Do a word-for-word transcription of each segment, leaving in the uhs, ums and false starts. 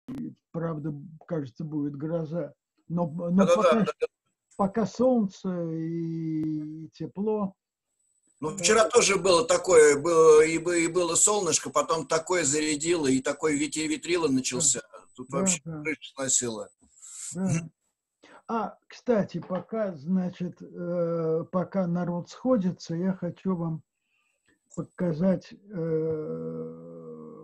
правда, кажется, будет гроза. Но, но Да, да, пока, да, да. пока солнце и тепло. Ну, вчера тоже было такое, было, и, и было солнышко, потом такое зарядило, и такой ветер, ветрило начался. Тут Да, вообще да, крышу сносило. да. А, кстати, пока, значит, э, пока народ сходится, я хочу вам показать э,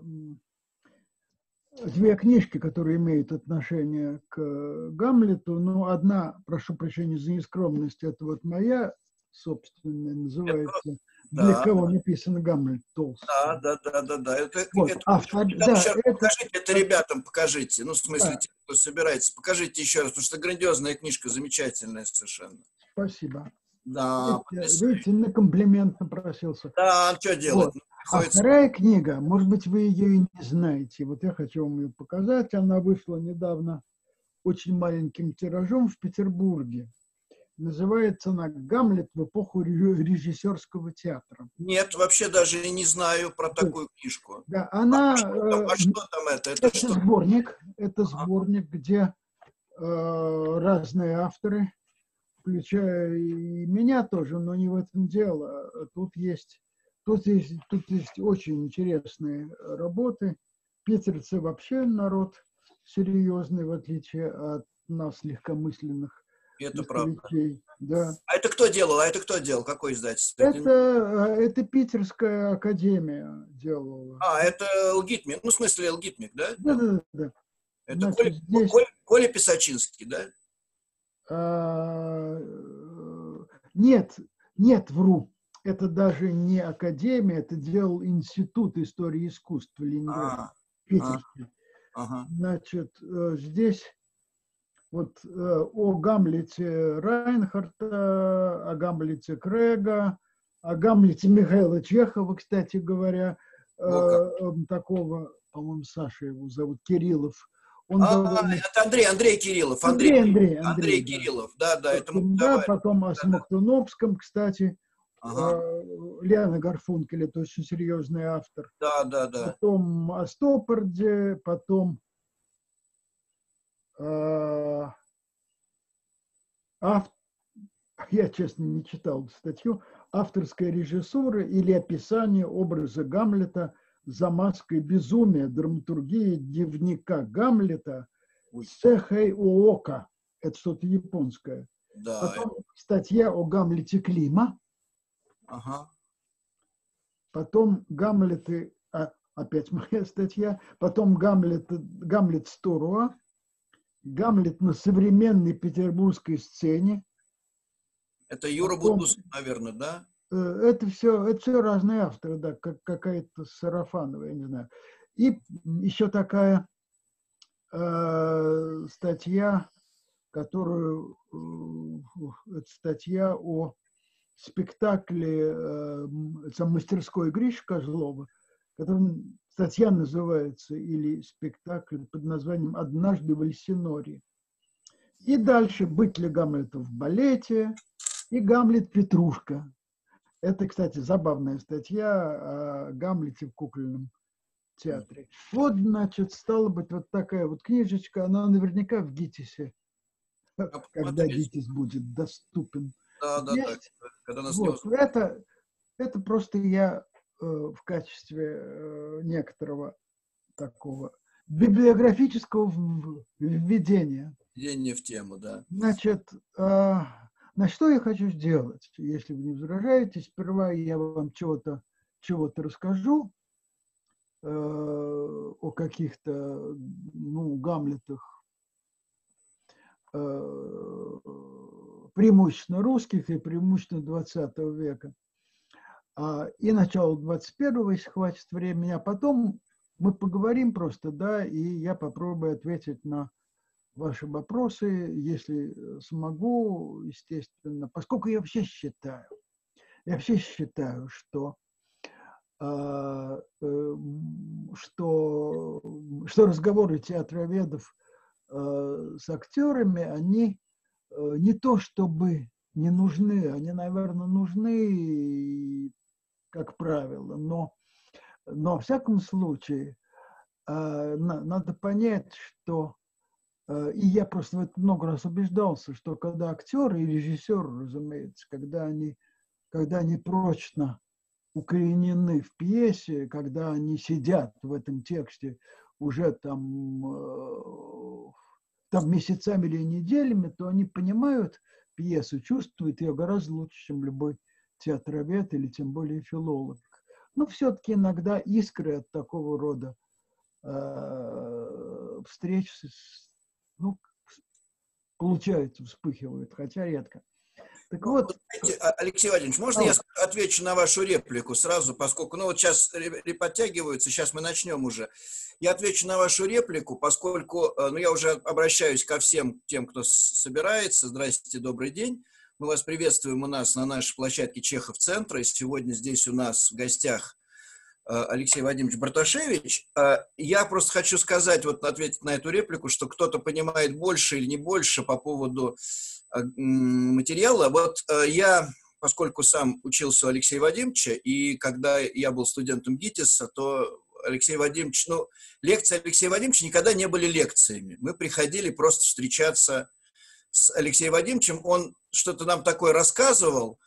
две книжки, которые имеют отношение к Гамлету. Ну, одна, прошу прощения за нескромность, это вот моя собственная, называется «Для Да, кого написан Гамлет» да, Толстого. да, да, да, да. Это, Вот, это, а втор... да, да, еще раз это, покажите, это ребятам покажите. Ну, в смысле, да, те, кто собирается, покажите еще раз, потому что грандиозная книжка, замечательная совершенно. спасибо. Да, Видите, видите, на комплимент напросился. да, что делать? Вот. Ну, А приходится. вторая книга, может быть, вы ее и не знаете. Вот я хочу вам ее показать. Она вышла недавно очень маленьким тиражом в Петербурге. Называется она «Гамлет в эпоху режиссерского театра». Нет, вообще даже и не знаю про Вот. такую книжку. Да, А, а, она, что, там, э, а что там это? Это это что? сборник, это Ага. сборник, где э, разные авторы, включая и меня тоже, но не в этом дело. Тут есть, тут есть, тут есть очень интересные работы. Питерцы вообще народ серьезный, в отличие от нас, легкомысленных Это правда. москвичей. Да. А это кто делал? А это кто делал? Какое издательство? Это, это Питерская академия делала. А, это Лгитмик. Ну, в смысле, Лгитмик, да? Да, да, да. Это Коля, Значит, здесь Коля, Коля Писачинский, да? а, нет, нет, вру. Это даже не академия, это делал Институт истории искусств в Ленинграде, А, а, питерский. ага. Значит, здесь вот о Гамлете Райнхарта, о Гамлете Крэга, о Гамлете Михаила Чехова, кстати говоря, Ну, такого, по-моему, Саша его зовут, Кириллов. Он а, довольно... это Андрей, Андрей Кириллов. Андрей, Андрей, Андрей, Андрей, Андрей да. Кириллов, да, да, это мы Да, давали. потом о Смоктуновском, кстати, Ага. Лиана Гарфункель, это очень серьезный автор. Да, да, да. Потом о Стоппарде, потом э, ав... я, честно, не читал статью, авторская режиссура или описание образа Гамлета за маской безумия, драматургии дневника Гамлета Сэхэй Оока. Это что-то японское. Да. Потом статья о Гамлете Клима. Ага. Потом Гамлеты, а, опять моя статья, потом Гамлет, Гамлет Сторуа, Гамлет на современной петербургской сцене. Это Юра Потом, Бутусов, наверное, да? Это все, это все разные авторы, да, как какая-то Сарафанова, я не знаю. И еще такая э, статья, которую, э, это статья о спектакле э, мастерской Гриши Козлова, который, статья называется, или спектакль под названием «Однажды в Эльсиноре». И дальше «Быть ли Гамлету в балете» и «Гамлет Петрушка». Это, кстати, забавная статья о Гамлете в кукольном театре. Вот, значит, стала быть вот такая вот книжечка, она наверняка в ГИТИСе, когда ГИТИС будет доступен. Да, да, да. Когда нас Вот. не Это, это просто я э, в качестве э, некоторого такого библиографического введения. Введение в тему, да. Значит, э, на что я хочу сделать, если вы не возражаете, сперва я вам чего-то чего-то расскажу э, о каких-то, ну, Гамлетах, э, преимущественно русских и преимущественно двадцатого века. И начало двадцать первого, если хватит времени, а потом мы поговорим просто, да, и я попробую ответить на ваши вопросы, если смогу, естественно, поскольку я вообще считаю, я вообще считаю, что, э, э, что, что разговоры театроведов э, с актерами, они э, не то чтобы не нужны, они, наверное, нужны, как правило, но, но во всяком случае надо понять, что, и я просто в этом много раз убеждался, что когда актеры и режиссеры, разумеется, когда они, когда они прочно укоренены в пьесе, когда они сидят в этом тексте уже там, там месяцами или неделями, то они понимают пьесу, чувствуют ее гораздо лучше, чем любой театровед или тем более филолог. Но все-таки иногда искры от такого рода э, встреч ну, получаются, вспыхивают, хотя редко. Так ну, вот, знаете, Алексей Владимирович, можно я отвечу на вашу реплику сразу, поскольку, ну вот сейчас подтягиваются, сейчас мы начнем уже. Я отвечу на вашу реплику, поскольку, ну я уже обращаюсь ко всем тем, кто собирается. Здрасте, добрый день. Мы вас приветствуем у нас на нашей площадке Чехов-центра. И сегодня здесь у нас в гостях Алексей Вадимович Барташевич. Я просто хочу сказать, вот ответить на эту реплику, что кто-то понимает больше или не больше по поводу материала. Вот я, поскольку сам учился у Алексея Вадимовича, и когда я был студентом ГИТИСа, то Алексей Вадимович, ну, лекции Алексея Вадимовича никогда не были лекциями. Мы приходили просто встречаться с Алексеем Вадимовичем. Он что-то нам такое рассказывал,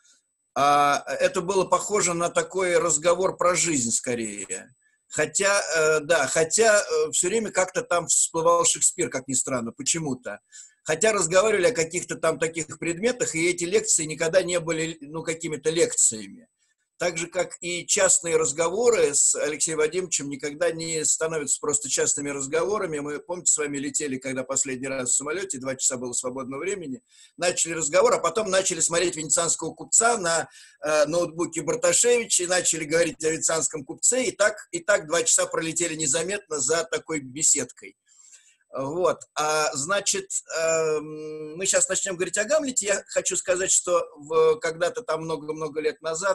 а это было похоже на такой разговор про жизнь скорее. Хотя, э, да, хотя э, все время как-то там всплывал Шекспир, как ни странно, почему-то. Хотя разговаривали о каких-то там таких предметах, и эти лекции никогда не были, ну, какими-то лекциями. Так же, как и частные разговоры с Алексеем Вадимовичем никогда не становятся просто частными разговорами. Мы, помните, с вами летели, когда последний раз в самолете, два часа было свободного времени, начали разговор, а потом начали смотреть «Венецианского купца» на э, ноутбуке Барташевича и начали говорить о венецианском купце, и так, и так два часа пролетели незаметно за такой беседкой. Вот, а, значит, э, мы сейчас начнем говорить о Гамлете. Я хочу сказать, что в, когда-то там много-много лет назад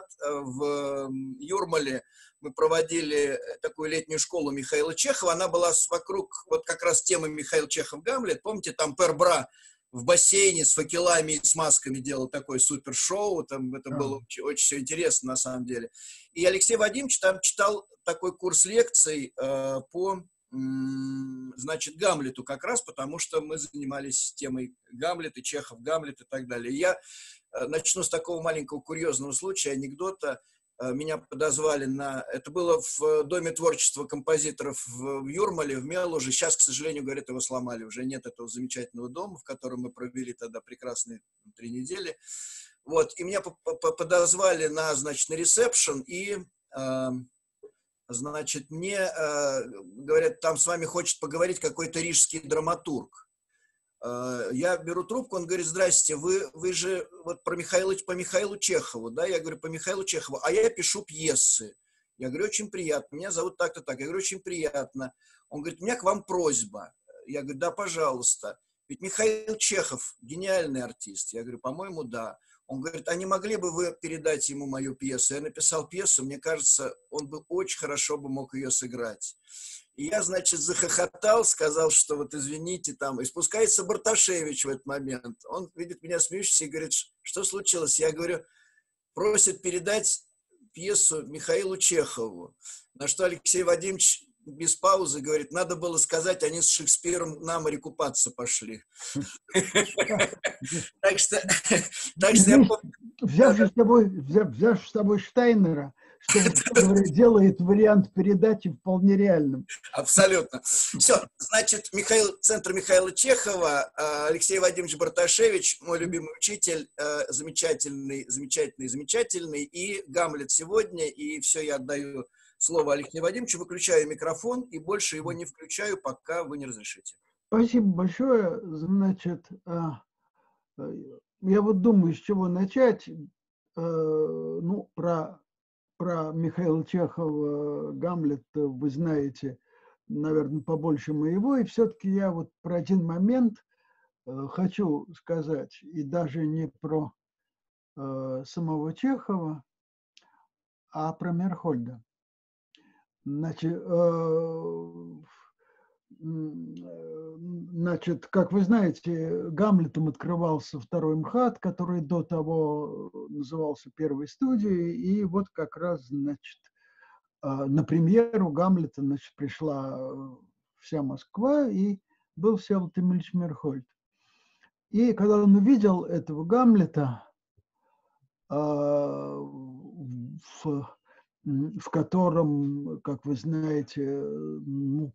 в Юрмале мы проводили такую летнюю школу Михаила Чехова. Она была вокруг вот как раз темы Михаил Чехов Гамлет. Помните, там Пер Бра в бассейне с факелами и с масками делал такое супершоу. Там это было очень, очень все интересно на самом деле. И Алексей Вадимович там читал такой курс лекций э, по... значит, Гамлету как раз, потому что мы занимались темой Гамлет и Чехов, Гамлет и так далее. Я начну с такого маленького курьезного случая, анекдота. Меня подозвали на... Это было в Доме творчества композиторов в Юрмале, в Мелуже. Сейчас, к сожалению, говорят, его сломали. Уже нет этого замечательного дома, в котором мы провели тогда прекрасные три недели. Вот. И меня подозвали на, значит, на ресепшн, и... Значит, мне э, говорят, там с вами хочет поговорить какой-то рижский драматург. Э, я беру трубку, он говорит: здрасте, вы, вы же вот про Михаила, по Михаилу Чехову, да? Я говорю: по Михаилу Чехову, а я пишу пьесы. Я говорю: очень приятно, меня зовут так-то так. Я говорю: очень приятно. Он говорит: у меня к вам просьба. Я говорю: да, пожалуйста. Ведь Михаил Чехов гениальный артист. Я говорю: по-моему, да. Он говорит: а не могли бы вы передать ему мою пьесу? Я написал пьесу, мне кажется, он бы очень хорошо бы мог ее сыграть. И я, значит, захохотал, сказал, что вот извините, там, и спускается Барташевич в этот момент. Он видит меня смеющийся и говорит: что случилось? Я говорю: просит передать пьесу Михаилу Чехову. На что Алексей Вадимович без паузы говорит: надо было сказать, они с Шекспиром на море купаться пошли. Так что я помню... Взявши с тобой Штайнера, что делает вариант передачи вполне реальным. Абсолютно. Все, значит, Михаил, центр Михаила Чехова, Алексей Вадимович Барташевич, мой любимый учитель, замечательный, замечательный, замечательный, и Гамлет сегодня, и все, я отдаю слово Алексею Вадимовичу, выключаю микрофон и больше его не включаю, пока вы не разрешите. Спасибо большое. Значит, я вот думаю, с чего начать. Ну, про, про Михаила Чехова Гамлет вы знаете, наверное, побольше моего. И все-таки я вот про один момент хочу сказать, и даже не про самого Чехова, а про Мерхольда. Значит, значит, как вы знаете, Гамлетом открывался второй МХАТ, который до того назывался первой студией, и вот как раз, значит, на премьеру Гамлета, значит, пришла вся Москва, и был Всеволод Емельевич Мерхольд. И когда он увидел этого Гамлета, в, в котором, как вы знаете, ну,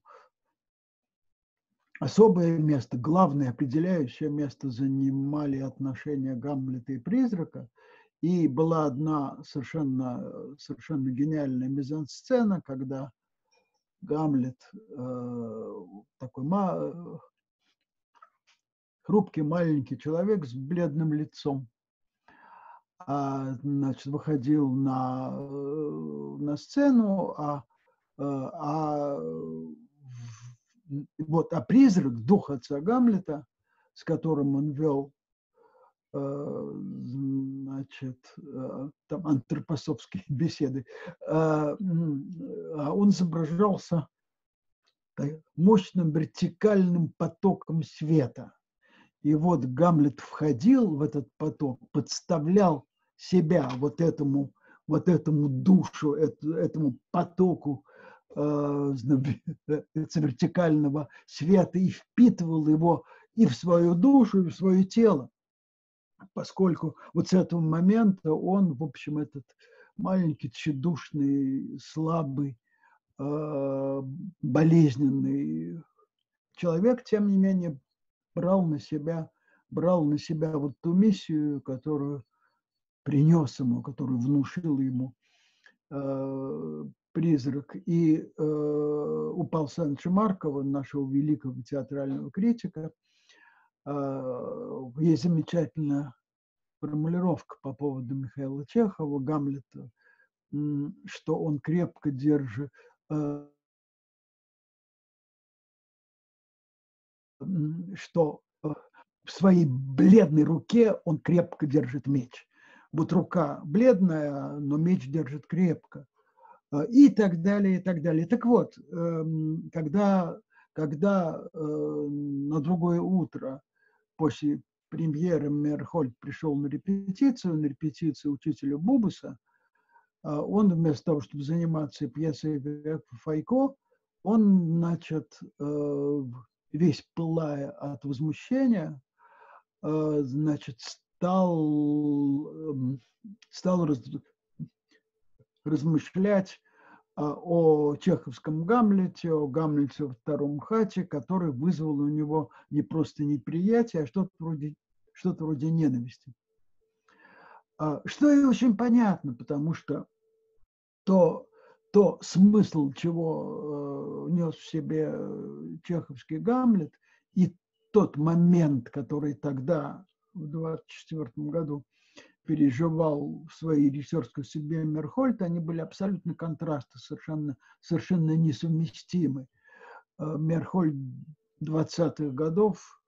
особое место, главное определяющее место занимали отношения Гамлета и призрака, и была одна совершенно, совершенно гениальная мизансцена, когда Гамлет, э, такой ма- хрупкий маленький человек с бледным лицом, а, значит, выходил на, на сцену, а, а, вот, а призрак, дух отца Гамлета, с которым он вел, значит, там антропософские беседы, он изображался мощным вертикальным потоком света. И вот Гамлет входил в этот поток, подставлял себя вот этому, вот этому душу, этому потоку э, вертикального света и впитывал его и в свою душу, и в свое тело. Поскольку вот с этого момента он, в общем, этот маленький, тщедушный, слабый, э, болезненный человек, тем не менее, брал на себя, брал на себя вот ту миссию, которую принес ему, которую внушил ему э, призрак. И э, у Павла Александровича Маркова, нашего великого театрального критика, э, есть замечательная формулировка по поводу Михаила Чехова, Гамлета, что он крепко держит, э, что в своей бледной руке он крепко держит меч. Вот рука бледная, но меч держит крепко. И так далее, и так далее. Так вот, когда, когда на другое утро после премьеры Мерхольд пришел на репетицию, на репетицию учителя Бубуса, он вместо того, чтобы заниматься пьесой Файко, он, значит, весь пылая от возмущения, значит, стал, стал раз, размышлять о чеховском Гамлете, о Гамлете во втором хате, который вызвал у него не просто неприятие, а что-то вроде, что-то вроде ненависти. Что и очень понятно, потому что то, то смысл, чего э, нес в себе чеховский Гамлет, и тот момент, который тогда, в двадцать четвёртом году, переживал в своей режиссерской судьбе Мерхольд, они были абсолютно контрасты, совершенно, совершенно несовместимы. Мерхольд двадцатых годов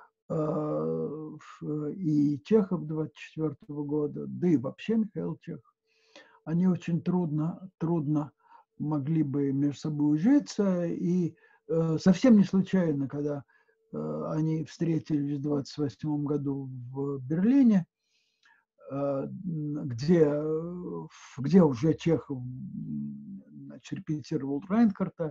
и Чехов двадцать четвёртого года, да и вообще Михаил Чехов, они очень трудно, трудно могли бы между собой ужиться. И э, совсем не случайно, когда э, они встретились в двадцать восьмом году в Берлине, э, где, где уже Чехов, значит, репетировал Райнхарта, э,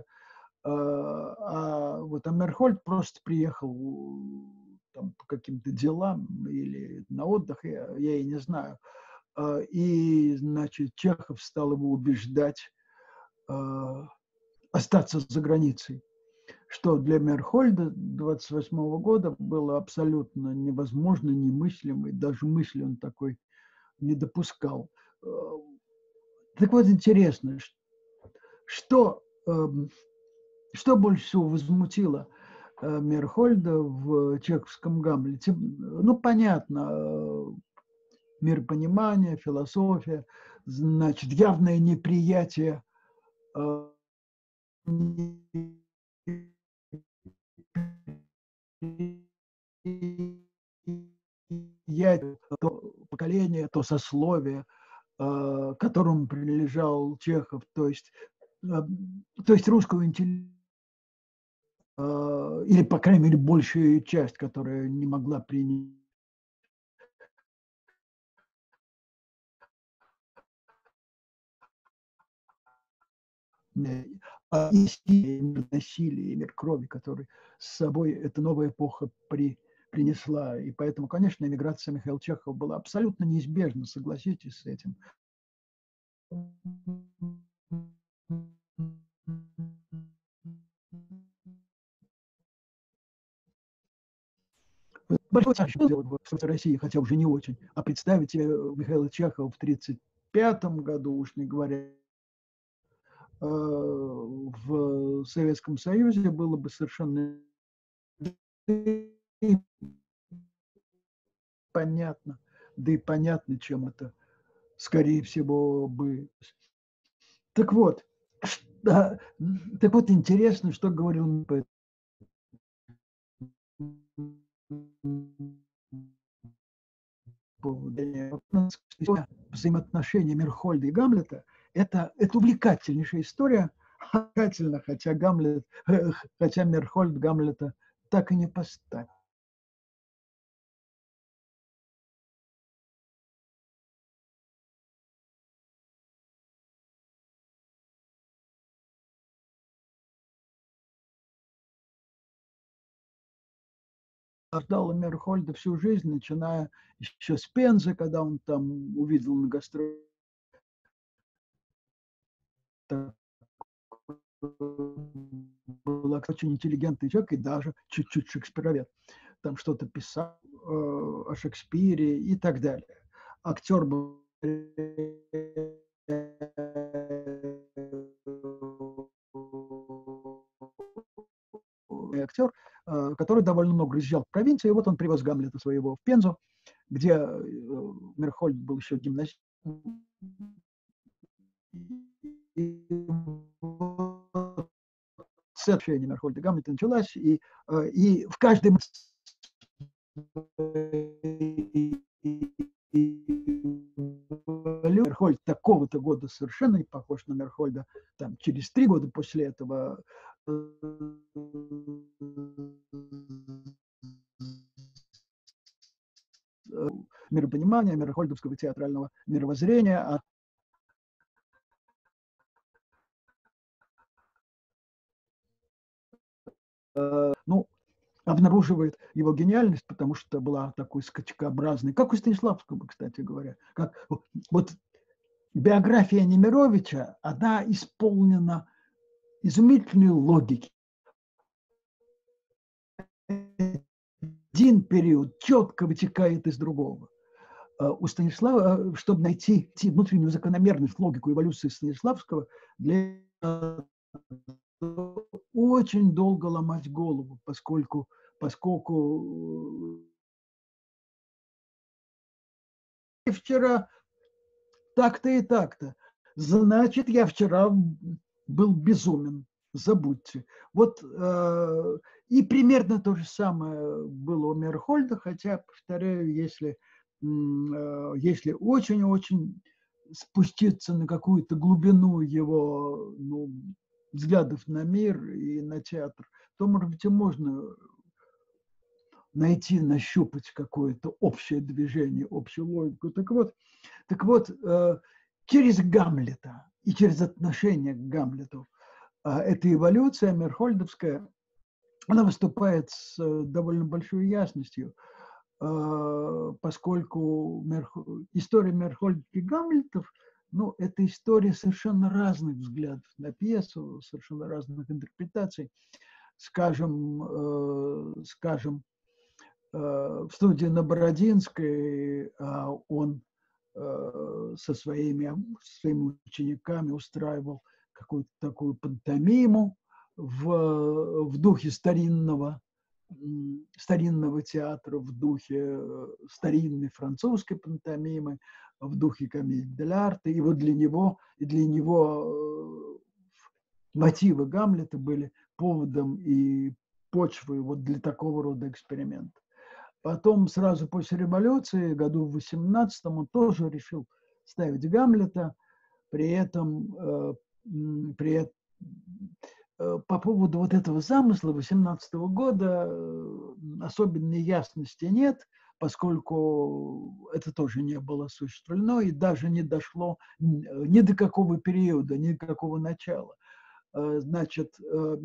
а вот Мерхольд просто приехал там, по каким-то делам или на отдых, я, я и не знаю. И, значит, Чехов стал его убеждать э, остаться за границей, что для Мерхольда двадцать восьмого года было абсолютно невозможно, немыслимо, и даже мысли он такой не допускал. Так вот, интересно, что, э, что больше всего возмутило э, Мерхольда в чеховском Гамлете? Ну, понятно, э, миропонимание, философия, значит, явное неприятие э, я то поколение, то сословие, э, которому принадлежал Чехов, то есть, э, то есть русского интеллекта, э, или, по крайней мере, большая часть, которая не могла принять и силе, и мир насилия, и мир крови, который с собой эта новая эпоха при, принесла. И поэтому, конечно, эмиграция Михаила Чехова была абсолютно неизбежна, согласитесь с этим. Большой в России, хотя уже не очень. А представить себе Михаила Чехова в тридцать пятом году, уж не говоря, в Советском Союзе, было бы совершенно понятно, да и понятно, чем это, скорее всего, бы. Так вот, да, так вот интересно, что говорил взаимоотношения Мирхольда и Гамлета. Это, это увлекательнейшая история, увлекательно, хотя Гамлет, хотя Мирхольд Гамлета так и не поставил. Ждал Мирхольда всю жизнь, начиная еще с Пензы, когда он там увидел на гастролях был очень интеллигентный человек и даже чуть-чуть шекспировед. Там что-то писал э, о Шекспире и так далее. Актер был актер, э, который довольно много разъезжал в провинции. И вот он привез Гамлета своего в Пензу, где э, Мирхольд был еще гимназист. Сообщение Мирхольда Гамлета началась, и, и в каждом Мирхольд такого-то года совершенно не похож на Мирхольда, там, через три года после этого миропонимания, мирхольдовского театрального мировоззрения, а ну, обнаруживает его гениальность, потому что была такой скачкообразной, как у Станиславского, кстати говоря. Как, вот биография Немировича, она исполнена изумительной логики. Один период четко вытекает из другого. У Станислава, чтобы найти внутреннюю закономерность, логику эволюции Станиславского, для очень долго ломать голову, поскольку, поскольку вчера так-то и так-то, значит, я вчера был безумен, забудьте. Вот э, и примерно то же самое было у Мирхольда, хотя, повторяю, если, э, если очень-очень спуститься на какую-то глубину его, ну, взглядов на мир и на театр, то, может быть, и можно найти, нащупать какое-то общее движение, общую логику. Так вот, так вот э, через Гамлета и через отношение к Гамлету э, эта эволюция мирхольдовская, она выступает с э, довольно большой ясностью, э, поскольку Мерх... история Мирхольда и Гамлетов, ну, это история совершенно разных взглядов на пьесу, совершенно разных интерпретаций. Скажем, э, скажем, э, в студии на Бородинской э, он э, со своими, своими учениками устраивал какую-то такую пантомиму в, в духе старинного, старинного театра, в духе старинной французской пантомимы, в духе комедии дель-арте. И вот для него, и для него мотивы Гамлета были поводом и почвой вот для такого рода эксперимента. Потом, сразу после революции, году в восемнадцатом, он тоже решил ставить Гамлета, при этом, э, при, э, по поводу вот этого замысла восемнадцатого года э, особенной ясности нет, поскольку это тоже не было осуществлено и даже не дошло ни до какого периода, ни до какого начала. значит,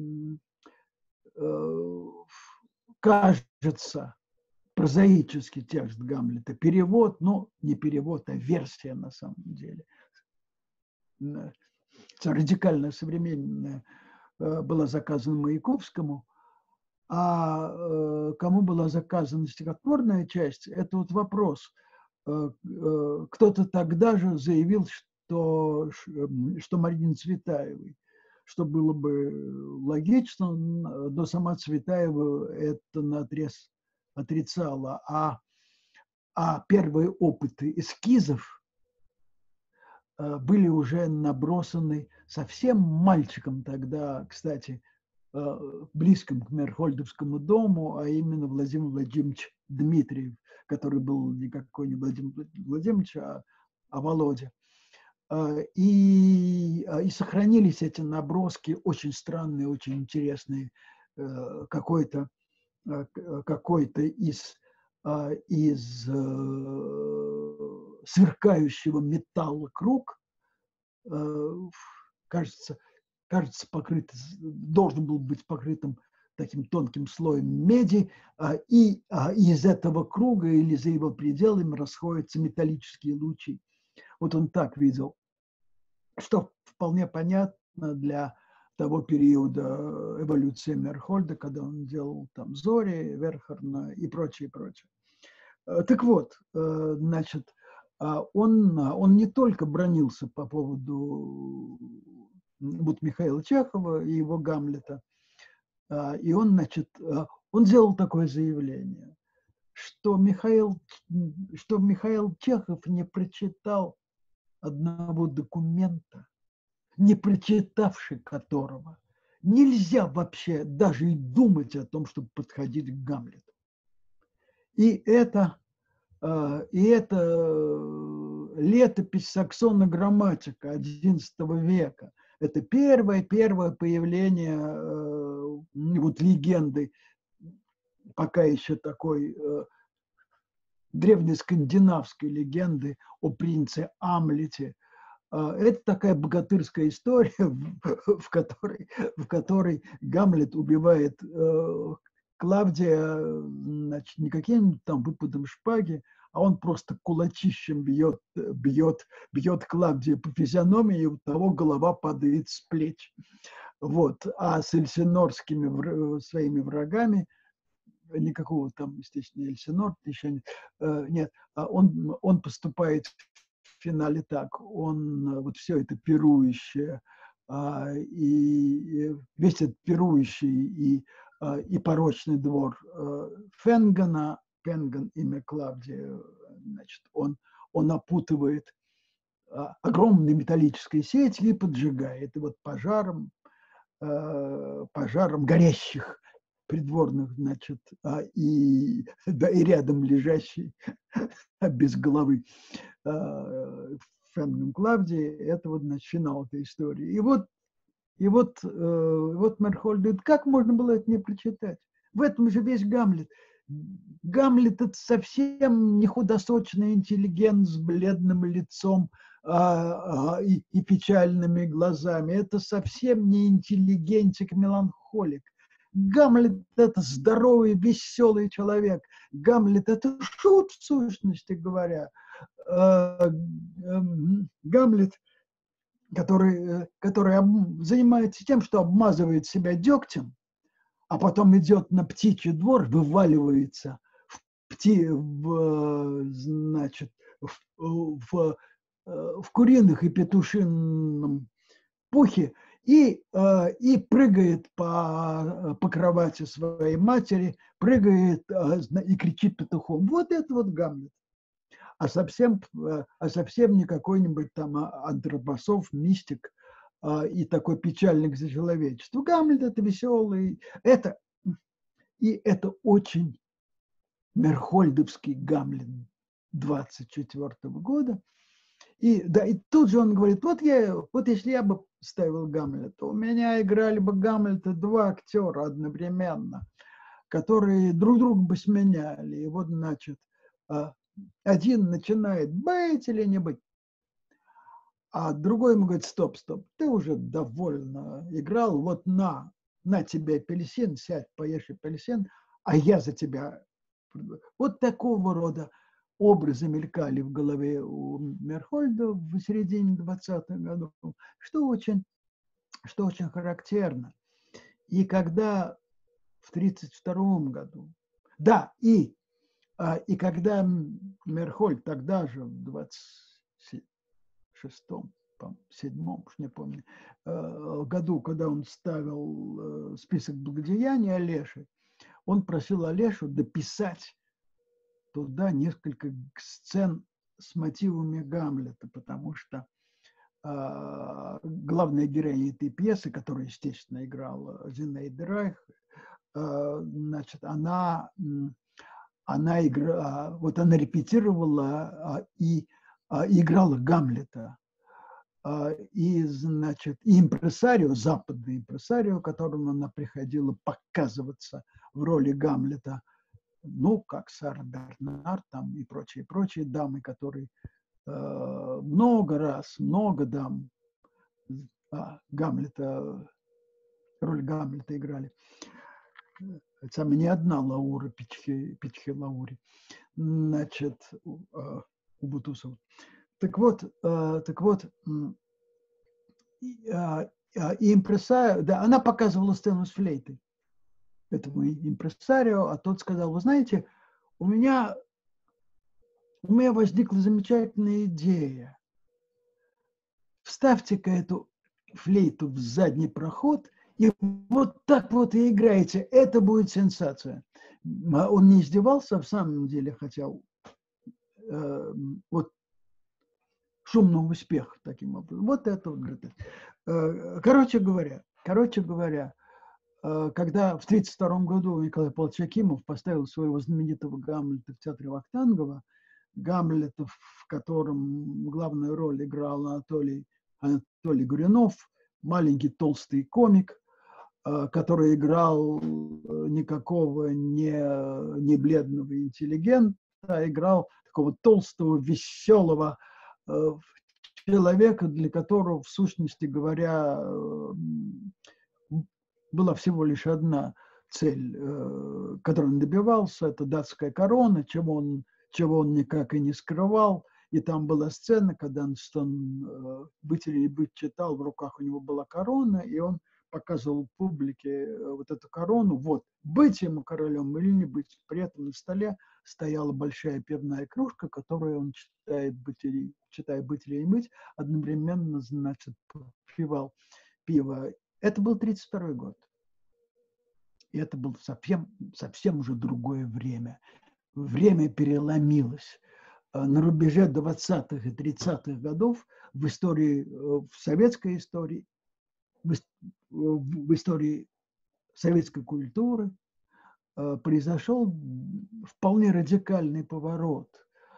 кажется, прозаический текст Гамлета, перевод, ну, не перевод, а версия на самом деле, радикально современная, была заказана Маяковскому, а кому была заказана стихотворная часть, это вот вопрос. Кто-то тогда же заявил, что, что Марине Цветаевой, что было бы логично, но сама Цветаева это наотрез отрицала. А, а первые опыты эскизов были уже набросаны совсем мальчиком тогда, кстати, близким к Мерхольдовскому дому, а именно Владимир Владимирович Дмитриев, который был не какой-нибудь Владимир Владимирович, а, а Володя. И, и сохранились эти наброски, очень странные, очень интересные. Какой-то какой-то из, из сверкающего металла круг, кажется, кажется, покрыт, должен был быть покрытым таким тонким слоем меди, и из этого круга или за его пределами расходятся металлические лучи. Вот он так видел, что вполне понятно для того периода эволюции Мерхольда, когда он делал там Зори, Верхарна и прочее, прочее. Так вот, значит, он, он не только бронился по поводу вот Михаила Чехова и его Гамлета, и он, значит, он сделал такое заявление, что Михаил, что Михаил Чехов не прочитал одного документа, не прочитавший которого нельзя вообще даже и думать о том, чтобы подходить к Гамлету. И это, и это летопись Саксона Грамматика одиннадцатого века. Это первое, первое появление вот легенды, пока еще такой древнескандинавской легенды о принце Амлете. Это такая богатырская история, в которой, в которой Гамлет убивает Клавдия, значит, не каким-нибудь там выпадом шпаги, а он просто кулачищем бьет, бьет, бьет Клавдия по физиономии, и у того голова падает с плеч. Вот. А с эльсинорскими своими врагами никакого там, естественно, Эльсинор еще нет, нет он, он поступает в финале так, он вот все это пирующее, и весь этот пирующий и, и порочный двор Фенгана, Фенган, имя Клавдия, значит, он, он опутывает огромной металлической сетью и поджигает. И вот пожаром, пожаром горящих придворных, значит, и, да, и рядом лежащий без головы Фенган Клавдии, это вот, значит, финал этой истории. И вот, и вот, вот Мерхольд говорит, как можно было это не прочитать? В этом же весь Гамлет. Гамлет – это совсем не худосочный интеллигент с бледным лицом а, а, и, и печальными глазами. Это совсем не интеллигентик-меланхолик. Гамлет – это здоровый, веселый человек. Гамлет – это шут, в сущности говоря. Гамлет, который, который занимается тем, что обмазывает себя дегтем, а потом идет на птичий двор, вываливается в, пти, в, значит, в, в, в куриных и петушином пухе и, и прыгает по, по кровати своей матери, прыгает и кричит петухом. Вот это вот Гамлет. А совсем, а совсем не какой-нибудь там антропософ, мистик, и такой печальник за человечество. Гамлет – это веселый, это, и это очень мерхольдовский Гамлет двадцать четвёртого года. И, да, и тут же он говорит, вот, я, вот если я бы ставил Гамлета, у меня играли бы Гамлета два актера одновременно, которые друг друга бы сменяли. И вот, значит, один начинает быть или не быть. а другой ему говорит: стоп, стоп, ты уже довольно играл, вот на, на тебе апельсин, сядь, поешь апельсин, а я за тебя. Вот такого рода образы мелькали в голове у Мерхольда в середине двадцатых годов, что очень, что очень характерно. И когда в тридцать втором году, да, и, и когда Мерхольд тогда же в двадцать шестом, седьмом, уж не помню, году, когда он ставил список благодеяний Олеши, он просил Олешу дописать туда несколько сцен с мотивами Гамлета, потому что э, главная героиня этой пьесы, которую, естественно, играла Зинаида Райх, э, значит, она, она, игра, вот она репетировала э, и э, играла Гамлета. Э, и, значит, и импресарио, западный импресарио, которому она приходила показываться в роли Гамлета, ну, как Сара Бернард там и прочие, прочие дамы, которые э, много раз, много дам а, Гамлета, роль Гамлета играли. Сам не одна Лаура Пичхи, Пичхи Лаури, значит, у, э, у Бутусова. Так вот, э, так вот, э, э, и импресарио, да, она показывала сцену с флейтой этому импресарио, а тот сказал: вы знаете, у меня У меня возникла замечательная идея. Вставьте-ка эту флейту в задний проход, и вот так вот и играете. Это будет сенсация. Он не издевался, а в самом деле хотел э, вот шумного успеха таким образом. Вот это вот. Э, короче говоря, короче говоря, э, когда в тридцать втором году Николай Павлович Акимов поставил своего знаменитого Гамлета в театре Вахтангова, Гамлет, в котором главную роль играл Анатолий, Анатолий Гуринов, маленький толстый комик, который играл никакого не, не бледного интеллигента, а играл такого толстого, веселого человека, для которого, в сущности говоря, была всего лишь одна цель, которой он добивался, это датская корона, чего он чего он никак и не скрывал. И там была сцена, когда он, он «Быть или не быть» читал, в руках у него была корона, и он показывал публике вот эту корону. Вот, быть ему королем или не быть. При этом на столе стояла большая пивная кружка, которую он, читает «Быть или, читая «Быть или не быть», одновременно, значит, пивал пиво. Это был тридцать второй год. И это было совсем, совсем уже другое время. Время переломилось. На рубеже двадцатых и тридцатых годов в истории, в советской истории, в истории советской культуры произошел вполне радикальный поворот.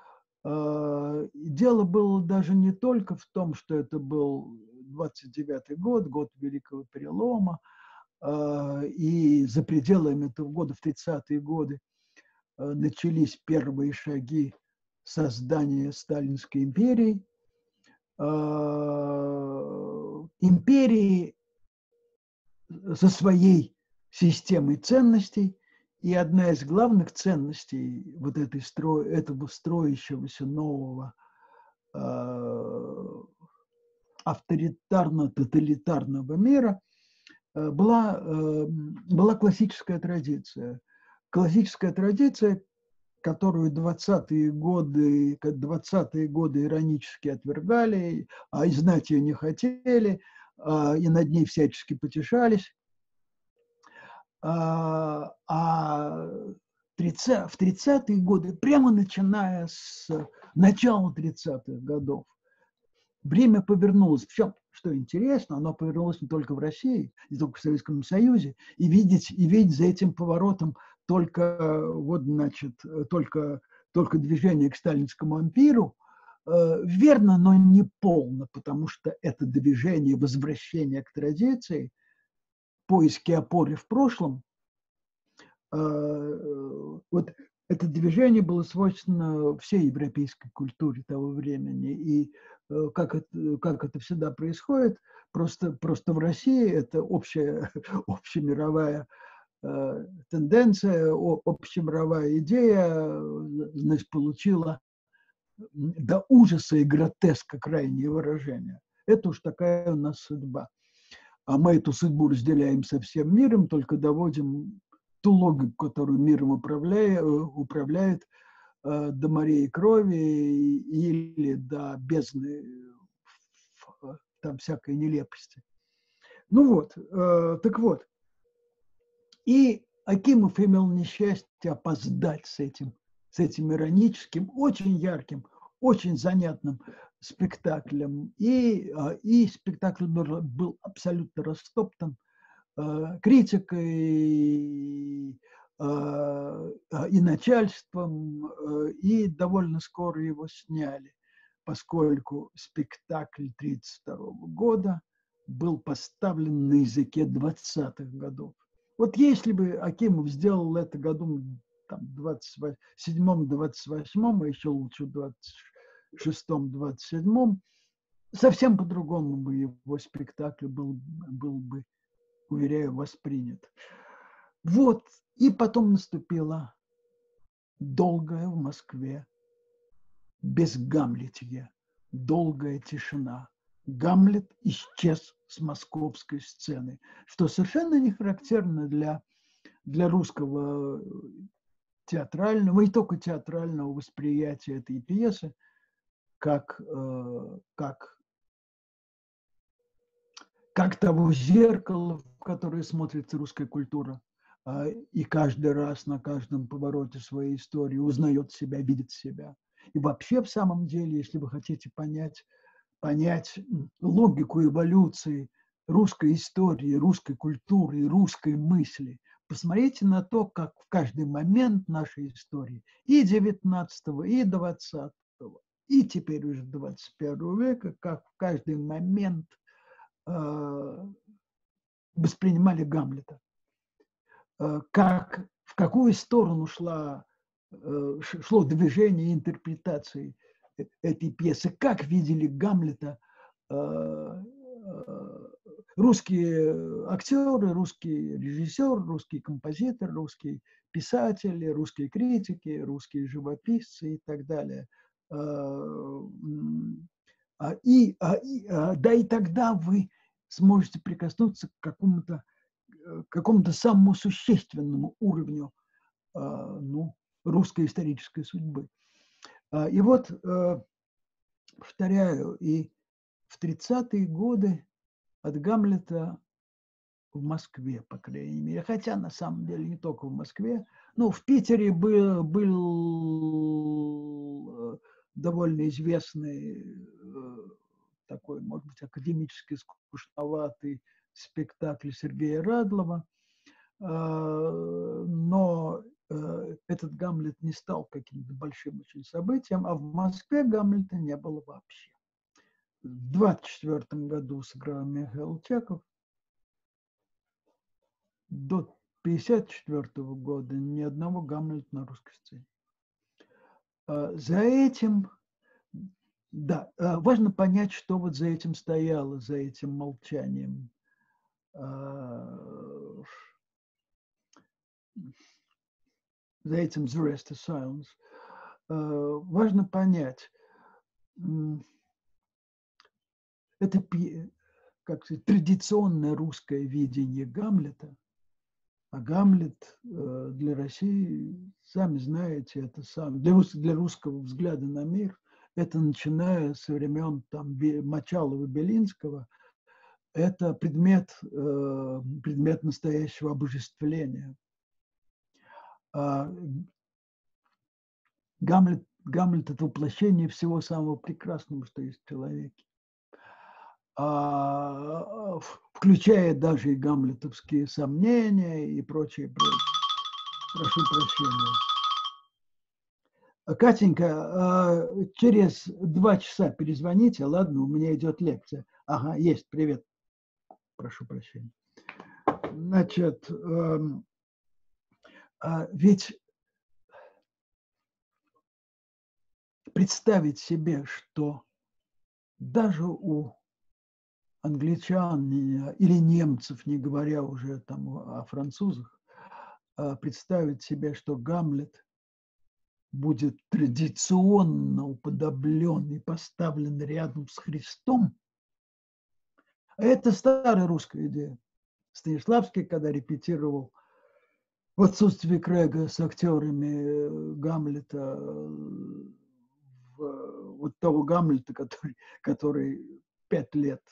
Дело было даже не только в том, что это был двадцать девятый год, год Великого Перелома, и за пределами этого года, в тридцатые годы, начались первые шаги создания Сталинской империи. Империи со своей системой ценностей. И одна из главных ценностей вот этой стро... этого строящегося нового авторитарно-тоталитарного мира была, была классическая традиция. Классическая традиция, которую двадцатые годы, двадцатые годы иронически отвергали, а и знать ее не хотели, и над ней всячески потешались. А в тридцатые годы, прямо начиная с начала тридцатых годов, время повернулось. Причем, что интересно, оно повернулось не только в России, не только в Советском Союзе, и видеть, и видеть за этим поворотом только, вот, значит, только, только движение к сталинскому ампиру, э, верно, но не полно, потому что это движение возвращения к традиции, поиски опоры в прошлом, э, вот это движение было свойственно всей европейской культуре того времени. И как это, как это всегда происходит, просто, просто в России это общая, общемировая э, тенденция, общемировая идея, значит, получила до ужаса и гротеска крайние выражения. Это уж такая у нас судьба. А мы эту судьбу разделяем со всем миром, только доводим ту логику, которую миром управляет, управляет э, до морей крови или до бездны там всякой нелепости. Ну вот, э, так вот. И Акимов имел несчастье опоздать с этим, с этим ироническим, очень ярким, очень занятным спектаклем. И, и спектакль был, был абсолютно растоптан э, критикой и, э, и начальством, э, и довольно скоро его сняли, поскольку спектакль тридцать второго года был поставлен на языке двадцатых годов. Вот если бы Акимов сделал это году там, двадцать седьмом двадцать восьмом, а еще лучше в двадцать шестом двадцать седьмом, совсем по-другому бы его спектакль был, был бы, уверяю, воспринят. Вот, и потом наступила долгая в Москве безгамлетье, долгая тишина. Гамлет исчез с московской сцены, что совершенно не характерно для, для русского театрального, и только театрального восприятия этой пьесы, как, э, как, как того зеркала, в которое смотрит русская культура, э, и каждый раз на каждом повороте своей истории узнает себя, видит себя. И вообще, в самом деле, если вы хотите понять, понять логику эволюции русской истории, русской культуры и русской мысли, посмотрите на то, как в каждый момент нашей истории и девятнадцатого, и двадцатого, и теперь уже двадцать первого века, как в каждый момент э, воспринимали Гамлета, э, как, в какую сторону шла, э, шло движение интерпретации этой пьесы, как видели Гамлета русские актеры, русский режиссер, русский композитор, русский писатели, русские критики, русские живописцы и так далее. И, да, и тогда вы сможете прикоснуться к какому-то, какому-то самому существенному уровню ну, русской исторической судьбы. И вот, повторяю, и в тридцатые годы от Гамлета в Москве, по крайней мере, хотя на самом деле не только в Москве, но в Питере был, был довольно известный такой, может быть, академически скучноватый спектакль Сергея Радлова, но этот Гамлет не стал каким-то большим очень событием, а в Москве Гамлета не было вообще. В двадцать четвёртом году сыграл Михаил Чехов. До пятьдесят четвёртого года ни одного Гамлета на русской сцене. За этим, да, важно понять, что вот за этим стояло, за этим молчанием. За этим the rest is silence. Важно понять, это, как сказать, традиционное русское видение Гамлета, а Гамлет для России, сами знаете, это сам, для, для русского взгляда на мир, это начиная со времен там, Мочалова-Белинского, это предмет, предмет настоящего обожествления. Гамлет, Гамлет – это воплощение всего самого прекрасного, что есть в человеке. А, включая даже и гамлетовские сомнения и прочее, прочее. Прошу прощения. Катенька, через два часа перезвоните, ладно, у меня идет лекция. Ага, есть, привет. Прошу прощения. Значит, ведь представить себе, что даже у англичан или немцев, не говоря уже там о французах, представить себе, что Гамлет будет традиционно уподоблен и поставлен рядом с Христом, это старая русская идея. Станиславский, когда репетировал в отсутствии Крэга с актерами Гамлета, вот того Гамлета, который, который пять лет,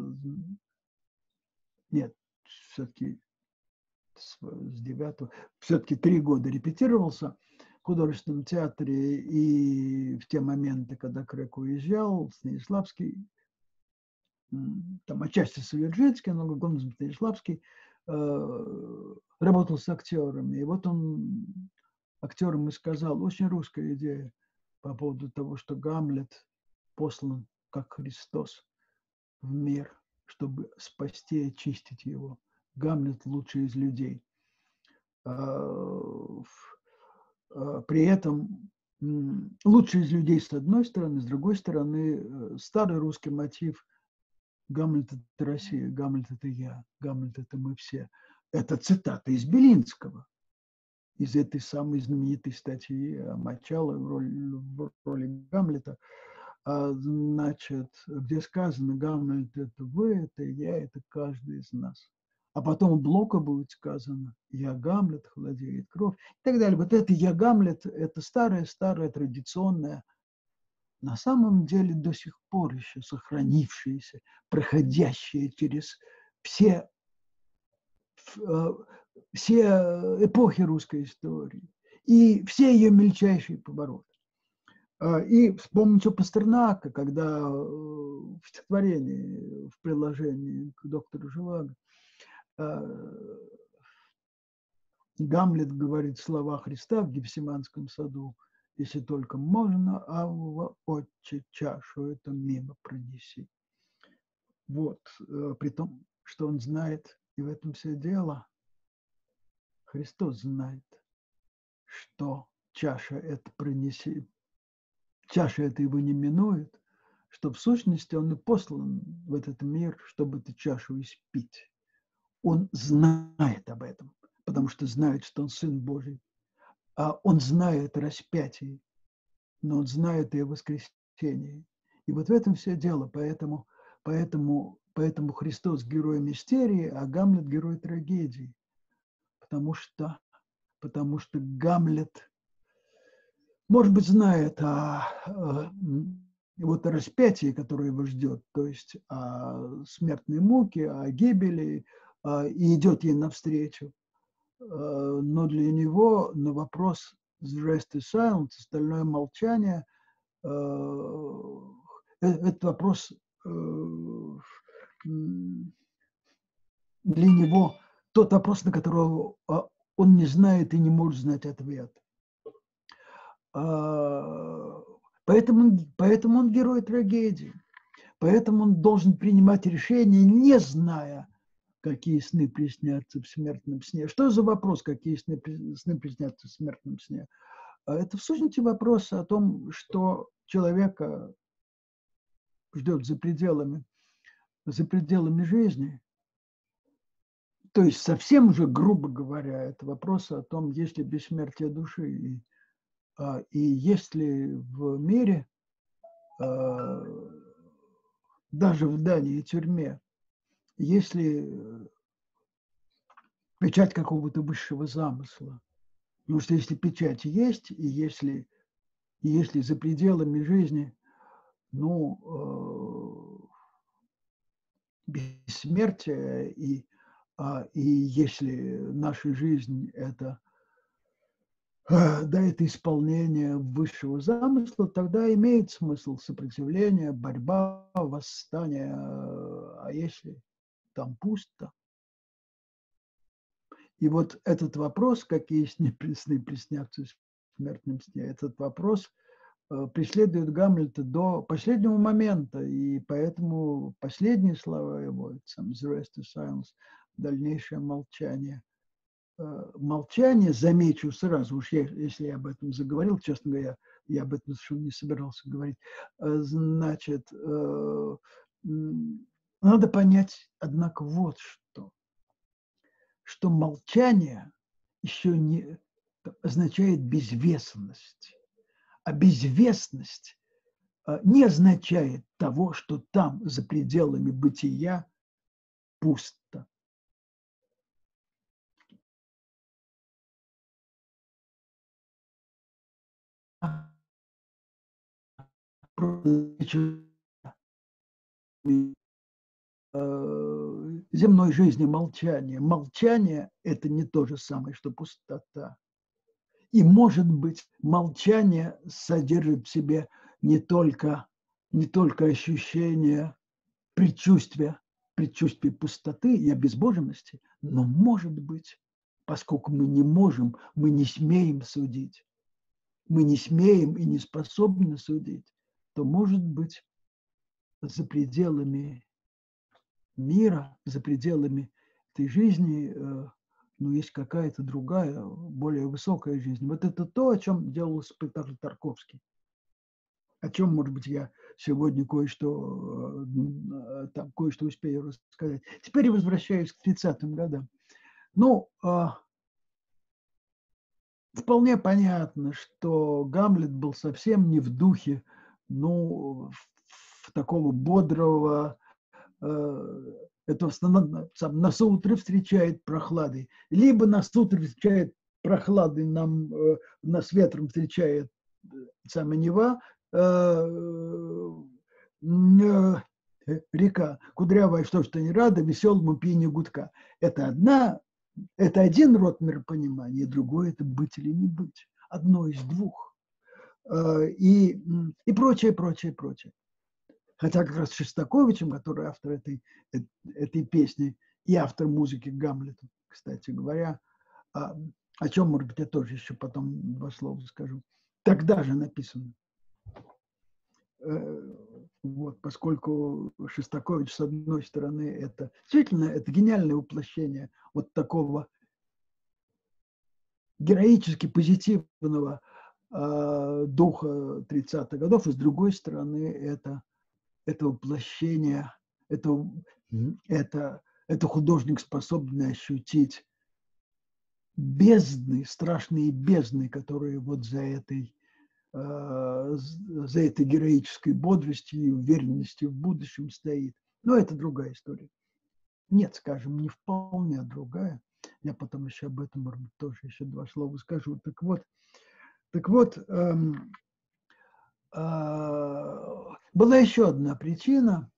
нет, все-таки с, с девятого, все-таки три года репетировался в художественном театре, и в те моменты, когда Крэг уезжал, Станиславский, там отчасти Соверджинский, но главным Станиславский, э, работал с актерами. И вот он актерам и сказал, очень русская идея по поводу того, что Гамлет послан как Христос в мир, чтобы спасти и очистить его. Гамлет лучший из людей. При этом лучший из людей с одной стороны, с другой стороны старый русский мотив: Гамлет – это Россия, Гамлет – это я, Гамлет – это мы все. Это цитата из Белинского, из этой самой знаменитой статьи Мочала в роли, в роли Гамлета. А, значит, где сказано: Гамлет – это вы, это я, это каждый из нас. А потом у Блока будет сказано: я Гамлет, холодеет кровь, и так далее. Вот это я Гамлет – это старое-старое традиционное, на самом деле до сих пор еще сохранившееся, проходящее через все, все эпохи русской истории и все ее мельчайшие повороты. И вспомните Пастернака, когда в стихотворении, в приложении к доктору Живаго, Гамлет говорит слова Христа в Гефсиманском саду: если только можно, Авва, отче, чашу это мимо пронеси. Вот, при том, что он знает, и в этом все дело, Христос знает, что чаша это пронеси, чаша это его не минует, что в сущности он и послан в этот мир, чтобы эту чашу испить. Он знает об этом, потому что знает, что он Сын Божий. А он знает о распятии, но он знает и о воскресении. И вот в этом все дело. Поэтому, поэтому, поэтому Христос герой мистерии, а Гамлет герой трагедии. Потому что, потому что Гамлет, может быть, знает о, о, вот о распятии, которое его ждет, то есть о смертной муке, о гибели, и идет ей навстречу. Но для него на вопрос «the rest is silence», остальное молчание, этот вопрос для него тот вопрос, на который он не знает и не может знать ответ. Поэтому, поэтому он герой трагедии. Поэтому он должен принимать решения, не зная, какие сны приснятся в смертном сне. Что за вопрос, какие сны, сны приснятся в смертном сне? Это в сущности вопрос о том, что человека ждет за пределами, за пределами жизни. То есть совсем уже, грубо говоря, это вопрос о том, есть ли бессмертие души и, и есть ли в мире, даже в Дании тюрьме, есть ли печать какого-то высшего замысла. Потому что если печать есть, и если, и если за пределами жизни, ну, э, бессмертие, и, э, и если наша жизнь это, э, да, это исполнение высшего замысла, тогда имеет смысл сопротивление, борьба, восстание. А если там пусто? И вот этот вопрос, какие сны приснятся в смертном сне, этот вопрос преследует Гамлета до последнего момента, и поэтому последние слова его, the rest is silence, дальнейшее молчание, молчание, замечу сразу, уж я, если я об этом заговорил, честно говоря, я об этом совершенно не собирался говорить, значит, надо понять, однако, вот что, что молчание еще не означает безвестность, а безвестность не означает того, что там, за пределами бытия, пусто. Земной жизни молчание. Молчание – это не то же самое, что пустота. И, может быть, молчание содержит в себе не только, не только ощущение предчувствия, предчувствия пустоты и обезбоженности, но, может быть, поскольку мы не можем, мы не смеем судить, мы не смеем и не способны судить, то, может быть, за пределами мира, за пределами этой жизни, ну, есть какая-то другая, более высокая жизнь. Вот это то, о чем делал спектакль Тарковский. О чем, может быть, я сегодня кое-что, там, кое-что успею рассказать. Теперь я возвращаюсь к тридцатым годам. Ну, вполне понятно, что Гамлет был совсем не в духе, ну, в такого бодрого, это нас утро встречает прохладой. Либо нас утро встречает прохладой, нам, нас ветром встречает сама Нева, река кудрявая, что ж ты не рада, веселому пению гудка. Это одна, это один род миропонимания, другой – это быть или не быть. Одно из двух. И, и прочее, прочее, прочее. Хотя как раз Шостаковичем, который автор этой, этой песни и автор музыки к Гамлету, кстати говоря, о, о чем, может быть, я тоже еще потом два слова скажу, тогда же написано. Вот, поскольку Шостакович, с одной стороны, это действительно это гениальное воплощение вот такого героически позитивного э, духа тридцатых годов, и с другой стороны, это это воплощение, это, это, это художник, способный ощутить бездны, страшные бездны, которые вот за этой, э, за этой героической бодростью и уверенностью в будущем стоит. Но это другая история. Нет, скажем, не вполне другая. Я потом еще об этом, может быть, тоже еще два слова скажу. Так вот, так вот, эм, э, была еще одна причина,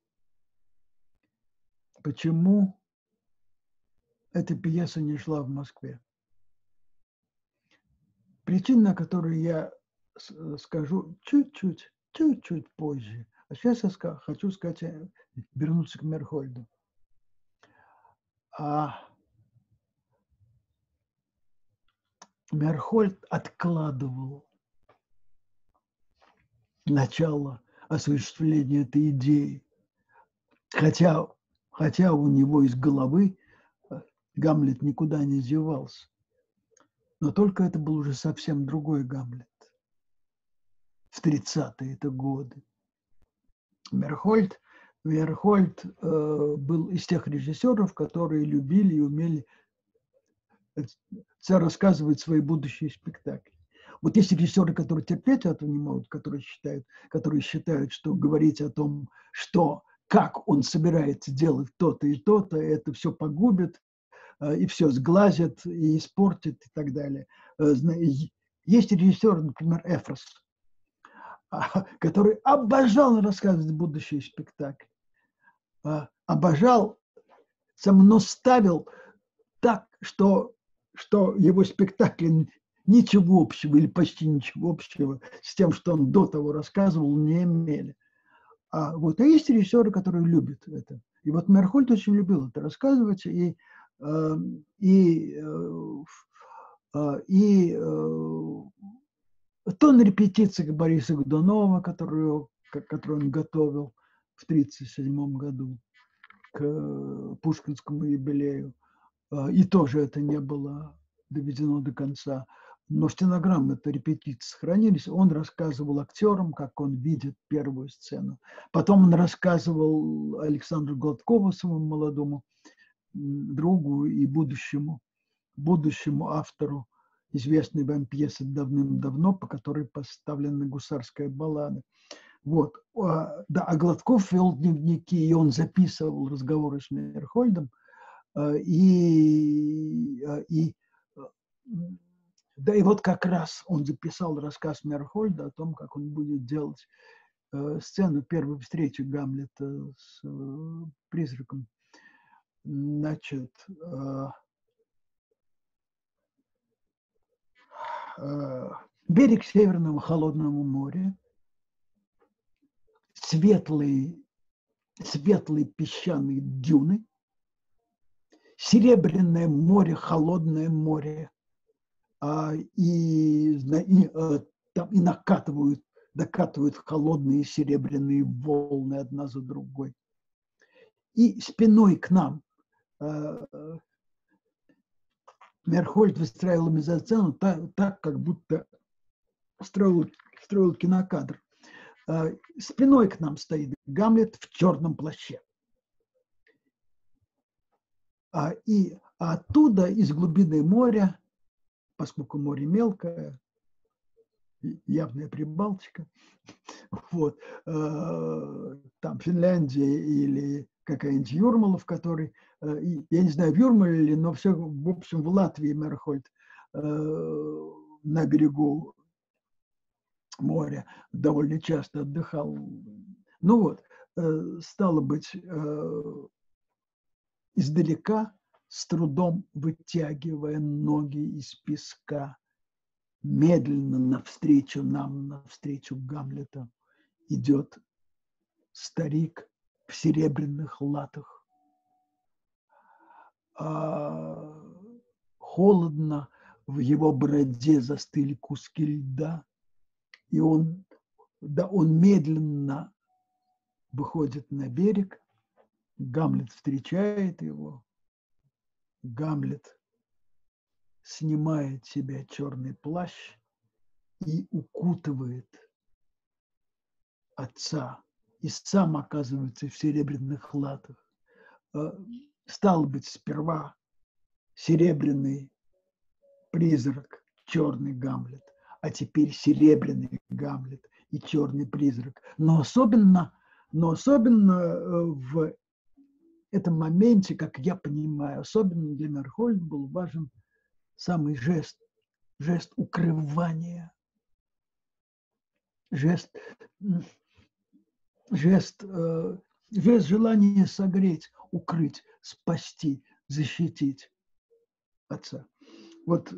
почему эта пьеса не шла в Москве. Причина, которую я скажу чуть-чуть, чуть-чуть позже. А сейчас я хочу сказать, вернуться к Мерхольду. А Мерхольд откладывал начало осуществления этой идеи, хотя, хотя у него из головы Гамлет никуда не девался. Но только это был уже совсем другой Гамлет. В тридцатые годы. Мерхольд, Мерхольд э, был из тех режиссеров, которые любили и умели рассказывать свои будущие спектакли. Вот есть режиссеры, которые терпеть этого не могут, которые считают, которые считают, что говорить о том, что, как он собирается делать то-то и то-то, это все погубит, и все сглазит, и испортит, и так далее. Есть режиссер, например, Эфрос, который обожал рассказывать будущие спектакли. Обожал, но ставил так, что, что его спектакли ничего общего или почти ничего общего с тем, что он до того рассказывал, не имели. А вот а есть режиссеры, которые любят это. И вот Мерхольд очень любил это рассказывать, и, и, и то на репетициях Бориса Годунова, которую, которую он готовил в тридцать седьмом году к пушкинскому юбилею, и тоже это не было, доведено до конца, но стенограммы это репетиции сохранились. Он рассказывал актерам, как он видит первую сцену. Потом он рассказывал Александру Гладкову, своему молодому другу и будущему, будущему автору известной вам пьесы давным-давно, по которой поставлена гусарская баллада. Вот. Да, а Гладков вел дневники, и он записывал разговоры с Мейерхольдом, и, и да, и вот как раз он записал рассказ Мейерхольда о том, как он будет делать э, сцену первой встречи Гамлета с э, призраком. Значит, э, э, берег Северного холодного моря, светлые, светлые песчаные дюны, серебряное море, холодное море, а, и, и, а, там, и накатывают, накатывают холодные серебряные волны одна за другой. И спиной к нам а, Мейерхольд выстраивал мизансцену так, так, как будто строил, строил кинокадр. А, спиной к нам стоит Гамлет в черном плаще. А, и оттуда, из глубины моря, поскольку море мелкое, явная Прибалтика, вот, э, там Финляндия или какая-нибудь Юрмала, в которой, э, я не знаю, в Юрмале ли, но все, в общем, в Латвии Мейерхольд э, на берегу моря довольно часто отдыхал. Ну вот, э, стало быть, э, издалека, с трудом вытягивая ноги из песка, медленно навстречу нам, навстречу Гамлету, идет старик в серебряных латах. А холодно, в его бороде застыли куски льда, и он, да, он медленно выходит на берег. Гамлет встречает его. Гамлет снимает с себя черный плащ и укутывает отца, и сам оказывается в серебряных латах. Стало быть, сперва серебряный призрак, черный Гамлет, а теперь серебряный Гамлет и черный призрак. Но особенно, но особенно в этом моменте, как я понимаю, особенно для Мейерхольда был важен самый жест, жест укрывания, жест, жест, жест желания согреть, укрыть, спасти, защитить отца. Вот,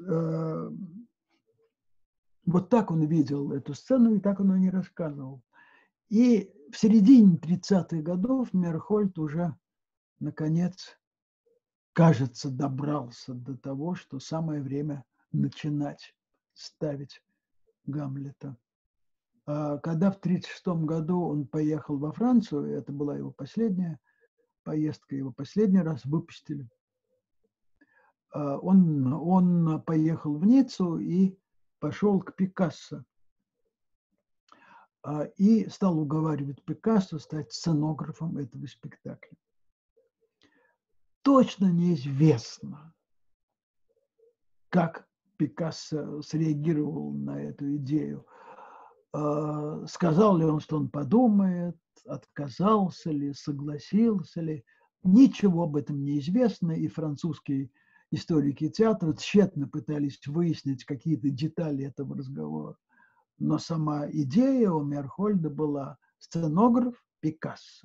вот так он видел эту сцену, и так он о ней рассказывал. И в середине тридцатых годов Мейерхольд уже, наконец, кажется, добрался до того, что самое время начинать ставить Гамлета. А когда в тридцать шестом году он поехал во Францию, это была его последняя поездка, его последний раз выпустили, он, он поехал в Ниццу и пошел к Пикассо и стал уговаривать Пикассо стать сценографом этого спектакля. Точно неизвестно, как Пикассо среагировал на эту идею. Сказал ли он, что он подумает, отказался ли, согласился ли. Ничего об этом не известно, и французские историки театра тщетно пытались выяснить какие-то детали этого разговора. Но сама идея у Мейерхольда была сценограф Пикассо,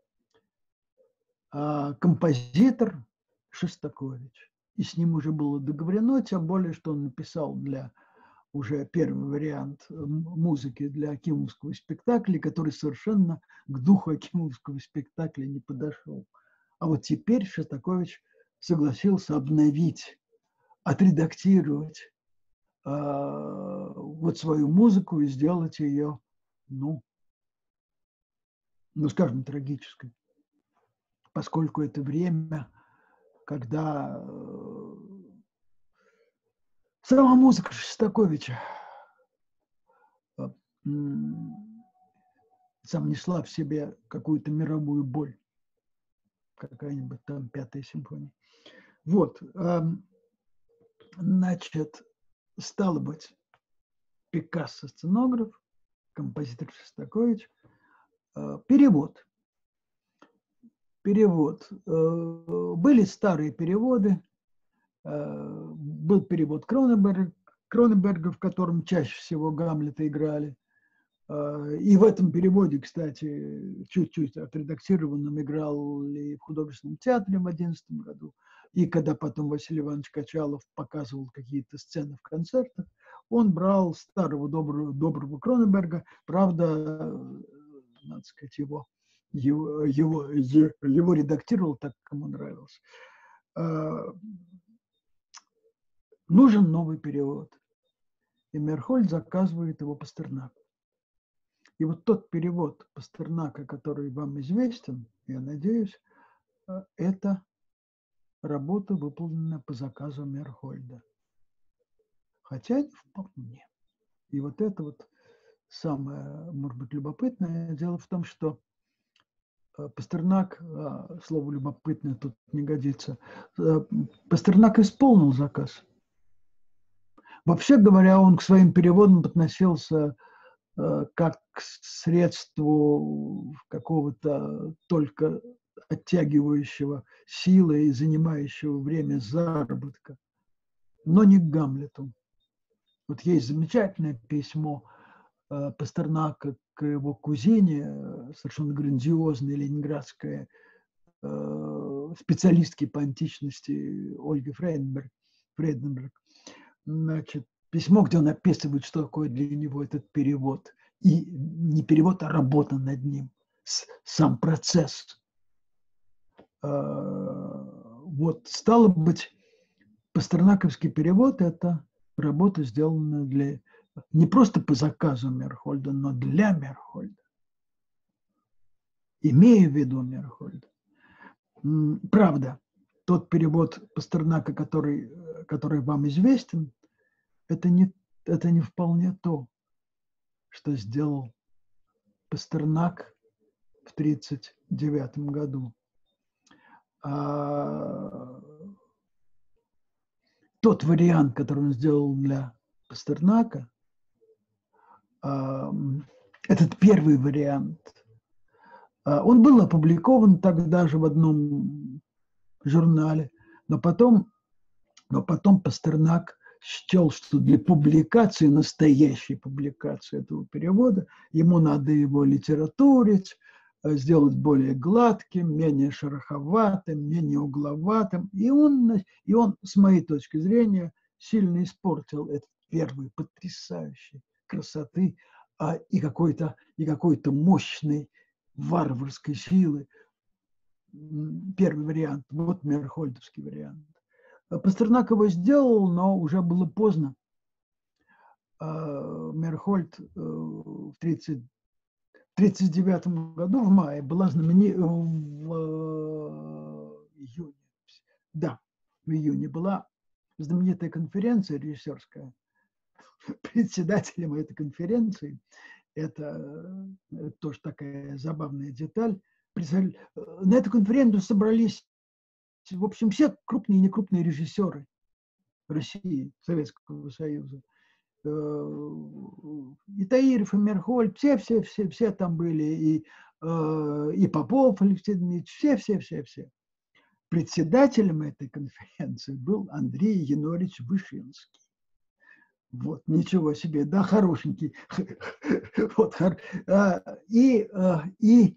а композитор Шостакович. И с ним уже было договорено, тем более, что он написал для уже первый вариант музыки для акимовского спектакля, который совершенно к духу акимовского спектакля не подошел. А вот теперь Шостакович согласился обновить, отредактировать э, вот свою музыку и сделать ее, ну, ну, скажем, трагической. Поскольку это время, когда Сама музыка Шостаковича сам несла в себе какую-то мировую боль. Какая-нибудь там пятая симфония. Вот. Значит, стало быть, Пикассо сценограф, композитор Шостакович, перевод. Перевод. Были старые переводы. Был перевод Кроненберга, Кроненберга, в котором чаще всего Гамлета играли. И в этом переводе, кстати, чуть-чуть отредактированным играл и в художественном театре в одиннадцатом году. И когда потом Василий Иванович Качалов показывал какие-то сцены в концертах, он брал старого доброго, доброго Кроненберга, правда, надо сказать, его, его, его, его редактировал так, как ему нравилось. Нужен новый перевод. И Мейерхольд заказывает его Пастернаку. И вот тот перевод Пастернака, который вам известен, я надеюсь, это работа, выполненная по заказу Мейерхольда. Хотя не вполне. И вот это вот самое, может быть, любопытное. Дело в том, что Пастернак, слово любопытное тут не годится, Пастернак исполнил заказ. Вообще говоря, он к своим переводам относился как к средству какого-то только оттягивающего силы и занимающего время заработка, но не к Гамлету. Вот есть замечательное письмо Пастернака к его кузине, совершенно грандиозной ленинградской специалистке по античности Ольге Фрейденберг. Фрейденберг. Значит, письмо, где он описывает, что такое для него этот перевод. И не перевод, а работа над ним. Сам процесс. Вот, стало быть, пастернаковский перевод – это работа, сделанная для, не просто по заказу Мейерхольда, но для Мейерхольда. Имея в виду Мейерхольда. Правда, тот перевод Пастернака, который, который вам известен, это не, это не вполне то, что сделал Пастернак в тридцать девятом году. А тот вариант, который он сделал для Пастернака, а, этот первый вариант, а, он был опубликован тогда же в одном журнале, но потом, но потом Пастернак счел, что для публикации, настоящей публикации этого перевода, ему надо его литературить, сделать более гладким, менее шероховатым, менее угловатым. И он, и он, с моей точки зрения, сильно испортил этот первый потрясающей красоты а, и какой-то и какой-то мощной варварской силы. Первый вариант, вот мейерхольдовский вариант. Пастернак его сделал, но уже было поздно. Мейерхольд в тридцать девятом году, в мае, была знаменита, в июне, да, в июне была знаменитая конференция режиссерская. Председателем этой конференции, это, это тоже такая забавная деталь, на эту конференцию собрались, в общем, все крупные и некрупные режиссеры России, Советского Союза. И Таиров, и Мейерхольд, все-все-все все там были, и, и Попов Алексей Дмитриевич, все-все-все-все. Председателем этой конференции был Андрей Янович Вышинский. Вот, ничего себе, да, хорошенький. Вот, и, и,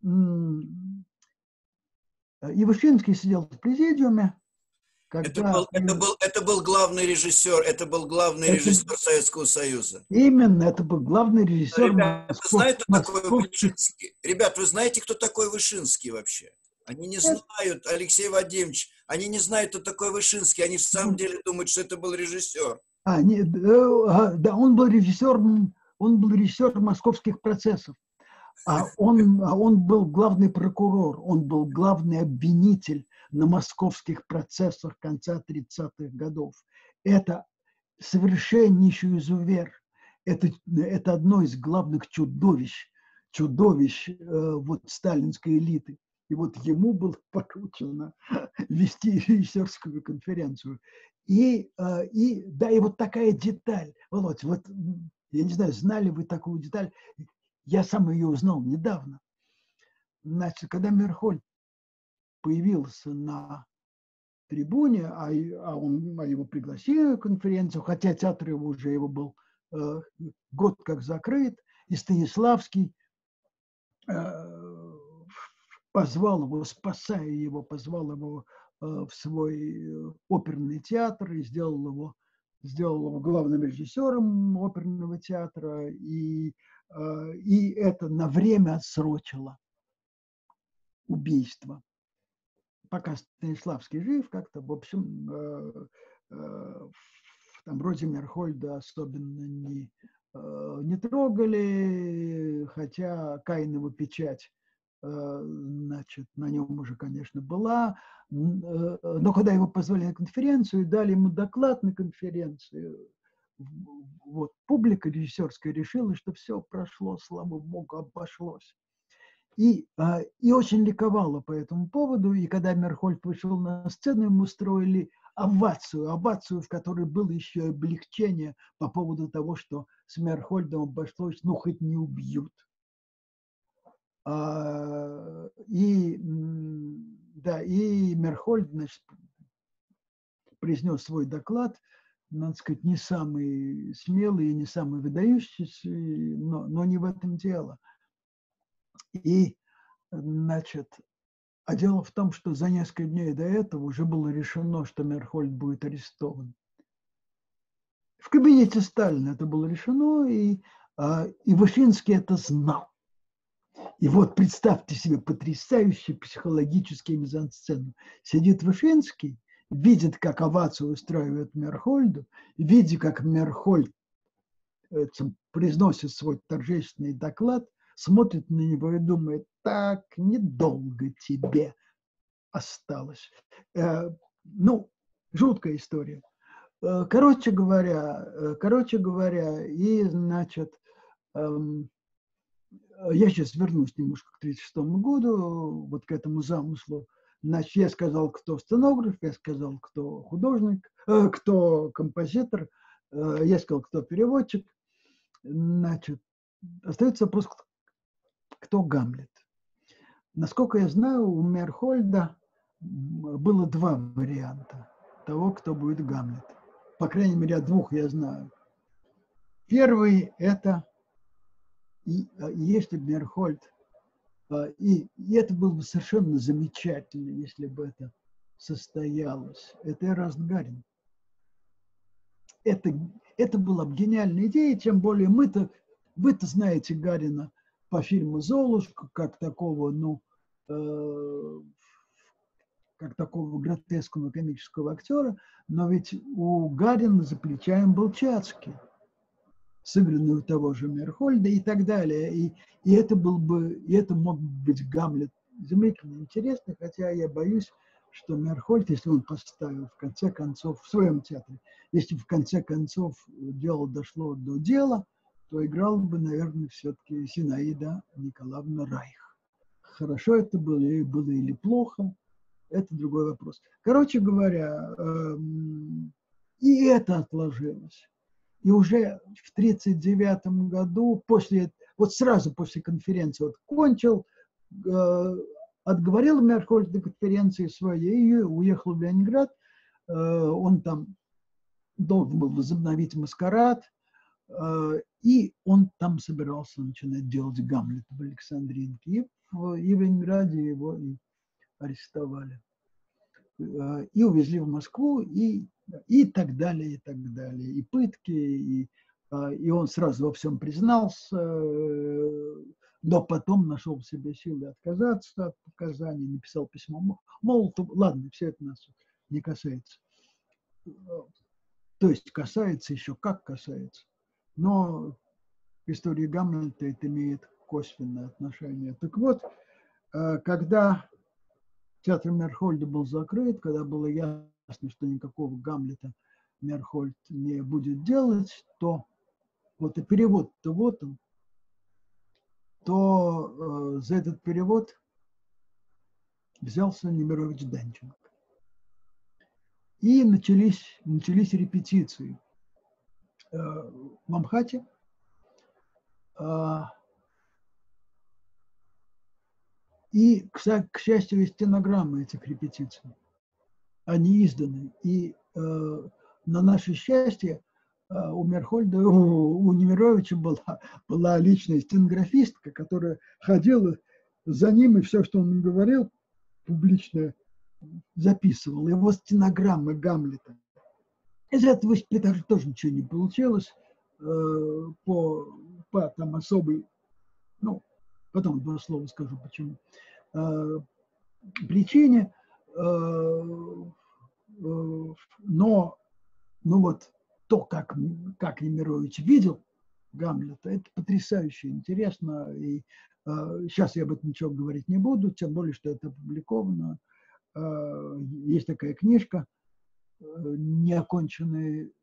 и Вышинский сидел в президиуме. Когда... Это, был, это, был, это был главный режиссер, это был главный это... режиссер Советского Союза. Именно, это был главный режиссер. Ребят, Москов... знаете, кто такой Вышинский? Ребят, вы знаете, кто такой Вышинский вообще? Они не знают, Алексей Вадимович, они не знают, кто такой Вышинский, они в самом деле думают, что это был режиссер. А, нет, да, он был режиссером, он был режиссером московских процессов. А он, а он был главный прокурор, он был главный обвинитель на московских процессах конца тридцатых годов. Это совершеннейший изувер. Это, это одно из главных чудовищ, чудовищ э, вот сталинской элиты. И вот ему было поручено вести режиссерскую конференцию. И, э, и, да, и вот такая деталь. Володь, вот, я не знаю, знали вы такую деталь? Я сам ее узнал недавно. Значит, когда Мейерхольд появился на трибуне, а, а, он, а его пригласили на конференцию, хотя театр его уже его был э, год как закрыт, и Станиславский э, позвал его, спасая его, позвал его э, в свой оперный театр и сделал его, сделал его главным режиссером оперного театра, и, э, и это на время отсрочило убийство. Пока Станиславский жив, как-то, в общем, э, э, там вроде Мейерхольда особенно не, э, не трогали, хотя Каинова печать, э, значит, на нем уже, конечно, была. Э, но когда его позвали на конференцию и дали ему доклад на конференцию, вот, публика режиссерская решила, что все прошло, слава богу, обошлось. И, и очень ликовала по этому поводу. И когда Мейерхольд вышел на сцену, ему устроили овацию, овацию, в которой было еще облегчение по поводу того, что с Мейерхольдом обошлось, ну, хоть не убьют. А, и, да, и Мейерхольд, значит, произнес свой доклад, надо сказать, не самый смелый и не самый выдающийся, но, но не в этом дело. И, значит, а дело в том, что за несколько дней до этого уже было решено, что Мейерхольд будет арестован. В кабинете Сталина это было решено, и, и Вышинский это знал. И вот представьте себе потрясающий психологический мизансцену. Сидит Вышинский, видит, как овацию устраивает Мейерхольду, видит, как Мейерхольд произносит свой торжественный доклад, смотрит на него и думает: так, недолго тебе осталось. Э, ну, жуткая история. Э, короче говоря, э, короче говоря, и, значит, эм, я сейчас вернусь немножко к тридцать шестому году, вот к этому замыслу. Значит, я сказал, кто сценограф, я сказал, кто художник, э, кто композитор, э, я сказал, кто переводчик. Значит, остается вопрос, кто Гамлет. Насколько я знаю, у Мейерхольда было два варианта того, кто будет Гамлет. По крайней мере, о двух я знаю. Первый – это если бы Мейерхольд, и, и это было бы совершенно замечательно, если бы это состоялось, это Эраст Гарин. Это, это была бы гениальная идея, тем более мы-то, вы-то знаете Гарина по фильму «Золушка», как такого, ну, э, как такого гротескного комического актера, но ведь у Гарина за плечами был Чацкий, сыгранный у того же Мейерхольда и так далее. И, и это был бы, и это мог быть Гамлет изумительно интересный, хотя я боюсь, что Мейерхольд, если он поставил в конце концов в своем театре, если в конце концов дело дошло до дела, то играл бы, наверное, все-таки Зинаида Николаевна Райх. Хорошо это было, было или плохо, это другой вопрос. Короче говоря, эм, и это отложилось. И уже в тридцать девятом году, после, вот сразу после конференции, вот кончил, э, отговорил Мейерхольд до конференции своей, и уехал в Ленинград. Э, он там должен был возобновить «Маскарад», э, и он там собирался начинать делать Гамлета в Александринке. И в, и в Ленинграде его и арестовали. Э, и увезли в Москву, и и так далее, и так далее. И пытки, и, и он сразу во всем признался, но потом нашел в себе силы отказаться от показаний, написал письмо. Мол, ладно, все это нас не касается. То есть касается еще, как касается. Но к истории Гамлета это имеет косвенное отношение. Так вот, когда театр Мейерхольда был закрыт, когда было ясно, что никакого Гамлета Мерхольд не будет делать, то вот и перевод-то вот он, то э, за этот перевод взялся Немирович Данченко. И начались, начались репетиции э, в Амхате. Э, и, к, к счастью, есть стенограммы этих репетиций. Они изданы. И э, на наше счастье э, у Мерхольда, у, у Немировича была, была личная стенографистка, которая ходила за ним, и все, что он говорил, публично записывал. Его стенограммы Гамлета. Из этого тоже ничего не получилось э, по, по там особой, ну, потом два слова скажу, почему, э, причине. Э, э, но, ну вот, то, как, как Немирович видел Гамлета, это потрясающе интересно. И э, сейчас я об этом ничего говорить не буду, тем более, что это опубликовано. Э, есть такая книжка неоконченные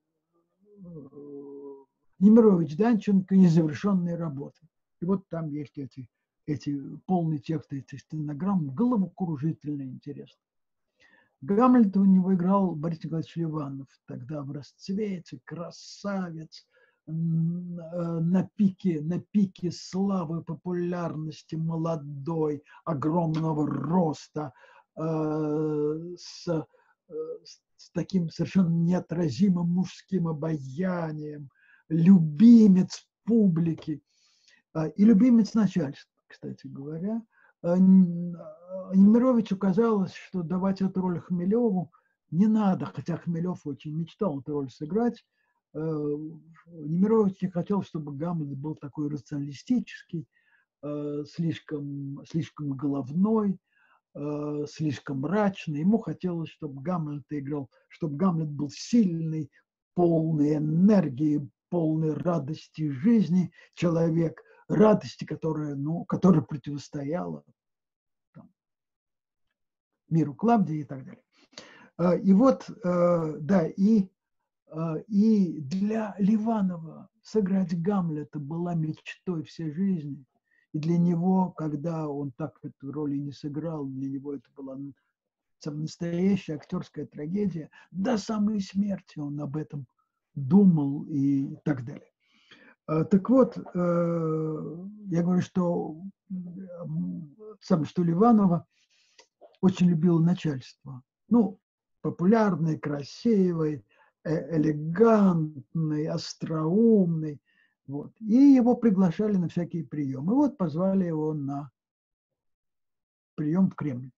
Немирович Данченко «Незавершенные работы». И вот там есть эти, эти полные тексты этих стенограмм, головокружительно интересно. Гамлет у него играл Борис Николаевич Ливанов, тогда в расцвете, красавец, на пике, на пике славы, популярности, молодой, огромного роста, э, с, э, с таким совершенно неотразимым мужским обаянием, любимец публики и любимец начальства, кстати говоря. Немировичу казалось, что давать эту роль Хмелеву не надо, хотя Хмелев очень мечтал эту роль сыграть. Немирович не хотел, чтобы Гамлет был такой рационалистический, слишком, слишком головной, слишком мрачный. Ему хотелось, чтобы Гамлет играл, чтобы Гамлет был сильный, полный энергии, полный радости жизни человек, радости, которая, ну, которая противостояла там, миру Клавдии и так далее. И вот, да, и, и для Ливанова сыграть Гамлета была мечтой всей жизни. И для него, когда он так эту роль и не сыграл, для него это была настоящая актерская трагедия. До самой смерти он об этом думал и так далее. Так вот, я говорю, что, сам, что Ливанова очень любил начальство. Ну, популярный, красивый, элегантный, остроумный. Вот. И его приглашали на всякие приемы. И вот позвали его на прием в Кремль.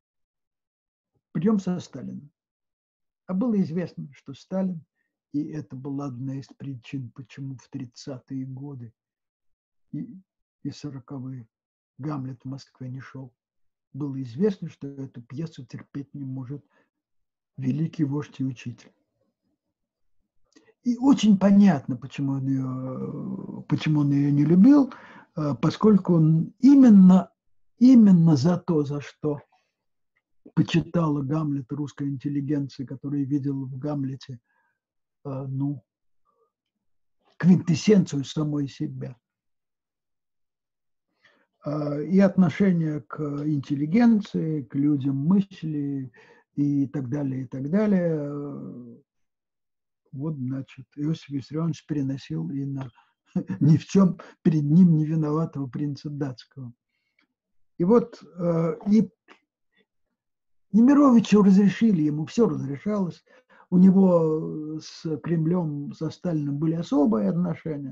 Прием со Сталиным. А было известно, что Сталин, и это была одна из причин, почему в тридцатые годы и, и сороковые Гамлет в Москве не шел. Было известно, что эту пьесу терпеть не может великий вождь и учитель. И очень понятно, почему он ее, почему он ее не любил, поскольку он именно, именно за то, за что почитала Гамлета русская интеллигенция, которая видела в Гамлете, ну, квинтэссенцию самой себя. И отношение к интеллигенции, к людям мысли и так далее, и так далее. Вот, значит, Иосиф Виссарионович переносил и на ни в чем перед ним не виноватого принца датского. И вот и Немировичу разрешили, ему все разрешалось. У него с Кремлем, со Сталиным были особые отношения.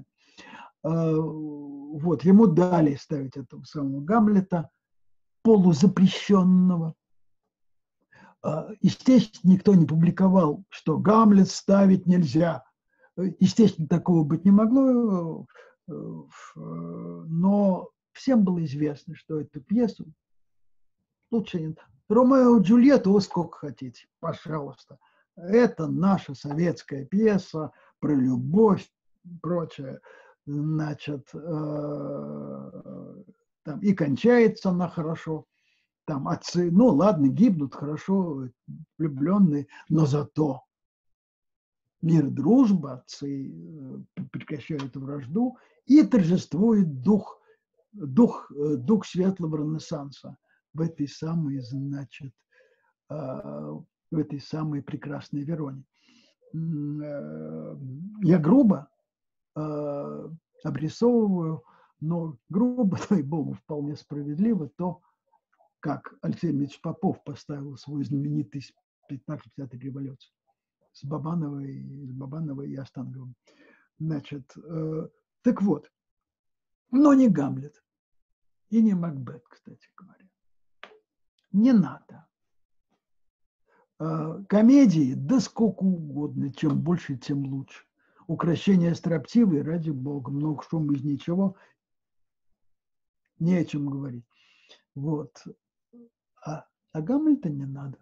Вот, ему дали ставить этого самого Гамлета, полузапрещенного. Естественно, никто не публиковал, что Гамлет ставить нельзя. Естественно, такого быть не могло, но всем было известно, что эту пьесу лучше нет. Ромео и Джульетту вы сколько хотите, пожалуйста. Это наша советская пьеса про любовь и прочее. Значит, э, там и кончается она хорошо. Там отцы, ну ладно, гибнут хорошо, влюбленные, но зато, мир и дружба, отцы прекращают вражду, и торжествует дух, дух, дух светлого Ренессанса в этой самой, значит, в этой самой прекрасной Вероне. Я грубо обрисовываю, но грубо, дай Богу, вполне справедливо то, как Алексей Ильич Попов поставил свой знаменитый спектакль «Театр революции» с Бабановой, с Бабановой и Останговым. Значит, э, так вот, но не Гамлет и не Макбет, кстати говоря. Не надо. Э, комедии, да сколько угодно, чем больше, тем лучше. Украшения строптивые, ради бога, много шума из ничего, не о чем говорить. Вот. А, а Гамлета не надо.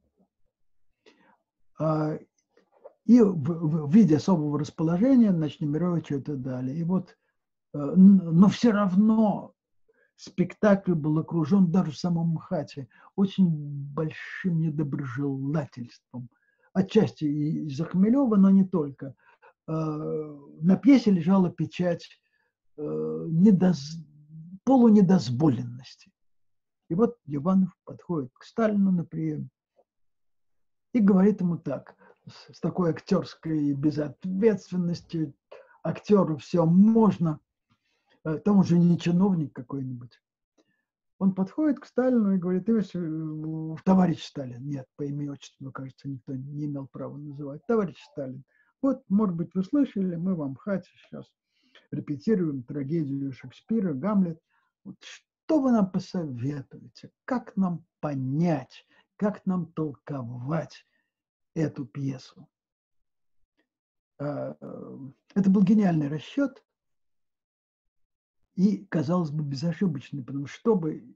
А, и в, в, в виде особого расположения, значит, Немировича это дали. И вот, но все равно спектакль был окружен даже в самом МХАТе очень большим недоброжелательством. Отчасти из-за Хмелева, но не только. На пьесе лежала печать недоз... полунедозволенности. И вот Ливанов подходит к Сталину на прием и говорит ему так, с, с такой актерской безответственностью, актеру все можно, там уже не чиновник какой-нибудь. Он подходит к Сталину и говорит: товарищ Сталин, нет, по имени отчеству, кажется, никто не имел права называть, товарищ Сталин, вот, может быть, вы слышали, мы в МХАТе сейчас репетируем трагедию Шекспира, Гамлет. Вот что вы нам посоветуете? Как нам понять, как нам толковать эту пьесу? Это был гениальный расчет и, казалось бы, безошибочный, потому что чтобы,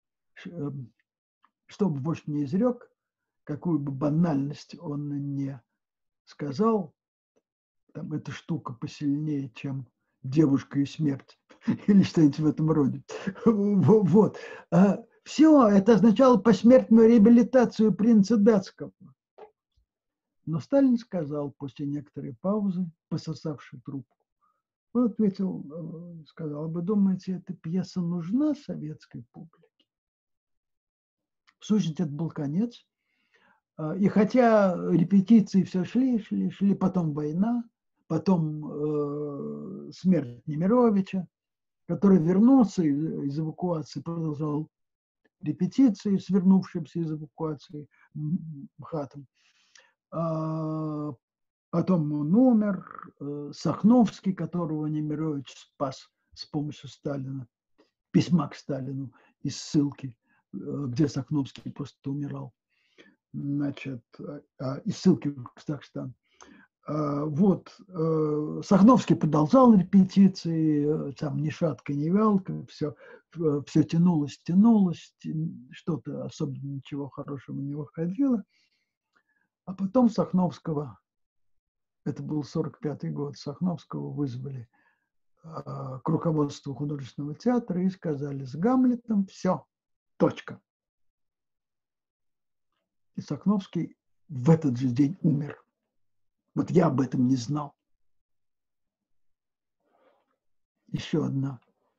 чтобы вождь не изрек, какую бы банальность он не сказал, там эта штука посильнее, чем девушка и смерть, или что-нибудь в этом роде. Вот. Все это означало посмертную реабилитацию принца датского. Но Сталин сказал после некоторой паузы, пососавший трубку, он ответил, сказал: вы думаете, эта пьеса нужна советской публике? В сущности, это был конец. И хотя репетиции все шли, шли, шли, потом война, потом э, смерть Немировича, который вернулся из, из эвакуации, продолжал репетиции с вернувшимся из эвакуации МХАТом. А, потом он умер. Сахновский, которого Немирович спас с помощью Сталина, письма к Сталину из ссылки, где Сахновский просто умирал. Значит, из ссылки в Казахстан. Вот, Сахновский продолжал репетиции, там ни шатка, ни вялка, все, все тянулось, тянулось, что-то особенно ничего хорошего не выходило. А потом Сахновского, это был сорок пятый год, Сахновского вызвали к руководству художественного театра и сказали: с Гамлетом все, точка. И Сахновский в этот же день умер. Вот я об этом не знал. Еще одна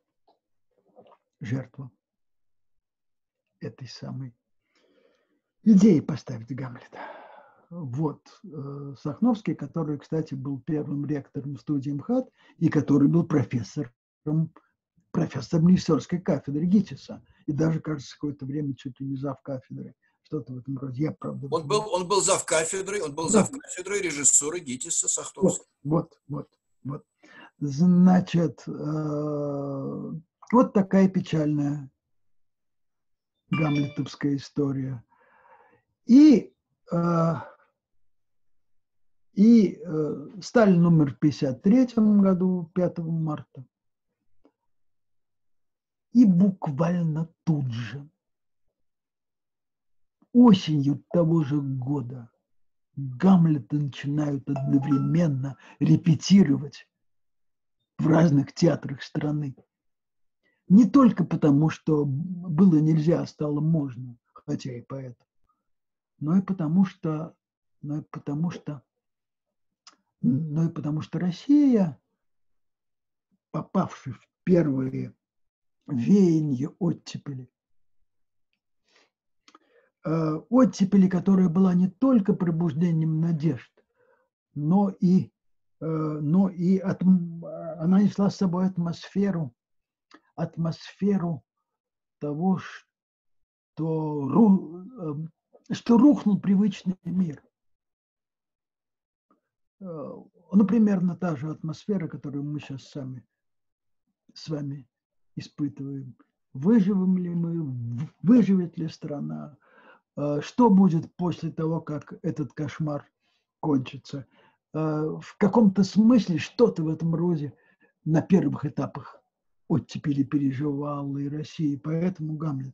жертва этой самой идеи поставить Гамлета. Вот Сахновский, который, кстати, был первым ректором студии МХАТ и который был профессором, профессором режиссерской кафедры ГИТИСа. И даже, кажется, какое-то время чуть ли не зав кафедры. Что-то в этом роде. Я, правда, он был, он был зав кафедрой, он был да. зав кафедрой режиссуры ГИТИСа Сахновский. Вот, вот, вот, вот. Значит, э, вот такая печальная гамлетовская история. И, э, и э, Сталин умер в пятьдесят третьем году, пятого марта. И буквально тут же, осенью того же года, Гамлета начинают одновременно репетировать в разных театрах страны. Не только потому, что было нельзя, а стало можно, хотя и поэтому, но и потому что, но и потому что Ну и потому что Россия, попавшая в первые веяния оттепели, оттепели, которая была не только пробуждением надежд, но и, но и от, она несла с собой атмосферу, атмосферу того, что, что рухнул привычный мир. Ну, примерно та же атмосфера, которую мы сейчас сами с вами испытываем. Выживем ли мы, выживет ли страна, что будет после того, как этот кошмар кончится. В каком-то смысле что-то в этом роде на первых этапах оттепели переживала и Россия, поэтому Гамлет.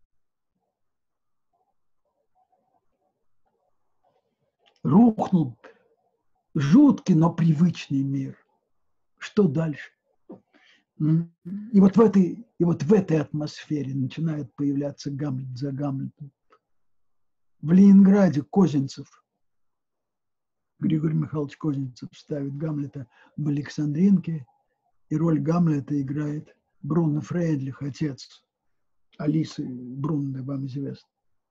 Рухнул жуткий, но привычный мир. Что дальше? И вот в этой, и вот в этой атмосфере начинает появляться Гамлет за Гамлетом. В Ленинграде Козинцев, Григорий Михайлович Козинцев ставит Гамлета в Александринке, и роль Гамлета играет Бруно Фрейдлих, отец Алисы Брунны, вам известно.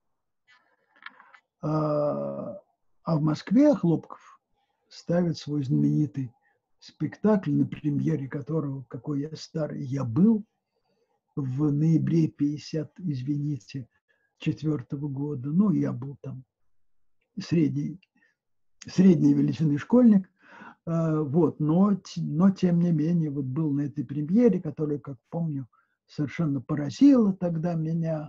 А, а в Москве Хлопков ставит свой знаменитый спектакль, на премьере которого, какой я старый, я был в ноябре пятьдесят, извините, четвертого года. Ну, я был там средней, средней величины школьник. Вот, но, но, тем не менее, вот был на этой премьере, которая, как помню, совершенно поразила тогда меня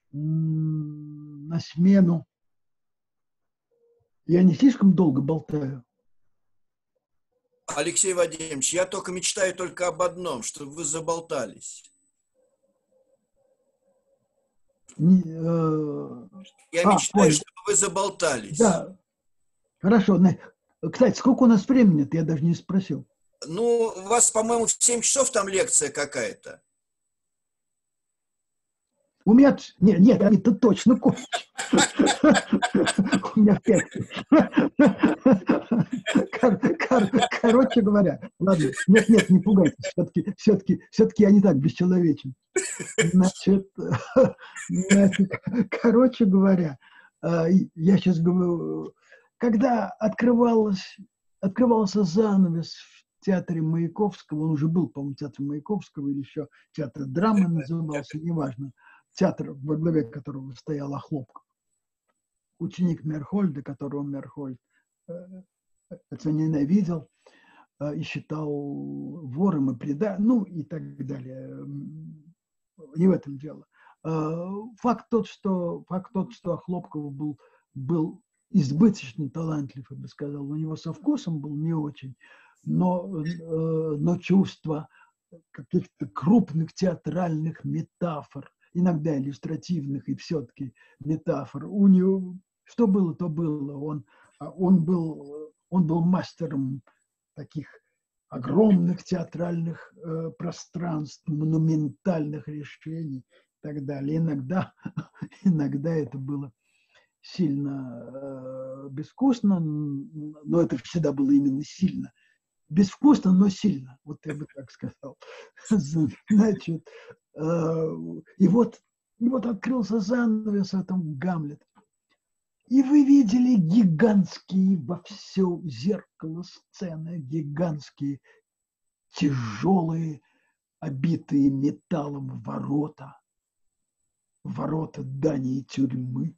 на смену. Я не слишком долго болтаю. Алексей Вадимович, я только мечтаю только об одном, чтобы вы заболтались. Не, э... Я а, мечтаю, понял. чтобы вы заболтались. Да, хорошо. Кстати, сколько у нас времени-то, я даже не спросил. Ну, у вас, по-моему, в семь часов там лекция какая-то. У меня... Нет, нет, это точно кончится. У меня пять. Короче говоря, ладно, нет, нет, не пугайтесь, все-таки, все-таки, все-таки я не так бесчеловечен. Значит, значит, короче говоря, я сейчас говорю, когда открывалось, открывался занавес в театре Маяковского, он уже был, по-моему, театр Маяковского или еще театр драмы назывался, неважно, театр, во главе которого стоял Хлопков, ученик Мерхольда, которого Мерхольд это ненавидел и считал вором и предателем, ну и так далее. Не в этом дело. Факт тот, что, факт тот, что Хлопков был, был избыточно талантлив, я бы сказал, у него со вкусом был не очень, но, но чувство каких-то крупных театральных метафор, иногда иллюстративных и все-таки метафор, у него, что было, то было. Он, он, был, он был мастером таких огромных театральных э, пространств, монументальных решений и так далее. Иногда, иногда это было сильно э, безвкусно, но это всегда было именно сильно. Безвкусно, но сильно, вот я бы так сказал. Значит, э, и, вот, и вот открылся занавес этом Гамлет. И вы видели гигантские во все зеркало сцены, гигантские, тяжелые, обитые металлом ворота, ворота Дании тюрьмы.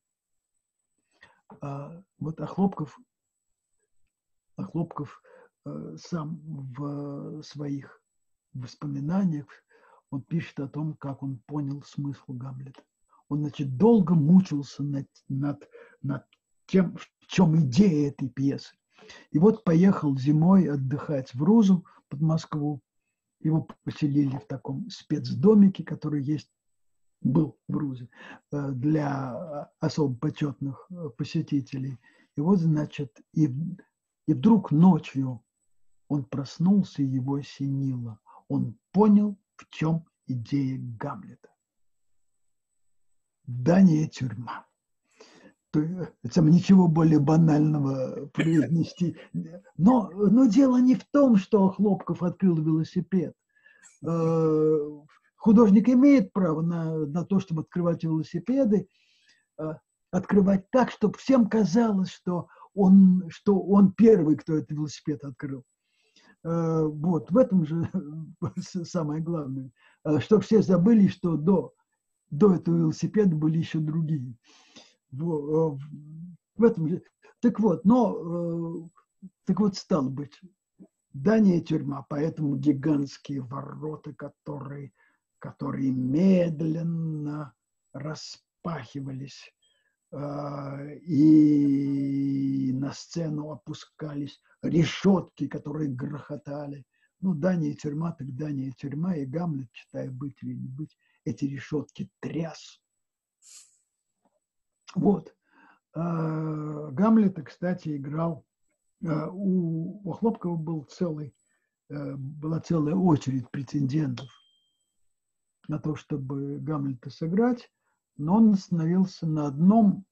А, вот Охлопков, Охлопков э, сам в своих воспоминаниях, он пишет о том, как он понял смысл Гамлета. Он, значит, долго мучился над, над, над тем, в чем идея этой пьесы. И вот поехал зимой отдыхать в Рузу под Москву. Его поселили в таком спецдомике, который есть, был в Рузе, для особо почетных посетителей. И вот, значит, и, и вдруг ночью он проснулся, и его осенило. Он понял, в чем идея Гамлета. Дания – тюрьма. там ничего более банального произнести. Но, но дело не в том, что Хлопков открыл велосипед. Художник имеет право на, на то, чтобы открывать велосипеды, открывать так, чтобы всем казалось, что он, что он первый, кто этот велосипед открыл. Вот, в этом же самое главное. Чтобы все забыли, что до, до этого велосипеда были еще другие. В, в этом же. Так вот, но, так вот, стало быть, Дания тюрьма, поэтому гигантские ворота, которые, которые медленно распахивались, и на сцену опускались решетки, которые грохотали. Ну, Дания тюрьма, так Дания тюрьма, и Гамлет, читая «Быть или не быть», эти решетки тряс. Вот. Гамлета, кстати, играл, у, у Хлопкова был целый, была целая очередь претендентов на то, чтобы Гамлета сыграть, но он остановился на одном,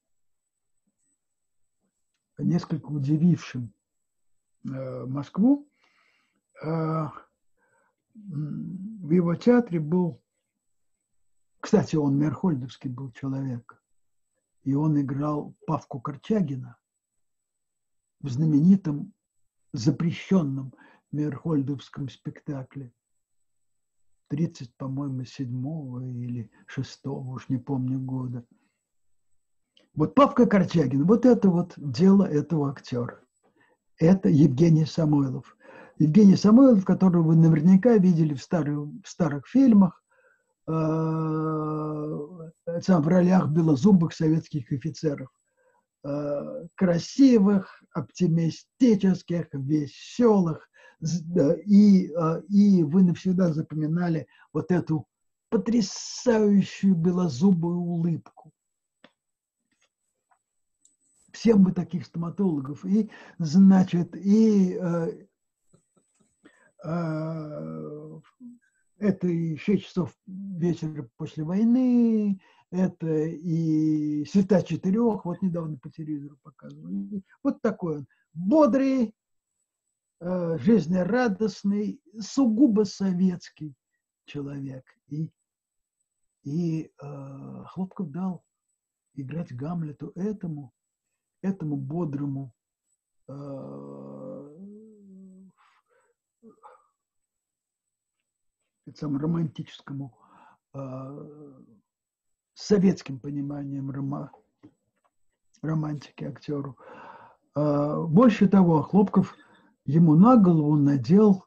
несколько удивившем Москву. В его театре был, кстати, он мерхольдовский был человек, и он играл Павку Корчагина в знаменитом запрещенном мерхольдовском спектакле тридцать, по-моему, седьмого или шестого, уж не помню года. Вот Павка Корчагин, вот это вот дело этого актера. Это Евгений Самойлов. Евгений Самойлов, которого вы наверняка видели в старых, в старых фильмах, э, в ролях белозубых советских офицеров. Э, красивых, оптимистических, веселых. И, и вы навсегда запоминали вот эту потрясающую белозубую улыбку. Всем бы таких стоматологов. И, значит, и э, э, это и шесть часов вечера после войны, это и «Света четырех», вот недавно по телевизору показывали. Вот такой он, бодрый, э, жизнерадостный, сугубо советский человек. И, и э, Хлопков дал играть Гамлету этому, этому бодрому, э, этому романтическому, э, советским пониманием рома, романтики актеру. Э, больше того, Хлопков ему на голову надел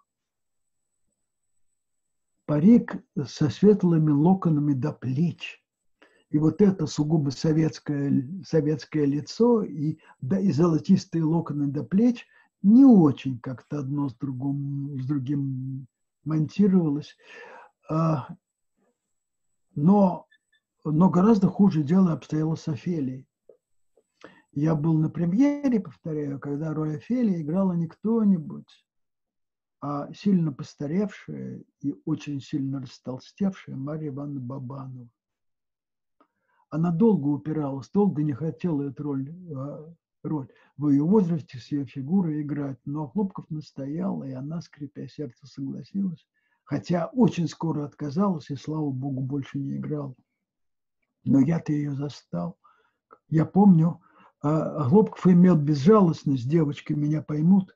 парик со светлыми локонами до плеч. И вот это сугубо советское, советское лицо и, да, и золотистые локоны до плеч не очень как-то одно с другим, с другим монтировалось. А, но, но гораздо хуже дело обстояло с Офелией. Я был на премьере, повторяю, когда роль Офелии играла не кто-нибудь, а сильно постаревшая и очень сильно растолстевшая Марья Ивановна Бабанова. Она долго упиралась, долго не хотела эту роль, роль в ее возрасте с ее фигурой играть, но Хлопков настоял, и она, скрипя сердце, согласилась, хотя очень скоро отказалась и, слава богу, больше не играла. Но я-то ее застал. Я помню, Хлопков имел безжалостность, девочки меня поймут,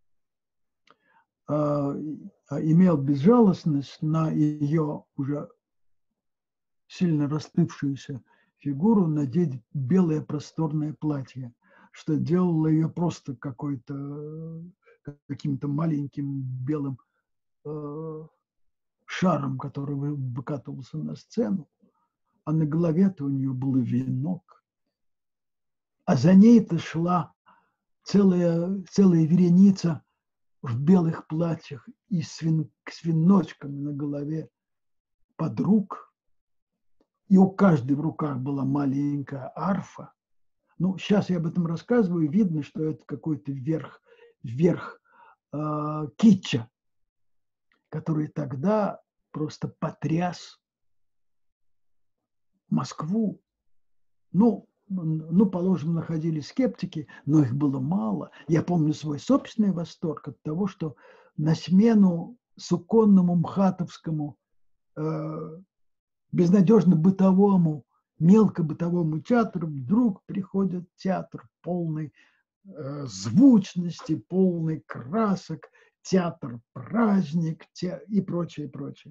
имел безжалостность на ее уже сильно расплывшуюся фигуру надеть белое просторное платье, что делало ее просто какой-то, каким-то маленьким белым э, шаром, который выкатывался на сцену, а на голове-то у нее был венок. А за ней-то шла целая, целая вереница в белых платьях и с веночками на голове подруг. И у каждой в руках была маленькая арфа. Ну, сейчас я об этом рассказываю, видно, что это какой-то верх, верх э, китча, который тогда просто потряс Москву. Ну, ну, положим, находились скептики, но их было мало. Я помню свой собственный восторг от того, что на смену суконному мхатовскому э, безнадежно бытовому, мелкобытовому театру вдруг приходит театр полный э, звучности, полный красок, театр-праздник те, и прочее, прочее.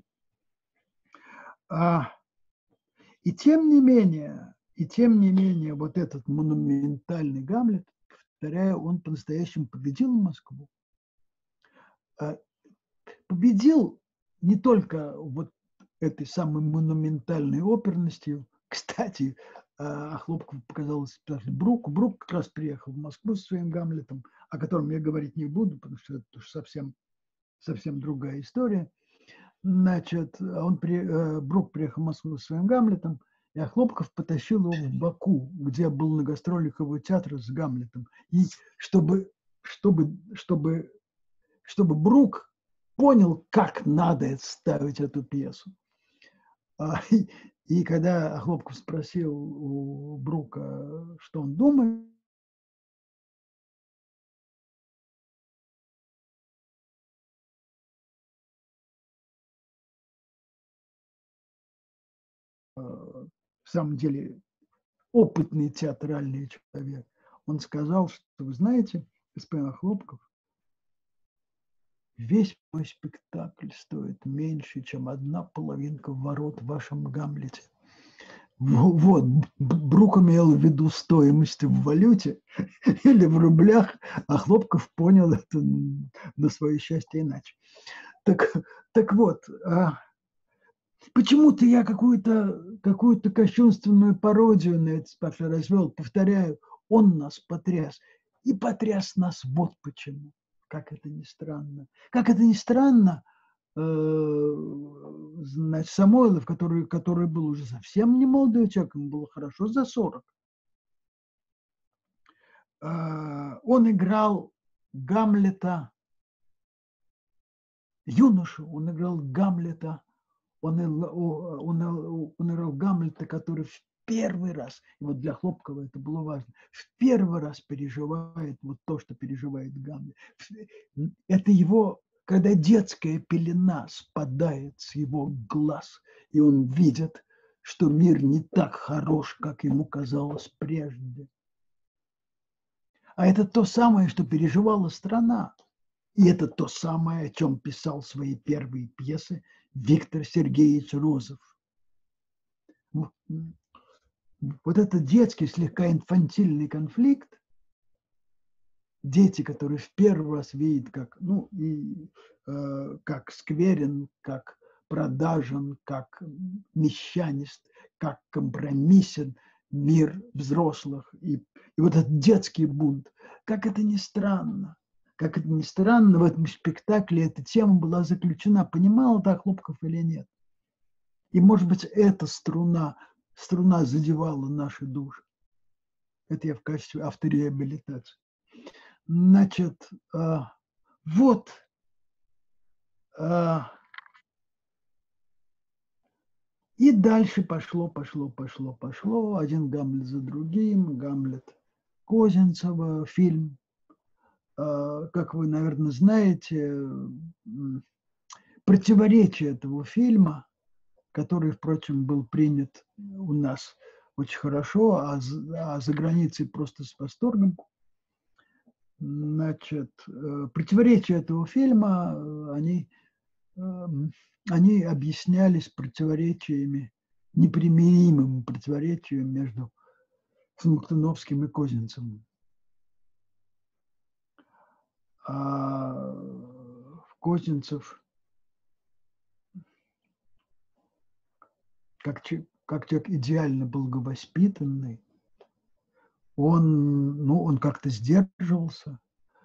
А, и тем не менее, и тем не менее, вот этот монументальный Гамлет, повторяю, он по-настоящему победил Москву. А, победил не только вот этой самой монументальной оперностью. Кстати, Хлопков показалось Бруку. Брук как раз приехал в Москву со своим Гамлетом, о котором я говорить не буду, потому что это уж совсем, совсем другая история. Значит, он при, Брук приехал в Москву со своим Гамлетом, и Хлопков потащил его в Баку, где был на гастролях его театра с Гамлетом. И чтобы, чтобы, чтобы, чтобы Брук понял, как надо ставить эту пьесу. И, и когда Хлопков спросил у Брука, что он думает, в самом деле опытный театральный человек, он сказал, что, вы знаете, господин Хлопков, весь мой спектакль стоит меньше, чем одна половинка ворот в вашем Гамлете. Вот, Брук имел в виду стоимость в валюте или в рублях, а Хлопков понял это на свое счастье иначе. Так, так вот, а почему-то я какую-то какую-то кощунственную пародию на этот спектакль развел. Повторяю, он нас потряс. И потряс нас вот почему. Как это ни странно. Как это ни странно, значит, Самойлов, который, который был уже совсем не молодой человек, ему было хорошо за сорок. Он играл Гамлета, юношу, он играл Гамлета, он, он, он играл Гамлета, который в первый раз, и вот для Хлопкова это было важно, в первый раз переживает вот то, что переживает Гамлет. Это его... Когда детская пелена спадает с его глаз, и он видит, что мир не так хорош, как ему казалось прежде. А это то самое, что переживала страна. И это то самое, о чем писал свои первые пьесы Виктор Сергеевич Розов. Вот этот детский, слегка инфантильный конфликт, дети, которые в первый раз видят, как, ну, и, э, как скверен, как продажен, как мещанист, как компромиссен мир взрослых. И, и вот этот детский бунт, как это ни странно, как это ни странно, в этом спектакле эта тема была заключена. Понимал это Хлопков или нет? И, может быть, эта струна, струна задевала наши души. Это я в качестве автореабилитации. Значит, а, вот а, и дальше пошло, пошло, пошло, пошло. Один Гамлет за другим, Гамлет Козинцева, фильм. А, как вы, наверное, знаете, противоречие этого фильма, который, впрочем, был принят у нас очень хорошо, а за, а за границей просто с восторгом. Значит, противоречия этого фильма, они, они объяснялись противоречиями, непримиримым противоречием между Смоктуновским и Козинцевым. А Козинцев, как, как человек идеально благовоспитанный, он, ну, он как-то сдерживался,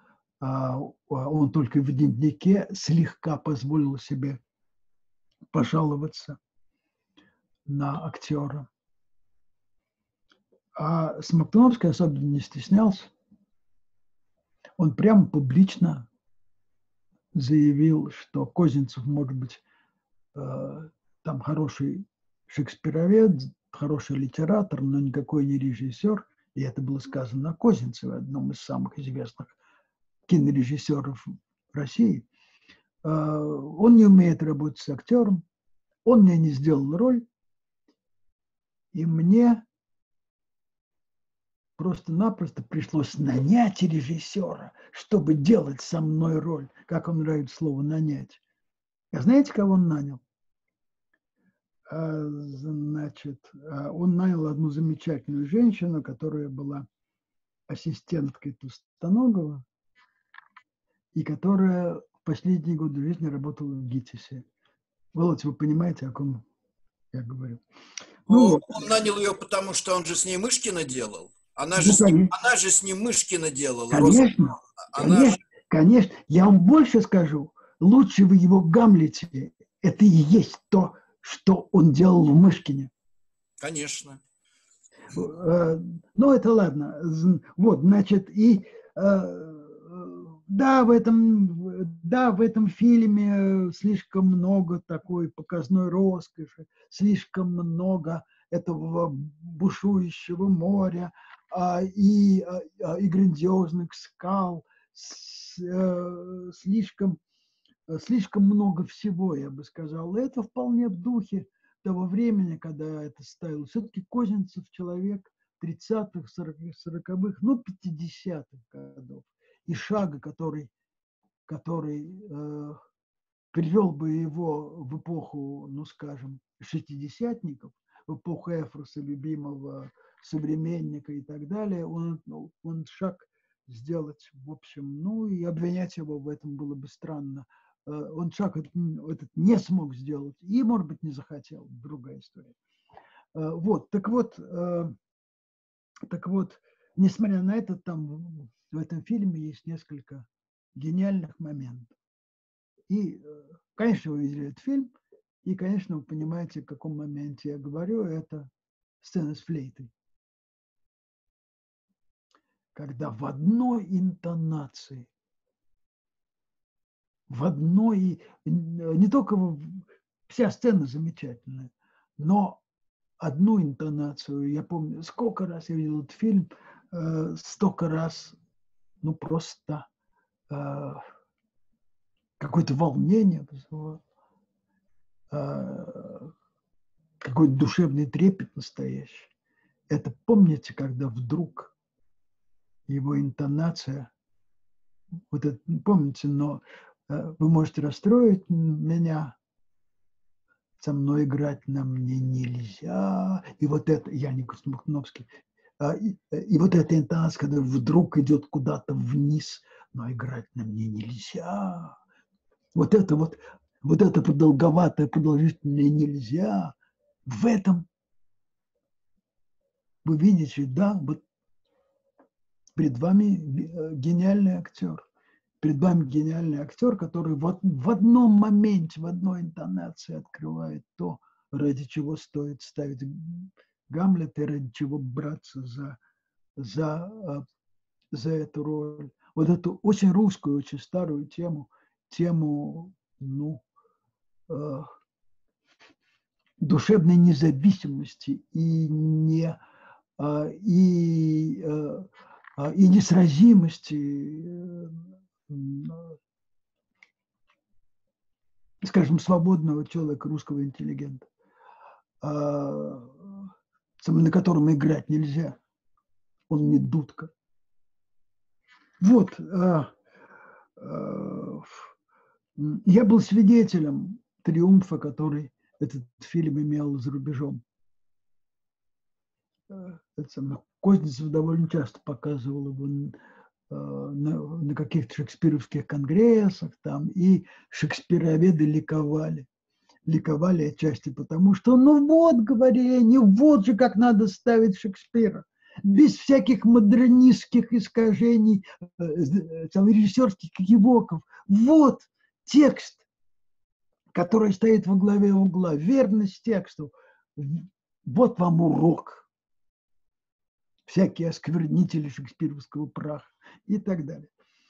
он только в дневнике слегка позволил себе пожаловаться на актера. А Смоктуновский особенно не стеснялся. Он прямо публично заявил, что Козинцев может быть там хороший шекспировед, хороший литератор, но никакой не режиссер. И это было сказано о Козинцеве, одном из самых известных кинорежиссеров России. Он не умеет работать с актером, он мне не сделал роль, и мне просто-напросто пришлось нанять режиссера, чтобы делать со мной роль. Как он нравится слово «нанять». А знаете, кого он нанял? А, значит, он нанял одну замечательную женщину, которая была ассистенткой Тустаногова и которая в последние годы жизни работала в ГИТИСе. Володь, вы понимаете, о ком я говорю? Ну, вот. Он нанял ее, потому что он же с ней Мышкина делал. Она, ну, же, с ним, она же с ним Мышкина делала. Конечно, она конечно, же... конечно. Я вам больше скажу. Лучше в его Гамлете это и есть то, что он делал в Мышкине. Конечно. Ну, это ладно. Вот, значит, и да, в этом, да, в этом фильме слишком много такой показной роскоши, слишком много этого бушующего моря а, и, а, и грандиозных скал, с, а, слишком, слишком много всего, я бы сказал. И это вполне в духе того времени, когда это ставилось. Все-таки Козинцев человек тридцатых, сороковых, ну, пятидесятых годов. И шага, который, который э, привел бы его в эпоху, ну, скажем, шестидесятников, в эпоху Эфроса, любимого современника и так далее, он, он шаг сделать, в общем, ну, и обвинять его в этом было бы странно. Он шаг этот, этот не смог сделать и, может быть, не захотел. Другая история. Вот, так вот, так вот, несмотря на это, там в этом фильме есть несколько гениальных моментов. И, конечно, вы видели этот фильм, и, конечно, вы понимаете, в каком моменте я говорю, это сцена с флейтой. Когда в одной интонации, в одной, не только вся сцена замечательная, но одну интонацию, я помню, сколько раз я видел этот фильм, столько раз, ну, просто какое-то волнение, какой-то душевный трепет настоящий. Это помните, когда вдруг его интонация, вот это, помните, но вы можете расстроить меня, со мной играть на мне нельзя. И вот это, я не Костомахновский, и, и вот эта интонация, когда вдруг идет куда-то вниз, но играть на мне нельзя. Вот это вот, вот это продолговатое, продолжительное нельзя. В этом вы видите, да, вот перед вами гениальный актер. Перед вами гениальный актер, который вот в одном моменте, в одной интонации открывает то, ради чего стоит ставить Гамлет и ради чего браться за, за, за эту роль. Вот эту очень русскую, очень старую тему, тему, ну, э, душевной независимости и не э, и, э, и несразимости, э, скажем, свободного человека, русского интеллигента, э, на котором играть нельзя. Он не дудка. Вот. Э, э, я был свидетелем триумфа, который этот фильм имел за рубежом. Козинцев довольно часто показывал его на, на каких-то шекспировских конгрессах, там, и шекспироведы ликовали. Ликовали отчасти потому, что, ну вот, говорили они, вот же как надо ставить Шекспира. Без всяких модернистских искажений, режиссерских кивоков. Вот текст, который стоит во главе угла, верность тексту. Вот вам урок. Всякие осквернители шекспировского праха и так далее.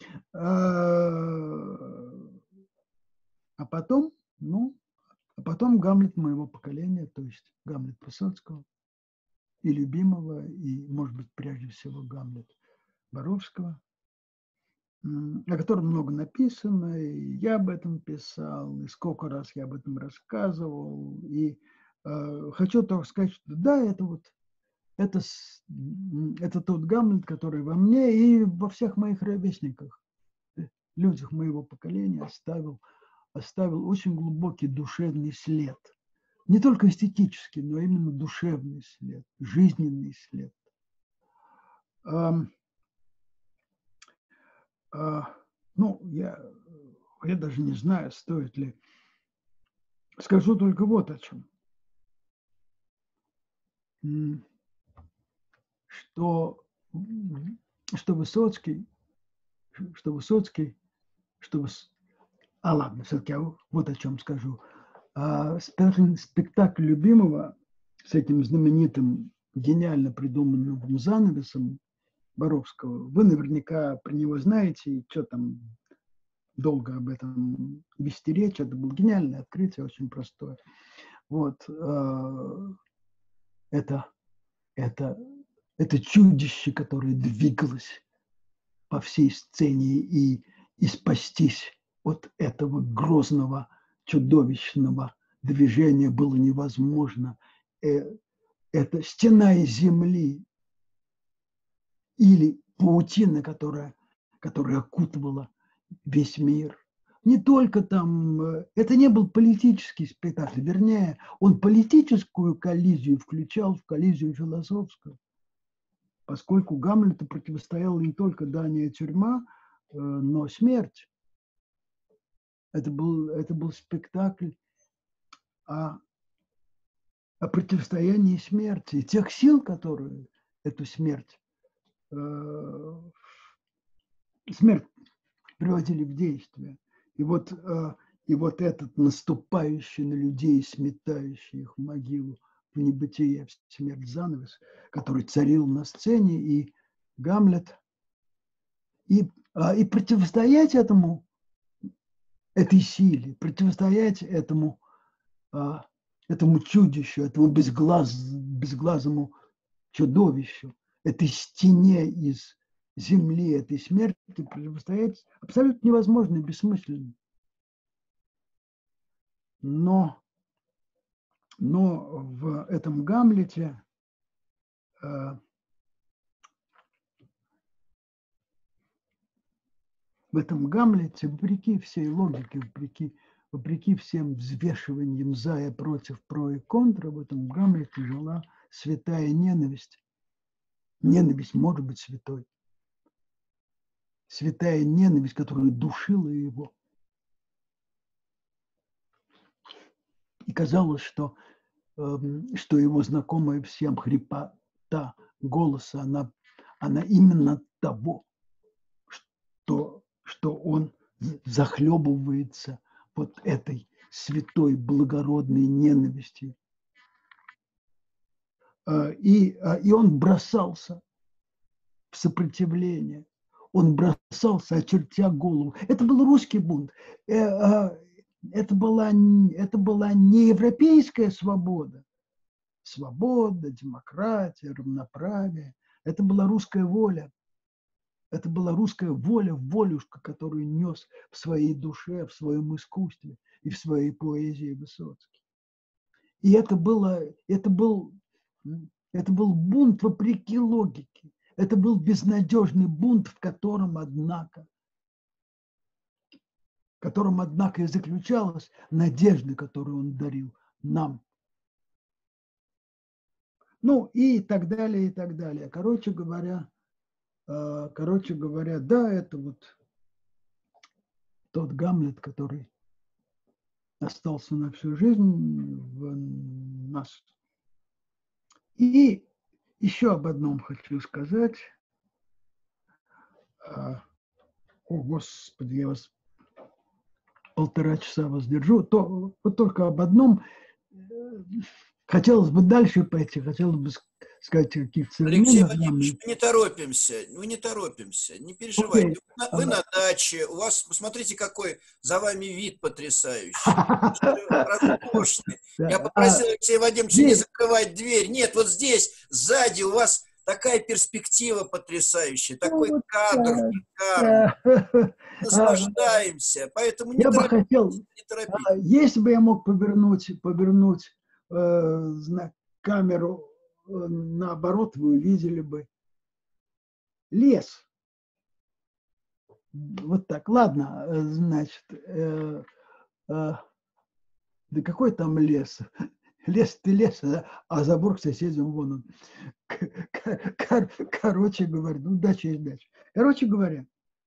А потом, ну, а потом Гамлет моего поколения, то есть Гамлет Высоцкого, и любимого, и, может быть, прежде всего Гамлет Боровского, о котором много написано, и я об этом писал, и сколько раз я об этом рассказывал. И э, хочу только сказать, что да, это вот это, это тот Гамлет, который во мне и во всех моих ровесниках, людях моего поколения оставил, оставил очень глубокий душевный след. Не только эстетический, но именно душевный след, жизненный след. А, а, ну, я, я даже не знаю, стоит ли. Скажу только вот о чем. Что, что Высоцкий, что Высоцкий, что А ладно, все-таки вот о чем скажу. А, спектакль, спектакль любимого с этим знаменитым, гениально придуманным занавесом Боровского, вы наверняка про него знаете, и что там долго об этом вести речь. Это было гениальное открытие, очень простое. Вот. Это, это, это чудище, которое двигалось по всей сцене, и, и спастись от этого грозного, чудовищного движения было невозможно. Это стена из земли или паутина, которая, которая окутывала весь мир. Не только там, это не был политический спектакль, вернее, он политическую коллизию включал в коллизию философскую, поскольку Гамлету противостояла не только дания тюрьма, но смерть. Это был, это был спектакль о, о противостоянии смерти, и тех сил, которые эту смерть, э, смерть приводили в действие. И вот, э, и вот этот наступающий на людей, сметающий их в могилу, в небытие, в смерть занавес, который царил на сцене, и Гамлет, и, э, и противостоять этому, этой силе, противостоять этому, а, этому чудищу, этому безглаз, безглазому чудовищу, этой стене из земли, этой смерти противостоять абсолютно невозможно и бессмысленно. Но, но в этом Гамлете а, в этом Гамлете, вопреки всей логике, вопреки, вопреки всем взвешиваниям за и против, про и контра, в этом Гамлете жила святая ненависть. Ненависть может быть святой. Святая ненависть, которая душила его. И казалось, что, э, что его знакомая всем хрипота голоса, она, она именно того, что, что он захлебывается вот этой святой, благородной ненавистью. И, и он бросался в сопротивление, он бросался, очертя голову. Это был русский бунт. Это была, это была не европейская свобода. Свобода, демократия, равноправие. Это была русская воля. Это была русская воля, волюшка, которую нес в своей душе, в своем искусстве и в своей поэзии Высоцкий. И это, было, это, был, это был бунт вопреки логике. Это был безнадежный бунт, в котором, однако, в котором, однако, и заключалась надежда, которую он дарил нам. Ну и так далее, и так далее. Короче говоря, короче говоря, да, это вот тот Гамлет, который остался на всю жизнь в нас. И еще об одном хочу сказать. О, Господи, я вас полтора часа воздержу. То, вот только об одном. Хотелось бы дальше пойти, хотелось бы сказать, каких Алексей современных Владимирович, данных. мы не торопимся, мы не торопимся, не переживайте. Окей. Вы на, вы на даче, у вас, посмотрите, какой за вами вид потрясающий. Роскошный. Я А попросил Алексея Вадимовича не здесь, закрывать дверь. Нет, вот здесь, сзади у вас такая перспектива потрясающая, ну, такой вот, кадр э, шикарный. э, а, Наслаждаемся. Поэтому не я бы торопитесь, хотел, не торопитесь. а, если бы я мог повернуть, повернуть э, зна- камеру э, наоборот, вы увидели бы лес. Вот так. Ладно, э, значит, э, э, да какой там лес? Лес ты лес, а, а забор к соседям вон он. Кор- кор- Короче говоря, ну дача есть дача. Короче говоря,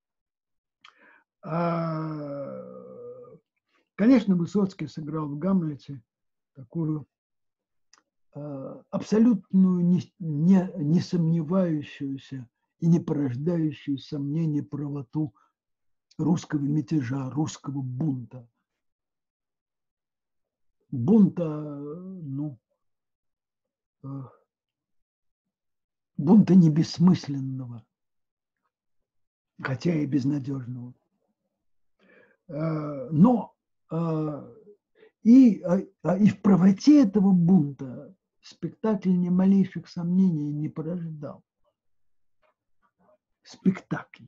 а, конечно, Высоцкий сыграл в «Гамлете» такую а, абсолютную, не, не, не сомневающуюся и не порождающую сомнений правоту русского мятежа, русского бунта. Бунта, ну, э, бунта не бессмысленного, хотя и безнадежного. Э, Но э, и, а, и в правоте этого бунта спектакль ни малейших сомнений не порождал. Спектакль.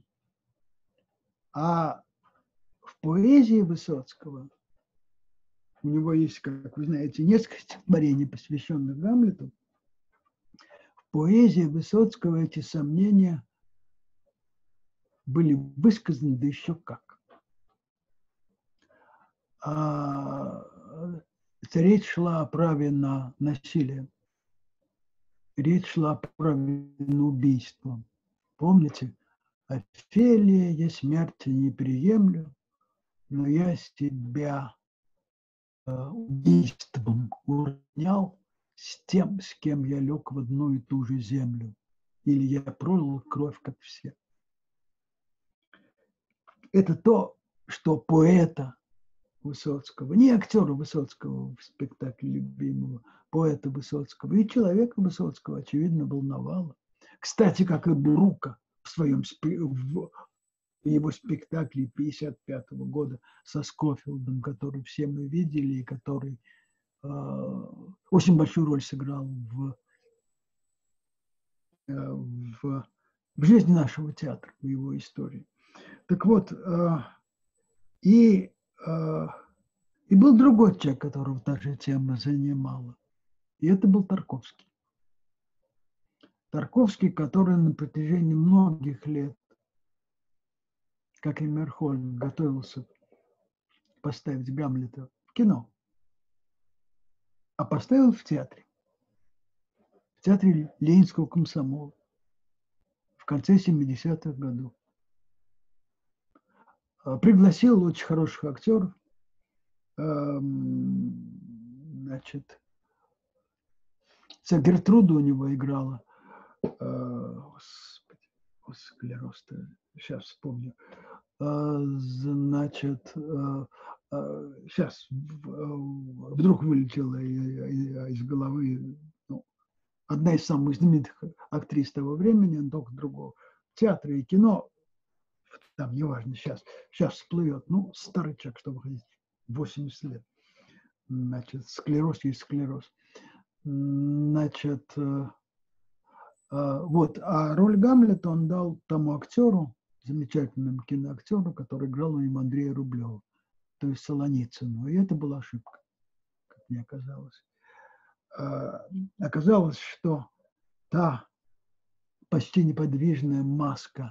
А в поэзии Высоцкого, у него есть, как вы знаете, несколько стихотворений, посвященных Гамлету, в поэзии Высоцкого эти сомнения были высказаны, да еще как. А, речь шла о праве на насилие. Речь шла о праве на убийство. Помните? Офелия, я смерти не приемлю, но я себя э, убийством уравнял с тем, с кем я лег в одну и ту же землю. Или я пролил кровь, как все. Это то, что поэта Высоцкого, не актера Высоцкого в спектакле любимого, поэта Высоцкого и человека Высоцкого, очевидно, волновало. Кстати, как и Брука в своем в его спектакле пятьдесят пятого года со Скофилдом, который все мы видели и который э, очень большую роль сыграл в, э, в, в жизни нашего театра, в его истории. Так вот, э, и э, И был другой человек, которого та же тема занимала. И это был Тарковский. Тарковский, который на протяжении многих лет, как и Мерхольд, готовился поставить Гамлета в кино, а поставил в театре. В театре Ленинского комсомола в конце семидесятых годов. Пригласил очень хороших актеров. Значит, Гертруда у него играла. Господи, склероз-то, сейчас вспомню. Значит, сейчас вдруг вылетела из головы, ну, одна из самых знаменитых актрис того времени, только другого. Театра и кино, там, неважно, сейчас, сейчас всплывет, ну, старый человек, чтобы ходить, восемьдесят лет. Значит, склероз есть склероз. Значит, вот, а роль Гамлета он дал тому актеру, замечательному киноактеру, который играл у него Андрея Рублева, то есть Солоницыну. И это была ошибка, как мне казалось. Оказалось, что та почти неподвижная маска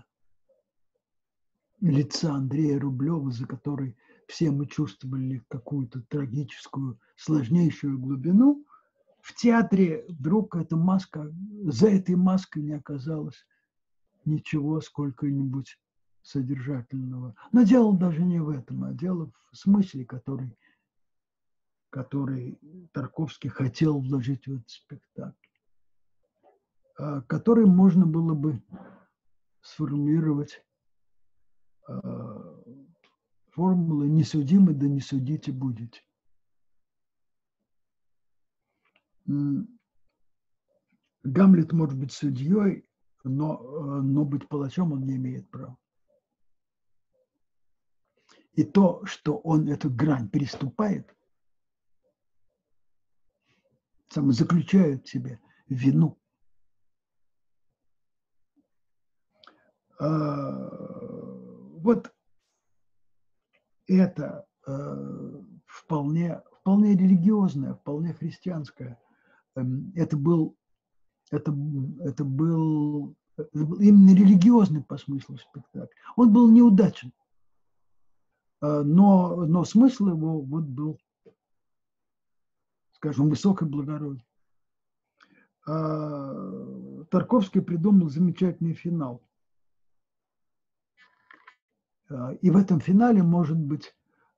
лица Андрея Рублева, за которой все мы чувствовали какую-то трагическую, сложнейшую глубину, в театре вдруг эта маска, за этой маской не оказалось ничего сколько-нибудь содержательного. Но дело даже не в этом, а дело в смысле, который, который Тарковский хотел вложить в этот спектакль, который можно было бы сформулировать формулы «не судимы, да не судите будете». Гамлет может быть судьей, но, но быть палачом он не имеет права. И то, что он эту грань переступает, сам заключает в себе вину. Вот это вполне, вполне религиозное, вполне христианское. Это был, это, это был, это был именно религиозный по смыслу спектакль. Он был неудачен, но, но смысл его вот был, скажем, высокое благородие. Тарковский придумал замечательный финал. И в этом финале, может быть,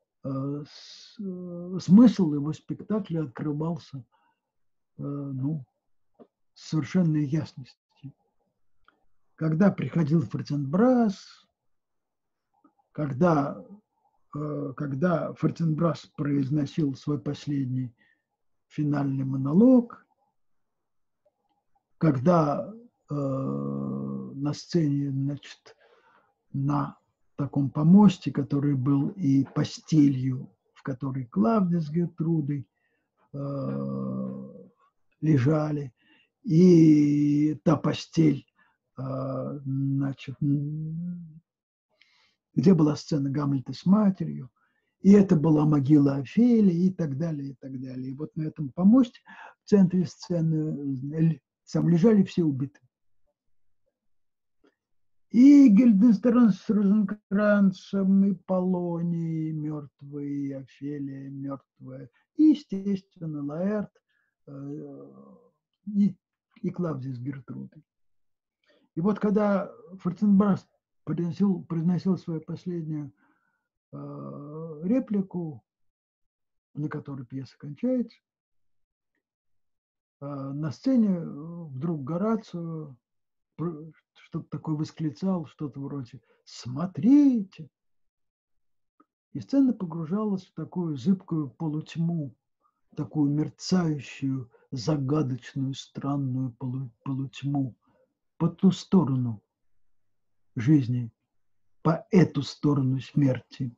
смысл его спектакля открывался, ну, с совершенной ясностью. Когда приходил Фортенбрас, когда, когда Фортенбрас произносил свой последний финальный монолог, когда э, на сцене, значит, на таком помосте, который был и постелью, в которой Клавдия с Гертрудой э, лежали, и та постель, э, значит, где была сцена Гамлета с матерью, и это была могила Офелии, и так далее, и так далее. И вот на этом помосте в центре сцены там лежали все убитые. И Гильденстерн с Розенкранцем, и Полоний мертвый, и Офелия мертвая, и, естественно, Лаэрт, и, и Клавдия с Гертрудой. И вот когда Фортенбрас произносил, произносил свою последнюю э, реплику, на которой пьеса кончается, э, на сцене вдруг Горацио что-то такое восклицал, что-то вроде «Смотрите!». И сцена погружалась в такую зыбкую полутьму, такую мерцающую, загадочную, странную полу, полутьму, по ту сторону жизни, по эту сторону смерти.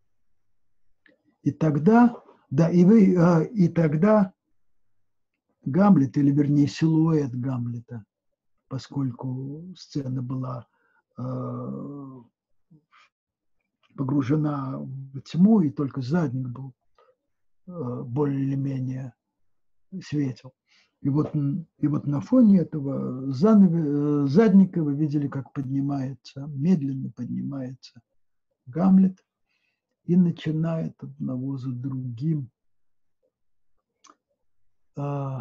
И тогда, да, и, вы, и тогда Гамлет, или вернее силуэт Гамлета, поскольку сцена была э, погружена в тьму, и только задник был э, более или менее светил. И вот, и вот на фоне этого занаве, задника вы видели, как поднимается, медленно поднимается Гамлет и начинает одного за другим э,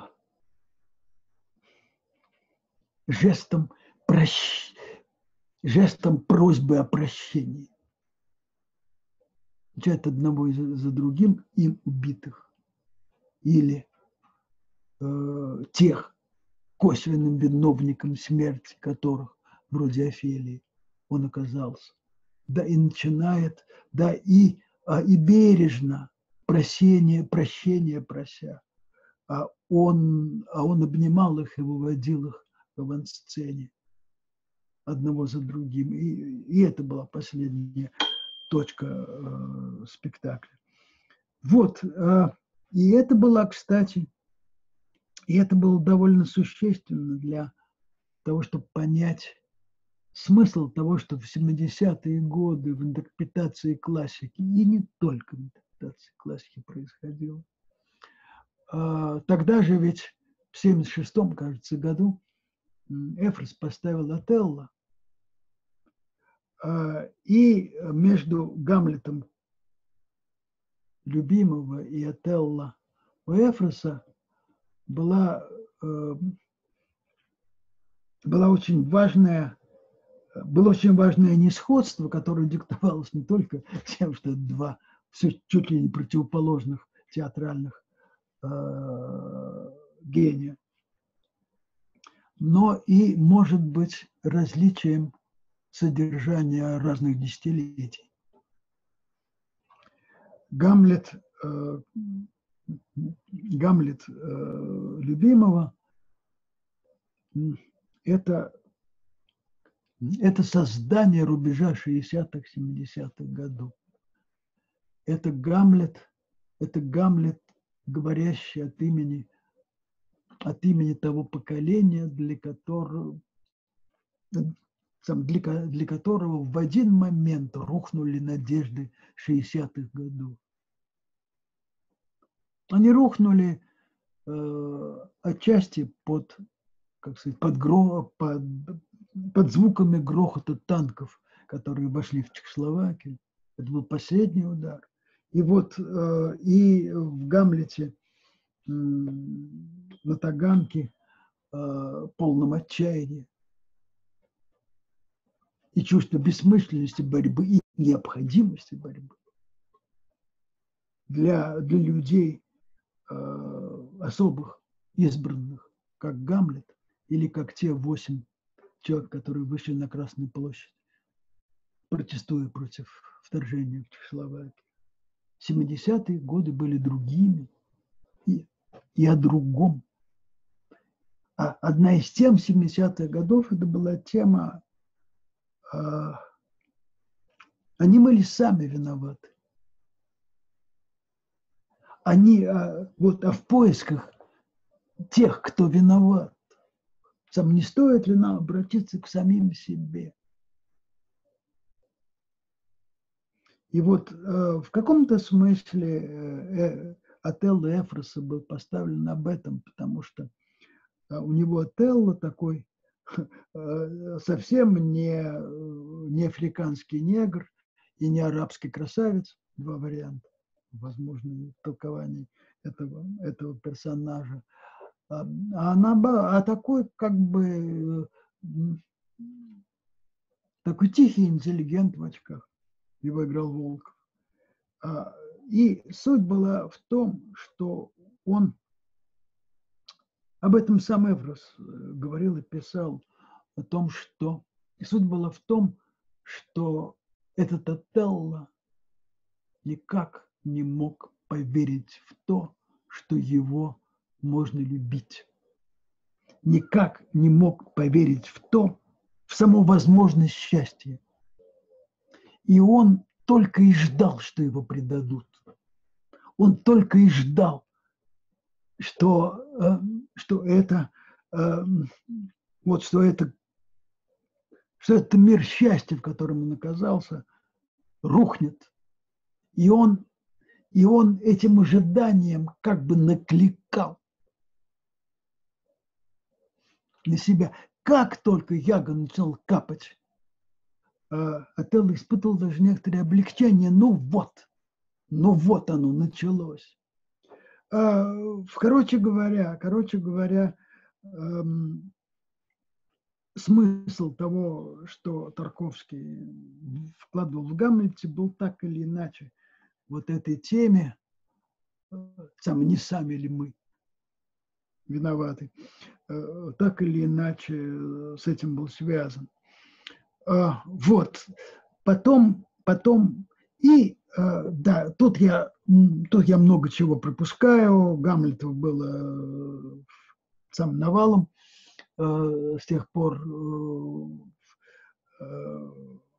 жестом, прощ... жестом просьбы о прощении. Начинает одного за другим им убитых или э, тех, косвенным виновником смерти которых, вроде Офелии, он оказался. Да, и начинает, да, и, а, и бережно, прощение, прощение прося. А он, а он обнимал их и выводил их в авансцене одного за другим. И, и это была последняя точка э, спектакля. Вот. Э, и это была, кстати, и это было довольно существенно для того, чтобы понять смысл того, что в семидесятые годы в интерпретации классики, и не только в интерпретации классики происходило. Тогда же ведь в семьдесят шестом, кажется, году Эфрос поставил Отелло, и между Гамлетом любимого и Отелло у Эфроса была, была очень важная было очень важное несходство, которое диктовалось не только тем, что это два все чуть ли не противоположных театральных э, гения, но и, может быть, различием содержания разных десятилетий. Гамлет, э, Гамлет э, любимого это, это создание рубежа шестидесятых, семидесятых годов. Это Гамлет, это Гамлет, говорящий от имени, от имени того поколения, для которого, для, для которого в один момент рухнули надежды шестидесятых годов. Они рухнули э, отчасти под, как сказать, под, гро, под, под звуками грохота танков, которые вошли в Чехословакию. Это был последний удар. И вот э, и в Гамлете э, на Таганке э, полном отчаянии и чувство бессмысленности борьбы и необходимости борьбы для, для людей э, особых, избранных, как Гамлет или как те восемь человек, которые вышли на Красную площадь, протестуя против вторжения в Чехословакию. семидесятые годы были другими и, и о другом. А одна из тем семидесятых годов это была тема э, они были сами виноваты. Они э, вот а в поисках тех, кто виноват, сам не стоит ли нам обратиться к самим себе? И вот э, в каком-то смысле э, Отелло Эфроса был поставлен об этом, потому что э, у него Отелло такой э, совсем не, не африканский негр и не арабский красавец, два варианта возможно толкований этого, этого персонажа. А, она, а такой как бы такой тихий интеллигент в очках. Его играл Волков. И суть была в том, что он, об этом сам Эфрос говорил и писал, о том, что, и суть была в том, что этот Отелло никак не мог поверить в то, что его можно любить. Никак не мог поверить в то, в саму возможность счастья. И он только и ждал, что его предадут. Он только и ждал, что, э, что это, э, вот что это, что это мир счастья, в котором он оказался, рухнет. И он, и он этим ожиданием как бы накликал на себя. Как только яга начал капать, Отелло испытывал даже некоторое облегчение. Ну вот, ну вот оно началось. Короче говоря, короче говоря, эм, смысл того, что Тарковский вкладывал в Гамлете, был так или иначе вот этой теме, сам, не сами ли мы виноваты, э, так или иначе с этим был связан. Э, вот, потом, потом, и э, да, тут я, тут я много чего пропускаю, Гамлетов было э, самым навалом, э, с тех пор э, э,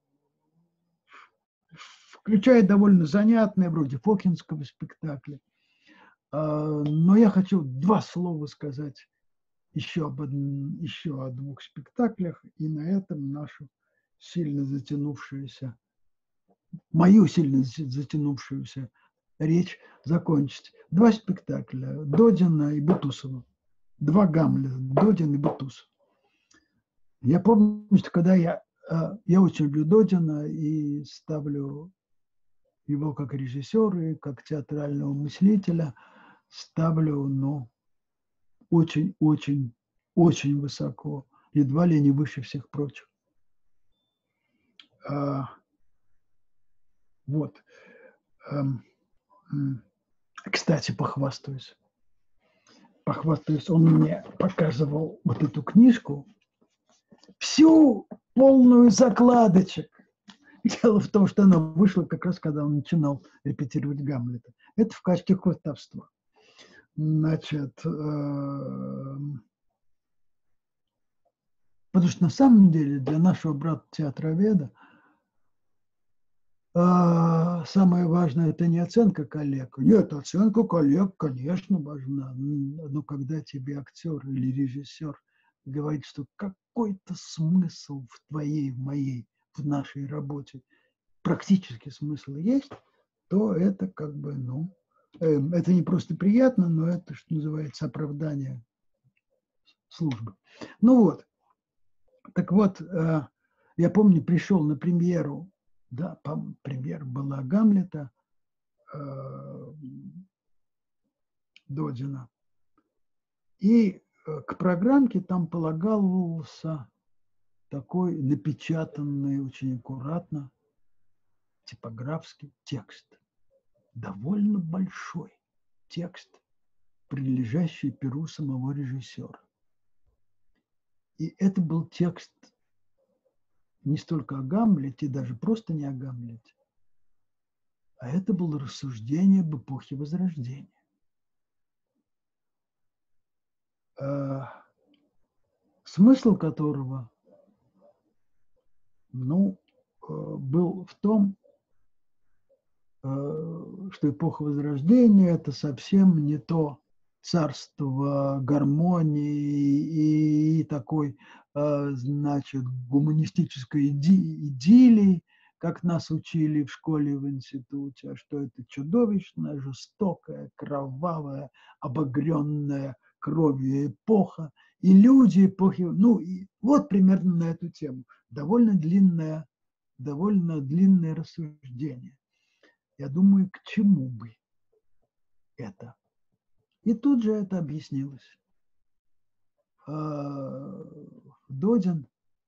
включая довольно занятные, вроде Фокинского спектакля. Но я хочу два слова сказать еще об, одном, еще о двух спектаклях, и на этом нашу сильно затянувшуюся, мою сильно затянувшуюся речь закончить. Два спектакля Додина и Бутусова. Два Гамлета, Додин и Бутусов. Я помню, что когда я, я очень люблю Додина и ставлю его как режиссера и как театрального мыслителя, ставлю, ну, очень-очень, очень высоко, едва ли не выше всех прочих. А, вот. А, кстати, похвастаюсь. Похвастаюсь, он мне показывал вот эту книжку, всю полную закладочек. Дело в том, что она вышла как раз, когда он начинал репетировать Гамлета. Это в качестве хвастовства. Значит, э, Потому что на самом деле для нашего брата-театроведа а, самое важное – это не оценка коллег. Нет, оценка коллег, конечно, важна. Но когда тебе актер или режиссер говорит, что какой-то смысл в твоей, в моей, в нашей работе, практически смысл есть, то это как бы, ну, э, это не просто приятно, но это, что называется, оправдание службы. Ну вот, так вот, э, я помню, пришел на премьеру, да, премьера была Гамлета, э, Додина, и э, к программке там полагался такой напечатанный очень аккуратно типографский текст, довольно большой текст, прилежащий перу самого режиссера. И это был текст не столько о Гамлете, даже просто не о Гамлете, а это было рассуждение об эпохе Возрождения. Смысл которого, ну, был в том, что эпоха Возрождения – это совсем не то царство гармонии и такой, значит, гуманистической идиллии, как нас учили в школе и в институте, а что это чудовищная, жестокая, кровавая, обогренная кровью эпоха, и люди эпохи, ну, и вот примерно на эту тему. Довольно длинное, довольно длинное рассуждение. Я думаю, к чему бы это? И тут же это объяснилось. Додин,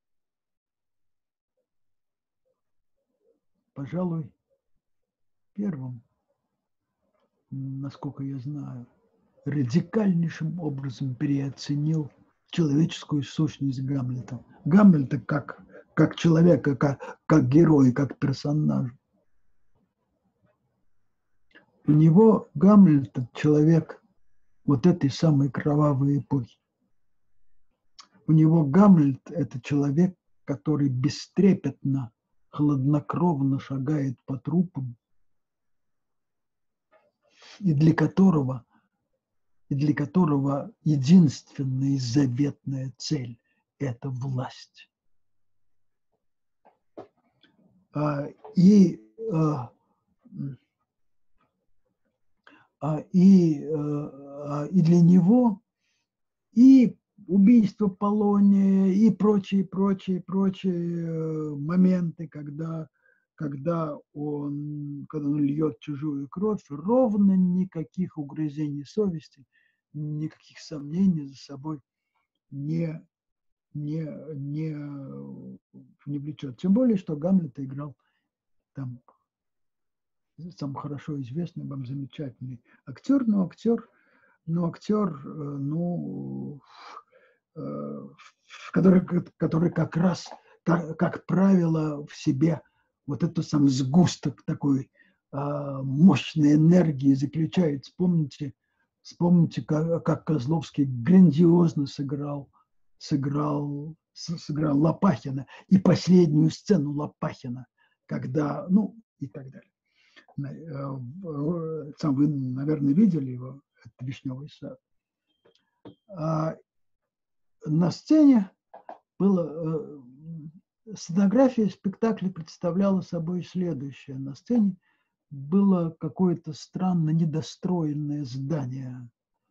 пожалуй, первым, насколько я знаю, радикальнейшим образом переоценил человеческую сущность Гамлета. Гамлета как, как человека, как, как героя, как персонажа. У него Гамлет – это человек вот этой самой кровавой эпохи. У него Гамлет – это человек, который бестрепетно, хладнокровно шагает по трупам, и для которого, и для которого единственная и заветная цель – это власть. И, и, и для него и убийство Полония и прочие, прочие, прочие моменты, когда, когда, он, когда он льет чужую кровь, ровно никаких угрызений совести, никаких сомнений за собой не, не, не, не влечет. Тем более, что Гамлета играл там сам хорошо известный вам замечательный актер, но актер, но актер, ну, который, который как раз, как, как правило, в себе вот этот сам сгусток такой мощной энергии заключает. Вспомните, вспомните как, как Козловский грандиозно сыграл, сыграл, сыграл Лопахина и последнюю сцену Лопахина, когда, ну, и так далее. Сам вы, наверное, видели его, это «Вишневый сад». На сцене было, сценография спектакля представляла собой следующее. На сцене было какое-то странно недостроенное здание.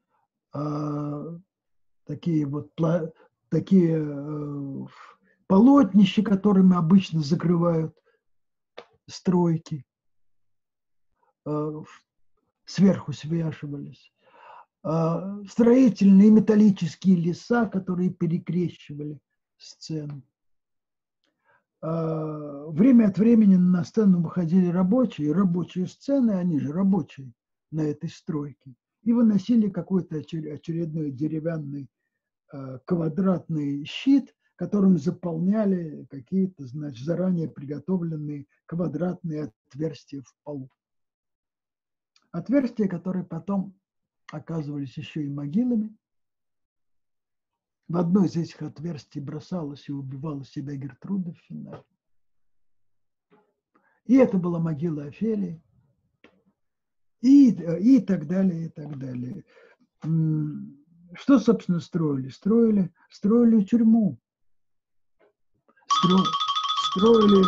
Такие вот такие полотнища, которыми обычно закрывают стройки, сверху свешивались. Строительные металлические леса, которые перекрещивали сцену. Время от времени на сцену выходили рабочие, рабочие сцены, они же рабочие на этой стройке, и выносили какой-то очередной деревянный квадратный щит, которым заполняли какие-то, значит, заранее приготовленные квадратные отверстия в полу. Отверстия, которые потом оказывались еще и могилами. В одно из этих отверстий бросалась и убивала себя Гертруда в финале. И это была могила Офелии. И, и так далее, и так далее. Что, собственно, строили? Строили, строили тюрьму. Стро, строили...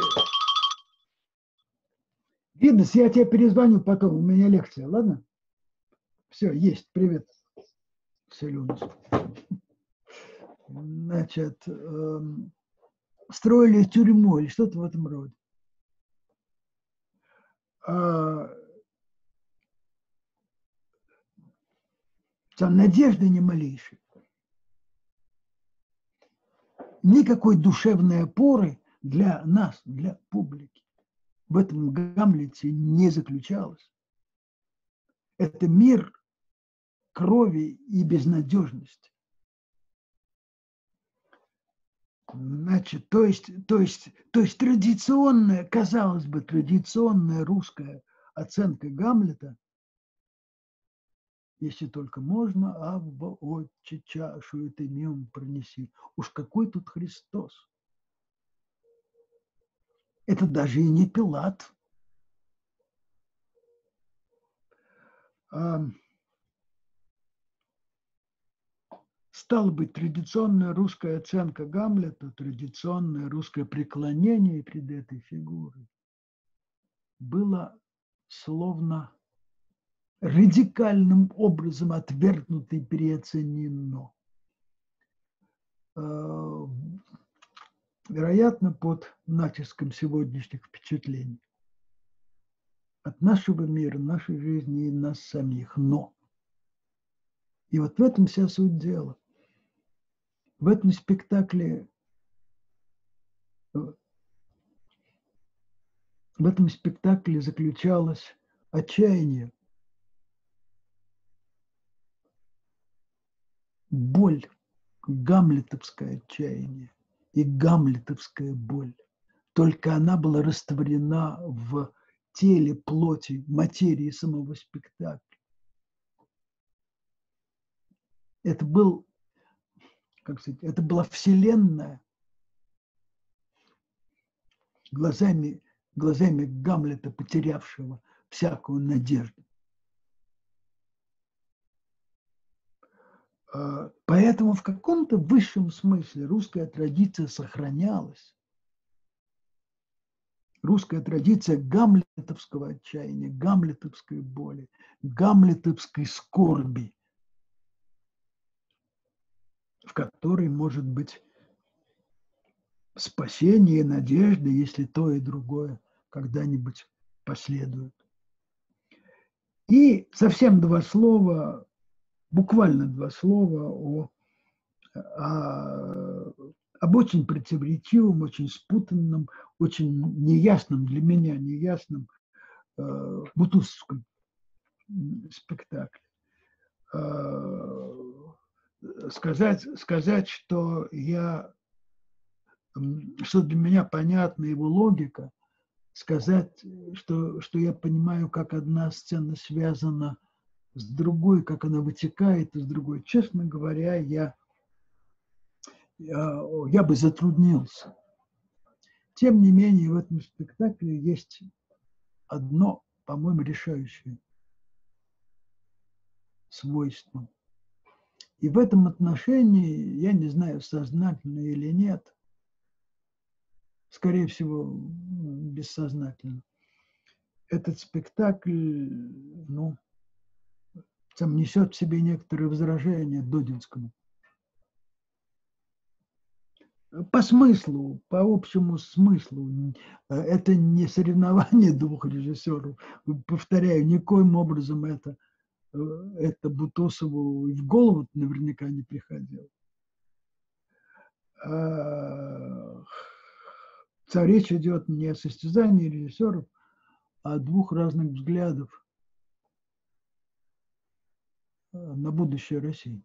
Видос, я тебе перезвоню потом, у меня лекция, ладно? Все, есть, привет, Селюнус. Значит, эм, строили тюрьму или что-то в этом роде. А, там надежды ни малейшей. Никакой душевной опоры для нас, для публики в этом Гамлете не заключалось. Это мир крови и безнадежности. Значит, то есть, то есть, то есть традиционная, казалось бы, традиционная русская оценка Гамлета, если только можно, а в отче чашу это мимо пронеси. Уж какой тут Христос? Это даже и не Пилат. А, стало быть, традиционная русская оценка Гамлета, традиционное русское преклонение перед этой фигурой было словно радикальным образом отвергнуто и переоценено. Вероятно, под натиском сегодняшних впечатлений от нашего мира, нашей жизни и нас самих. Но. И вот в этом вся суть дела. В этом спектакле, в этом спектакле заключалось отчаяние, боль, гамлетовское отчаяние и гамлетовская боль. Только она была растворена в теле, плоти, материи самого спектакля. Это был, как сказать, это была вселенная глазами, глазами Гамлета, потерявшего всякую надежду. Поэтому в каком-то высшем смысле русская традиция сохранялась. Русская традиция гамлетовского отчаяния, гамлетовской боли, гамлетовской скорби, в которой может быть спасение и надежда, если то и другое когда-нибудь последует. И совсем два слова, буквально два слова о, о, об очень противоречивом, очень спутанном, очень неясном, для меня неясном э, бутусовском спектакле. Э, сказать, сказать, что я, что для меня понятна его логика, сказать, что, что я понимаю, как одна сцена связана с другой, как она вытекает из другой. Честно говоря, я, я, я бы затруднился. Тем не менее, в этом спектакле есть одно, по-моему, решающее свойство. И в этом отношении, я не знаю, сознательно или нет, скорее всего, бессознательно, этот спектакль, ну, там несет в себе некоторые возражения Додинскому. По смыслу, по общему смыслу. Это не соревнование двух режиссеров. Повторяю, никоим образом это, это Бутусову и в голову наверняка не приходило. Речь идет не о состязании режиссеров, а о двух разных взглядов на будущее России.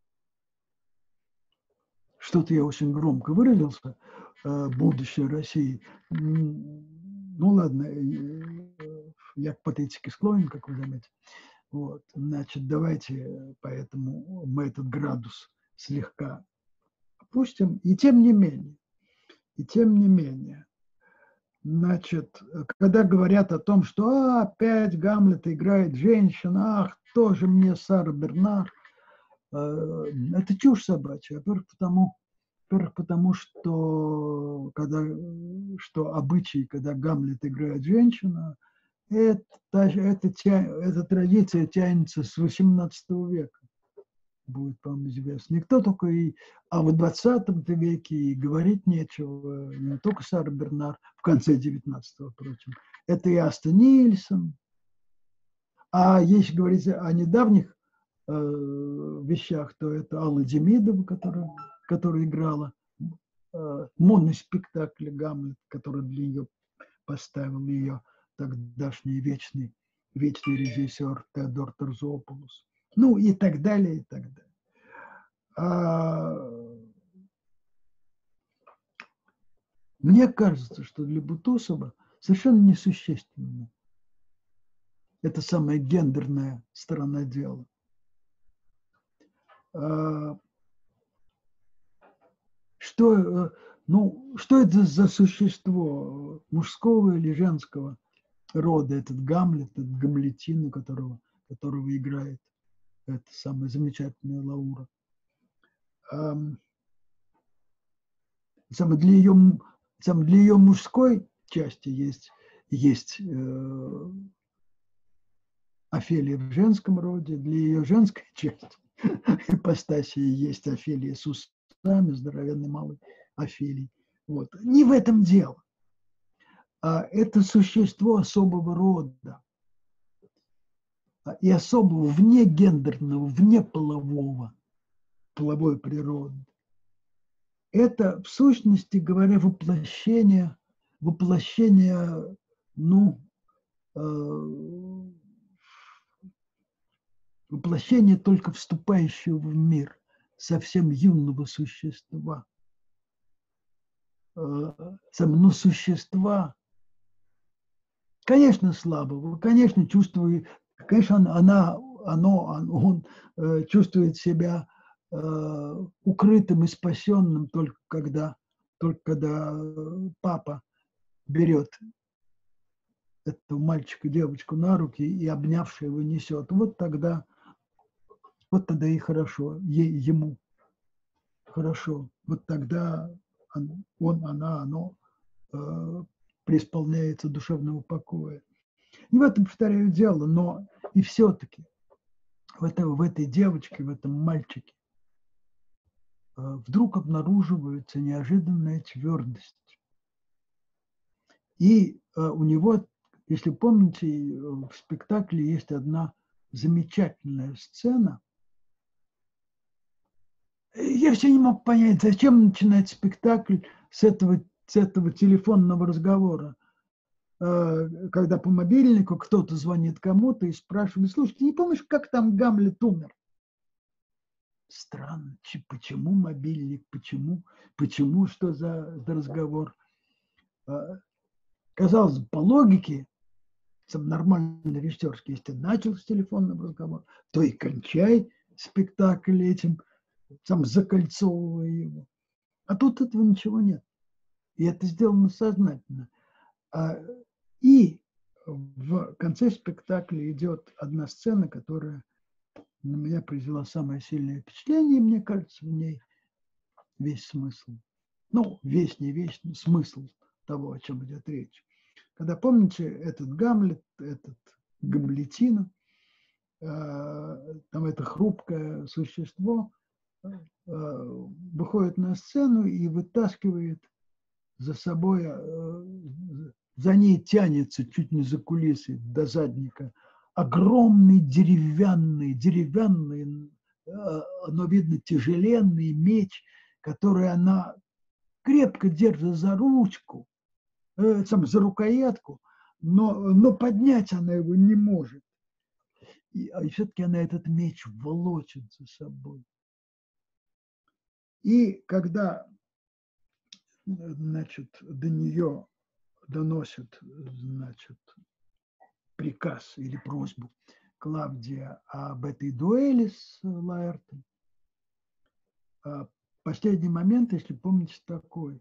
Что-то я очень громко выразился, будущее России. Ну ладно, я к патетике склонен, как вы заметите. Вот. Значит, давайте поэтому мы этот градус слегка допустим, и тем не менее, и тем не менее, значит, когда говорят о том, что а, опять Гамлет играет женщина, ах, тоже мне Сара Бернар, э, это чушь собачья. Во-первых, потому, во-первых, потому что, когда, что обычай, когда Гамлет играет женщину, это, это, эта традиция тянется с восемнадцатого века. Будет вам известно. Никто только и... А в двадцатом веке и говорить нечего. Не только Сара Бернар в конце девятнадцатого, впрочем. Это и Аста Нильсон. А если говорить о недавних э, вещах, то это Алла Демидова, которая, которая играла э, моноспектакль «Гамлет», который для нее поставил ее тогдашний вечный, вечный режиссер Теодор Торзополус. Ну и так далее, и так далее. А мне кажется, что для Бутусова совершенно несущественно это самая гендерная сторона дела. А что, ну, что это за существо мужского или женского рода, этот Гамлет, этот Гамлетин, которого, которого играет эта самая замечательная Лаура? Для ее, для ее мужской части есть, есть э, Офелия в женском роде, для ее женской части ипостаси есть Офелия с усами, здоровенной малой Офелией. Вот. Не в этом дело. А это существо особого рода и особого внегендерного, внеполового, половой природы. Это, в сущности говоря, воплощение, воплощение, ну, э, воплощение только вступающего в мир совсем юного существа. Э, но существа, конечно, слабого, конечно, чувствует, конечно, она, оно, он э, чувствует себя э, укрытым и спасенным только когда, только когда папа берет этого мальчика, девочку на руки и, обнявший его, несет. Вот тогда, вот тогда и хорошо, ей, ему хорошо. Вот тогда он, он она, оно э, преисполняется душевного покоя. Не в этом, повторяю, дело, но и все-таки в, это, в этой девочке, в этом мальчике э, вдруг обнаруживается неожиданная твердость. И э, у него, если помните, в спектакле есть одна замечательная сцена. Я все не мог понять, зачем начинать спектакль с этого, с этого телефонного разговора, когда по мобильнику кто-то звонит кому-то и спрашивает: слушай, ты не помнишь, как там Гамлет умер? Странно, почему мобильник, почему, почему, что за, за разговор? Казалось бы, по логике, нормальный режиссерский, если ты начал с телефонного разговора, то и кончай спектакль этим, сам закольцовывая его. А тут этого ничего нет. И это сделано сознательно. И в конце спектакля идет одна сцена, которая на меня произвела самое сильное впечатление, и мне кажется, в ней весь смысл. Ну, весь, не весь, но смысл того, о чем идет речь. Когда, помните, этот Гамлет, этот Гамлетина, там это хрупкое существо выходит на сцену и вытаскивает за собой, за ней тянется чуть не за кулисы до задника огромный деревянный, деревянный, но видно тяжеленный меч, который она крепко держит за ручку, э, сам, за рукоятку, но, но поднять она его не может. И, и все-таки она этот меч волочит за собой. И когда, значит, до нее доносят, значит, приказ или просьбу Клавдия об этой дуэли с Лаэртом, последний момент, если помните, такой.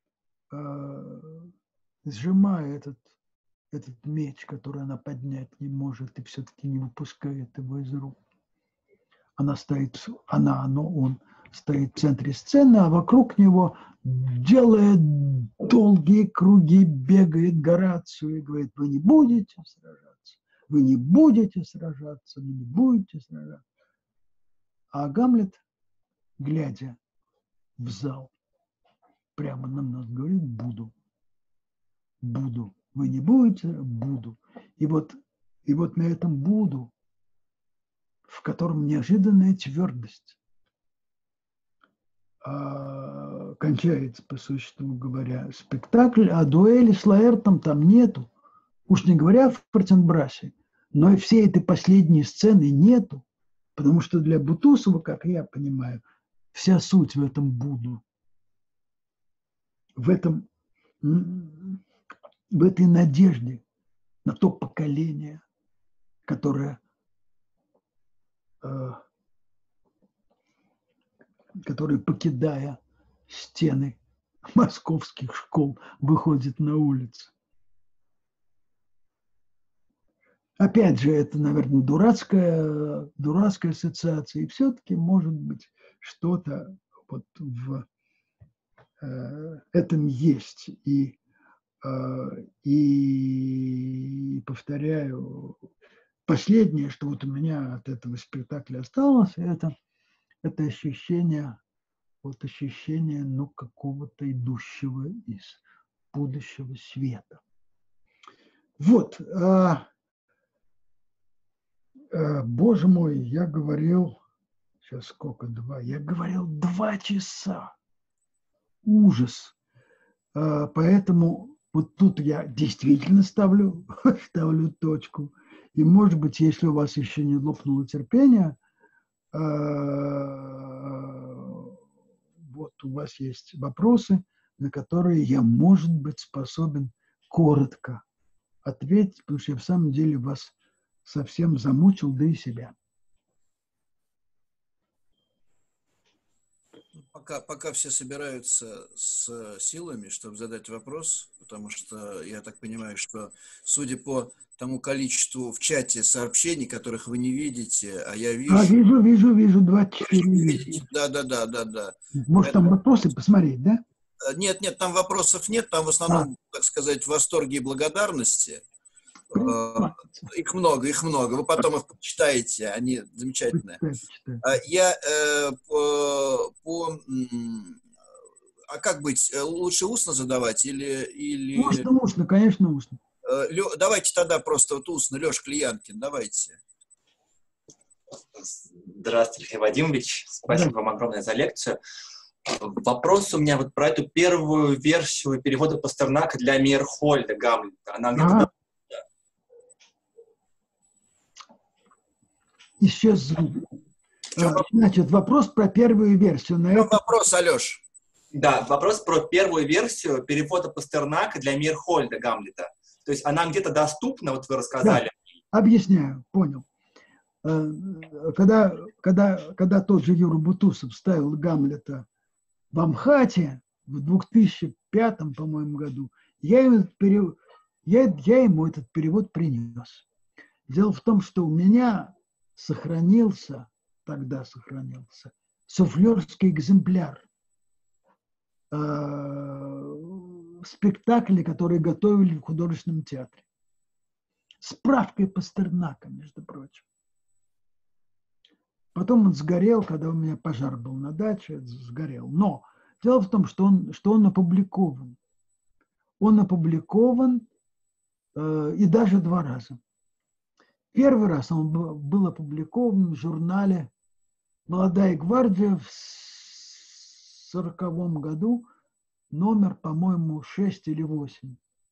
Сжимая этот, этот меч, который она поднять не может и все-таки не выпускает его из рук. Она стоит, она, оно, он стоит в центре сцены, а вокруг него делает долгие круги, бегает Горацию и говорит: вы не будете сражаться, вы не будете сражаться, вы не будете сражаться. А Гамлет, глядя в зал, прямо на нас говорит: буду, буду. Вы не будете, буду. И вот, и вот на этом буду, в котором неожиданная твердость, а, кончается, по существу говоря, спектакль, а дуэли с Лаэртом там нету. Уж не говоря о Фортенбрасе, но и всей этой последней сцены нету, потому что для Бутусова, как я понимаю, вся суть в этом буду, в этом, в этой надежде на то поколение, которое, которое, покидая стены московских школ, выходит на улицу. Опять же, это, наверное, дурацкая, дурацкая ассоциация, и все-таки, может быть, что-то вот в э, этом есть. И, э, и повторяю, последнее, что вот у меня от этого спектакля осталось, это, это ощущение, вот ощущение, ну, какого-то идущего из будущего света. Вот. Боже мой, я говорил, сейчас сколько, два, я говорил два часа. Ужас. Поэтому вот тут я действительно ставлю, ставлю точку. И, может быть, если у вас еще не лопнуло терпение, вот у вас есть вопросы, на которые я, может быть, способен коротко ответить, потому что я в самом деле вас совсем замучил, да и себя. Пока, пока все собираются с силами, чтобы задать вопрос, потому что я так понимаю, что, судя по тому количеству в чате сообщений, которых вы не видите, а я вижу... А, вижу, вижу, вижу, двадцать четыре. Да, да, да, да, да. Может, там вопросы посмотреть, да? Нет, нет, там вопросов нет, там в основном, а. так сказать, восторги и благодарности. Принимается. Их много, их много. Вы потом их почитаете, они замечательные. Почитаю. Я э, по, по... А как быть? Лучше устно задавать или... или... Устно, устно, конечно, устно. Лё, давайте тогда просто вот устно. Лёша Клиянкин, давайте. Здравствуйте, Михаил Вадимович. Спасибо да. вам огромное за лекцию. Вопрос у меня вот про эту первую версию перевода Пастернака для Мейерхольда Гамлета. Она где-то... Ага. Исчез. Значит, вопрос про первую версию. На это... Вопрос, Алёш. Да, вопрос про первую версию перевода Пастернака для Мейерхольда Гамлета. То есть она где-то доступна, вот вы рассказали. Да, объясняю, понял. Когда, когда, когда тот же Юра Бутусов ставил Гамлета в Амхате в две тысячи пятом, по-моему, году, я ему, этот перевод, я, я ему этот перевод принес. Дело в том, что у меня сохранился, тогда сохранился, суфлерский экземпляр э, спектакля, которые готовили в художественном театре. Справкой Пастернака, между прочим. Потом он сгорел, когда у меня пожар был на даче, сгорел. Но дело в том, что он, что он опубликован. Он опубликован э, и даже два раза. Первый раз он был опубликован в журнале «Молодая гвардия» в сороковом году, номер, по-моему, шесть или восемь.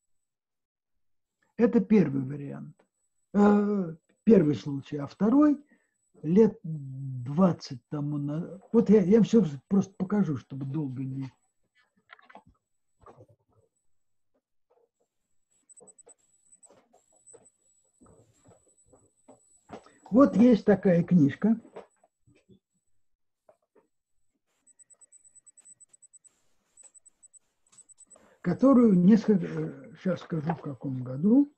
Это первый вариант, э, первый случай. А второй лет двадцать тому назад. Вот я, я все просто покажу, чтобы долго не... Вот есть такая книжка. которую несколько, сейчас скажу в каком году,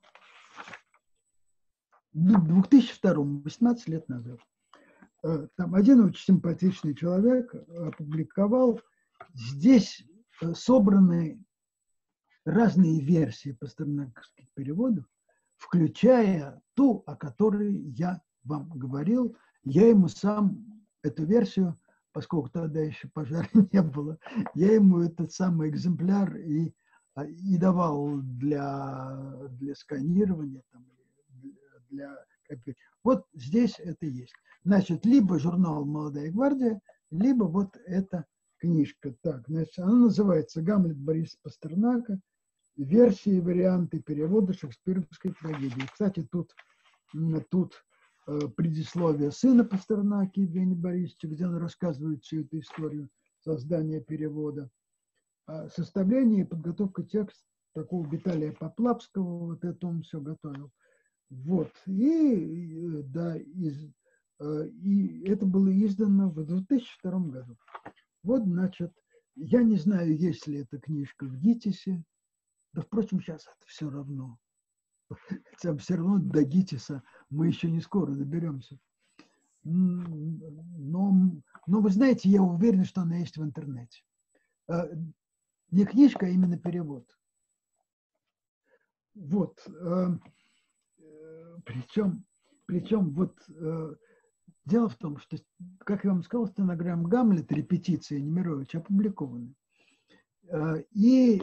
в две тысячи втором, восемнадцать лет назад. Там один очень симпатичный человек опубликовал, здесь собраны разные версии пастернаковских переводов, включая ту, о которой я вам говорил. Я ему сам эту версию, поскольку тогда еще пожара не было, я ему этот самый экземпляр и, и давал для, для сканирования, там, для, для... Вот здесь это есть. Значит, либо журнал «Молодая гвардия», либо вот эта книжка. Так, значит, она называется «Гамлет» Бориса Пастернака. Версии, варианты перевода шекспировской трагедии. Кстати, тут, тут э, предисловие сына Пастернаки, Евгения Борисовича, где он рассказывает всю эту историю создания перевода. А составление и подготовка текста такого Виталия Поплавского, вот это он все готовил. Вот. И, да, из, э, и это было издано в две тысячи втором году. Вот, значит, я не знаю, есть ли эта книжка в ГИТИСе. Да, впрочем, сейчас это все равно. Хотя все равно до ГИТИСа мы еще не скоро доберемся. Но, но вы знаете, я уверен, что она есть в интернете. Не книжка, а именно перевод. Вот. Причем, причем вот дело в том, что, как я вам сказал, стенограмм Гамлета, репетиции Немировича опубликованы. И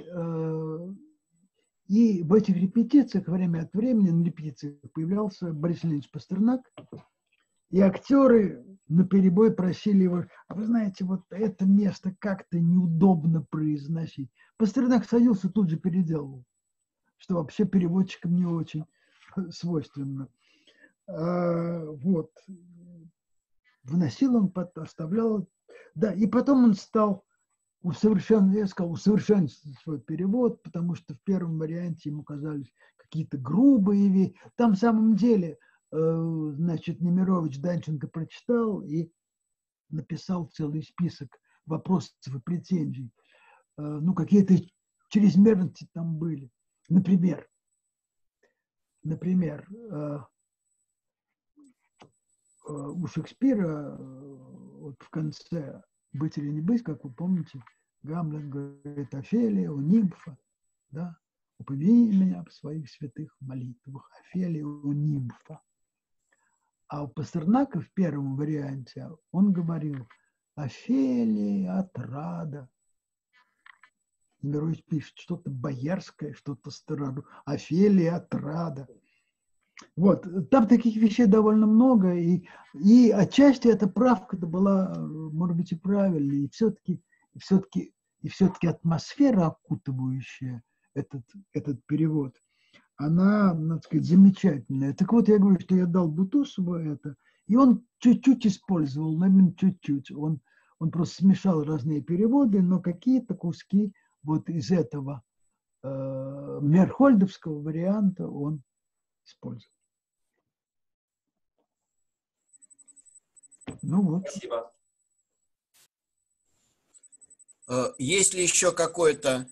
И в этих репетициях время от времени на репетициях появлялся Борис Леонидович Пастернак, и актеры наперебой просили его: а вы знаете, вот это место как-то неудобно произносить. Пастернак садился, тут же переделывал, что вообще переводчикам не очень свойственно. А, вот. Вносил он, оставлял. Да, и потом он стал усовершенствовать, я сказал, усовершенствовать свой перевод, потому что в первом варианте ему казались какие-то грубые вещи. Там в самом деле, э, значит, Немирович Данченко прочитал и написал целый список вопросов и претензий. Э, ну, какие-то чрезмерности там были. Например, например, э, э, у Шекспира э, вот в конце «Быть или не быть», как вы помните, Гамлет говорит: Офелия, у нимфа, да, упомяни меня в своих святых молитвах, Офелия у нимфа. А у Пастернака в первом варианте он говорил: Офелия, отрада. Немирович пишет что-то боярское, что-то старорусское. Офелия, отрада. Вот, там таких вещей довольно много, и, и отчасти эта правка-то была, может быть, и правильной, и все-таки, и все-таки, и все-таки атмосфера, окутывающая этот, этот перевод, она, надо сказать, замечательная. Так вот, я говорю, что я дал Бутусову это, и он чуть-чуть использовал, наверное, чуть-чуть. Он, он просто смешал разные переводы, но какие-то куски вот из этого э, мерхольдовского варианта он использовал. Ну вот. Спасибо. Есть ли еще какой-то...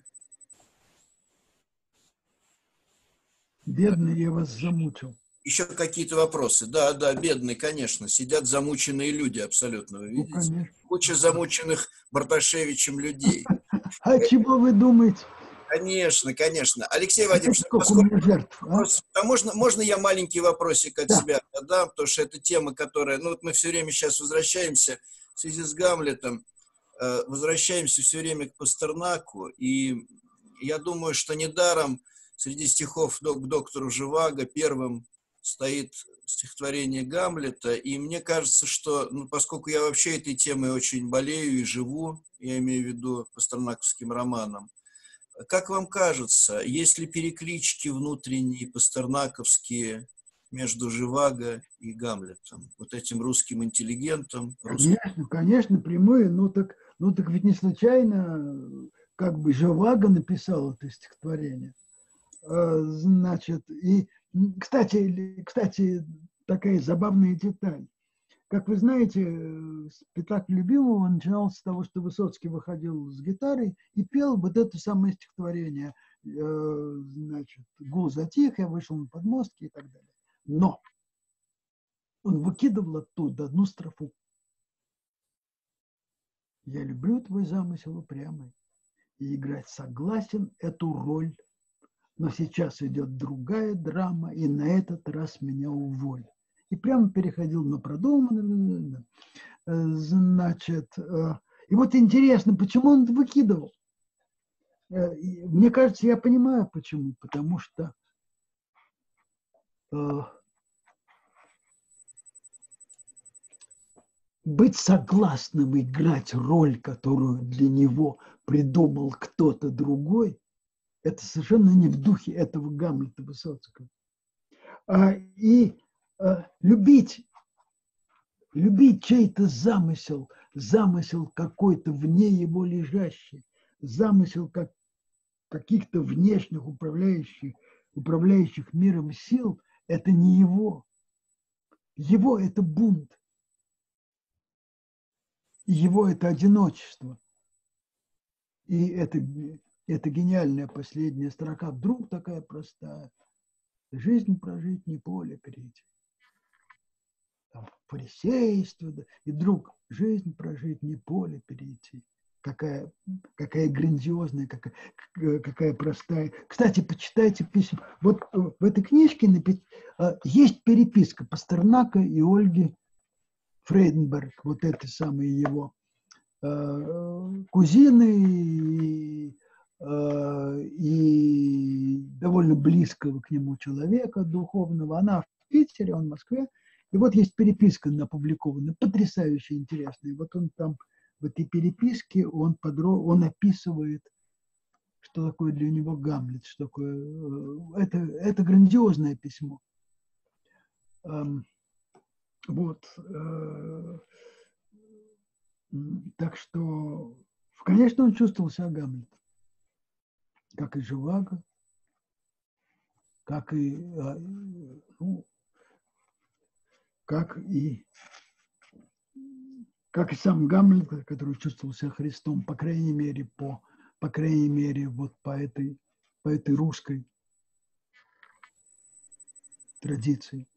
Бедный, я вас замучил. Еще какие-то вопросы? Да, да, бедные, конечно. Сидят замученные люди абсолютно. Вы видите? Ну, конечно. Куча замученных Барташевичем людей. А чего вы думаете? Конечно, конечно. Алексей Вадимович, поскольку жертв, а? Вопрос, а можно, можно я маленький вопросик от да. себя задам, потому что это тема, которая, ну вот мы все время сейчас возвращаемся в связи с Гамлетом, э, возвращаемся все время к Пастернаку, и я думаю, что недаром среди стихов к доктору Живаго первым стоит стихотворение Гамлета, и мне кажется, что, ну, поскольку я вообще этой темой очень болею и живу, я имею в виду пастернаковским романом, как вам кажется, есть ли переклички внутренние пастернаковские между Живаго и Гамлетом, вот этим русским интеллигентом? Русским... Конечно, конечно, прямые. Ну так, ну так ведь не случайно, как бы Живаго написал это стихотворение. Значит, и, кстати, кстати, такая забавная деталь. как вы знаете, спектакль любимого начинался с того, что Высоцкий выходил с гитарой и пел вот это самое стихотворение. Значит, гул затих, я вышел на подмостки и так далее. Но он выкидывал оттуда одну строфу. Я люблю твой замысел упрямый, и играть согласен эту роль. Но сейчас идет другая драма, и на этот раз меня уволь. И прямо переходил на продуманное. Значит, и вот интересно, почему он это выкидывал? Мне кажется, я понимаю, почему. Потому что быть согласным играть роль, которую для него придумал кто-то другой, это совершенно не в духе этого Гамлета Высоцкого. А, и а, любить, любить чей-то замысел, замысел какой-то вне его лежащий, замысел как, каких-то внешних управляющих, управляющих миром сил, это не его. Его это бунт. Его это одиночество. И это, это гениальная последняя строка. Вдруг такая простая. Жизнь прожить, не поле перейти. Там, фарисейство. Да. И вдруг жизнь прожить, не поле перейти. Какая, какая грандиозная, какая, какая простая. Кстати, почитайте письма. Вот в этой книжке есть переписка Пастернака и Ольги Фрейденберг, вот этой самой его э, кузины и, э, и довольно близкого к нему человека духовного. Она в Питере, он в Москве. И вот есть переписка опубликована, потрясающе интересная. Вот он там в этой переписке, он, подро... он описывает, что такое для него Гамлет, что такое... Это, это грандиозное письмо. Эм, Вот. Так что, конечно, он чувствовал себя Гамлет, как и Живаго, как и, ну, как и, как и сам Гамлет, который чувствовал себя Христом, по крайней мере, по, по крайней мере, вот по этой, по этой русской традиции.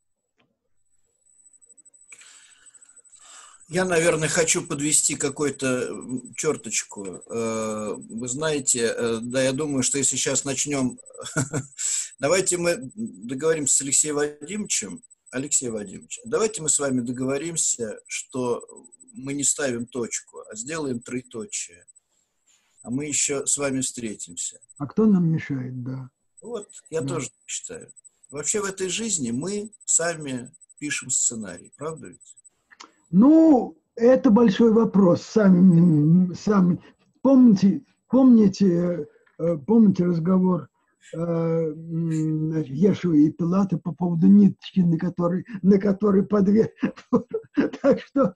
Я, наверное, хочу подвести какую-то черточку. Вы знаете, да, я думаю, что если сейчас начнем... Давайте мы договоримся с Алексеем Вадимовичем. Алексей Вадимович, давайте мы с вами договоримся, что мы не ставим точку, а сделаем троеточие. А мы еще с вами встретимся. А кто нам мешает, да. Вот, я да. тоже считаю. Вообще в этой жизни мы сами пишем сценарий, правда ведь? Ну, это большой вопрос. Сами, сами. Помните, помните, помните разговор Ешуа и Пилата по поводу ниточки, на которой, на которой подвес. Так что,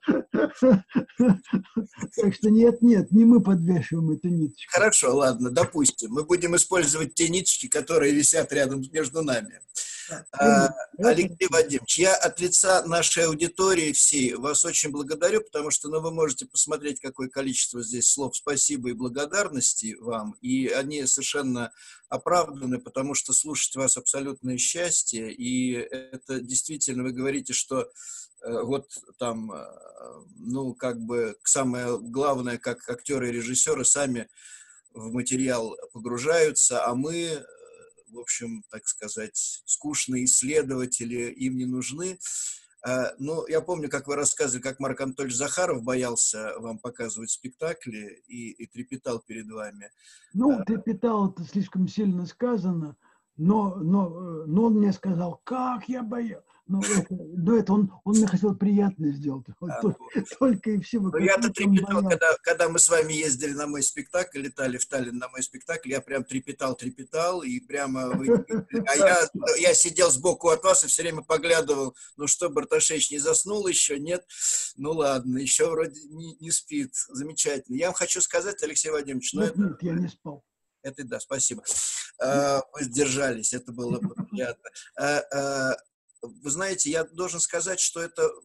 так что нет, нет, не мы подвешиваем эту ниточку. Хорошо, ладно, допустим. Мы будем использовать те ниточки, которые висят рядом между нами. А, Алексей Вадимович, я от лица нашей аудитории всей вас очень благодарю, потому что ну, вы можете посмотреть, какое количество здесь слов спасибо и благодарности вам, и они совершенно оправданы, потому что слушать вас абсолютное счастье, и это действительно, вы говорите, что э, вот там, э, ну, как бы самое главное, как актеры и режиссеры сами в материал погружаются, а мы... в общем, так сказать, скучные исследователи им не нужны. Но я помню, как вы рассказывали, как Марк Анатольевич Захаров боялся вам показывать спектакли и, и трепетал перед вами. Ну, трепетал, это слишком сильно сказано, но, но, но он мне сказал, как я боялся. Но это, но это он, он мне хотел приятно сделать. А, только, ну, только и всего. Но я-то трепетал, когда, когда мы с вами ездили на мой спектакль, летали в Таллин на мой спектакль, я прям трепетал, трепетал, и прямо... Вы, а я, я сидел сбоку от вас и все время поглядывал, ну что, Барташевич не заснул еще? Нет? Ну ладно, еще вроде не, не спит. Замечательно. Я вам хочу сказать, Алексей Вадимович... Нет, это, нет, я не спал. Это да, спасибо. А, вы сдержались, это было приятно. А, а, вы знаете, я должен сказать, что это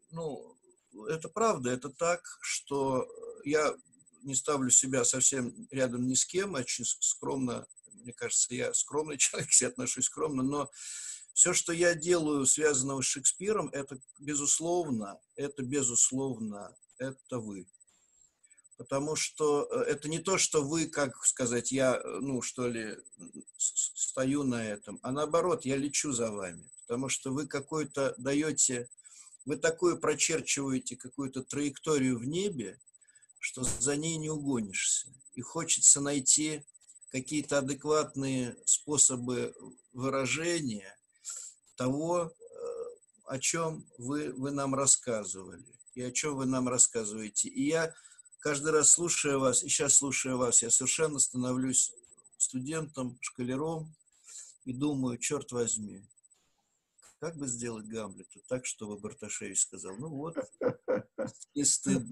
ну, это правда, это так, что я не ставлю себя совсем рядом ни с кем, очень скромно, мне кажется, я скромный человек, к себе отношусь скромно, но все, что я делаю, связанного с Шекспиром, это, безусловно, это, безусловно, это вы. Потому что это не то, что вы, как сказать, я, ну, что ли, стою на этом, а наоборот, я лечу за вами. Потому что вы какой-то даете, вы такую прочерчиваете какую-то траекторию в небе, что за ней не угонишься. И хочется найти какие-то адекватные способы выражения того, о чем вы, вы нам рассказывали, и о чем вы нам рассказываете. И я каждый раз, слушая вас, и сейчас слушая вас, я совершенно становлюсь студентом, школяром и думаю, черт возьми, как бы сделать Гамлета так, чтобы Барташевич сказал, ну вот, не стыдно.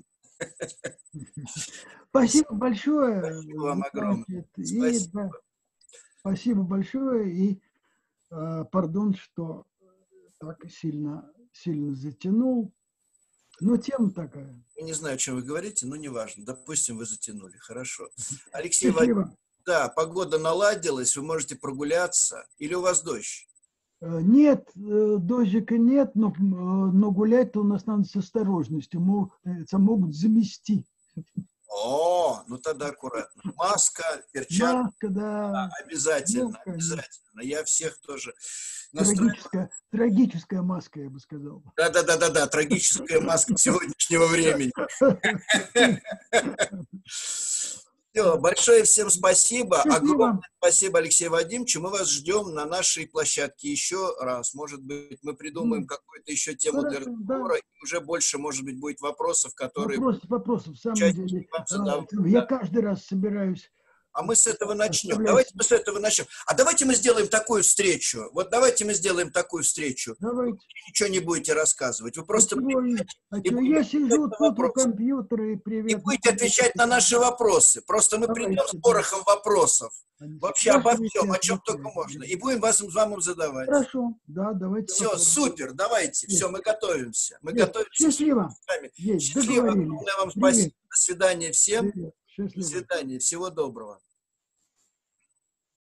Спасибо большое. Спасибо вам огромное. И, спасибо. Да, спасибо большое. И э, пардон, что так сильно, сильно затянул. Но тема такая. Я не знаю, о чем вы говорите, но неважно. Допустим, вы затянули. Хорошо. Алексей Вадимович, да, погода наладилась, вы можете прогуляться. Или у вас дождь? Нет, дождика нет, но, но гулять-то у нас надо с осторожностью. Могут, могут замести. О, ну тогда аккуратно. Маска, перчатка. Маска, да. Да, обязательно, ну, обязательно. Я всех тоже трагическая, трагическая маска, я бы сказал. Да, да, да, да, да, трагическая маска сегодняшнего времени. Все, большое всем спасибо. Огромное спасибо, Алексей Вадимович. Мы вас ждем на нашей площадке еще раз. Может быть, мы придумаем mm. какую-то еще тему Хорошо, для разговора. Да. И уже больше, может быть, будет вопросов, которые... Вопросов, вопросов. В самом деле, я да. каждый раз собираюсь... А мы с этого начнем. Давайте мы с этого начнем. А давайте мы сделаем такую встречу. Вот давайте мы сделаем такую встречу. Давайте. Вы ничего не будете рассказывать. Вы просто... А и я сижу тут у компьютера и привет. И будете отвечать на наши вопросы. Просто мы давайте, придем с порохом вопросов. Вообще обо всем, о чем только можно. И будем вас с вами задавать. Хорошо. Да, давайте. Все, попробуем. Супер. Давайте. Есть. Все, мы готовимся. Мы Есть. готовимся. Счастливо. Есть. Счастливо. Огромное вам спасибо. До свидания всем. До свидания. Всего доброго.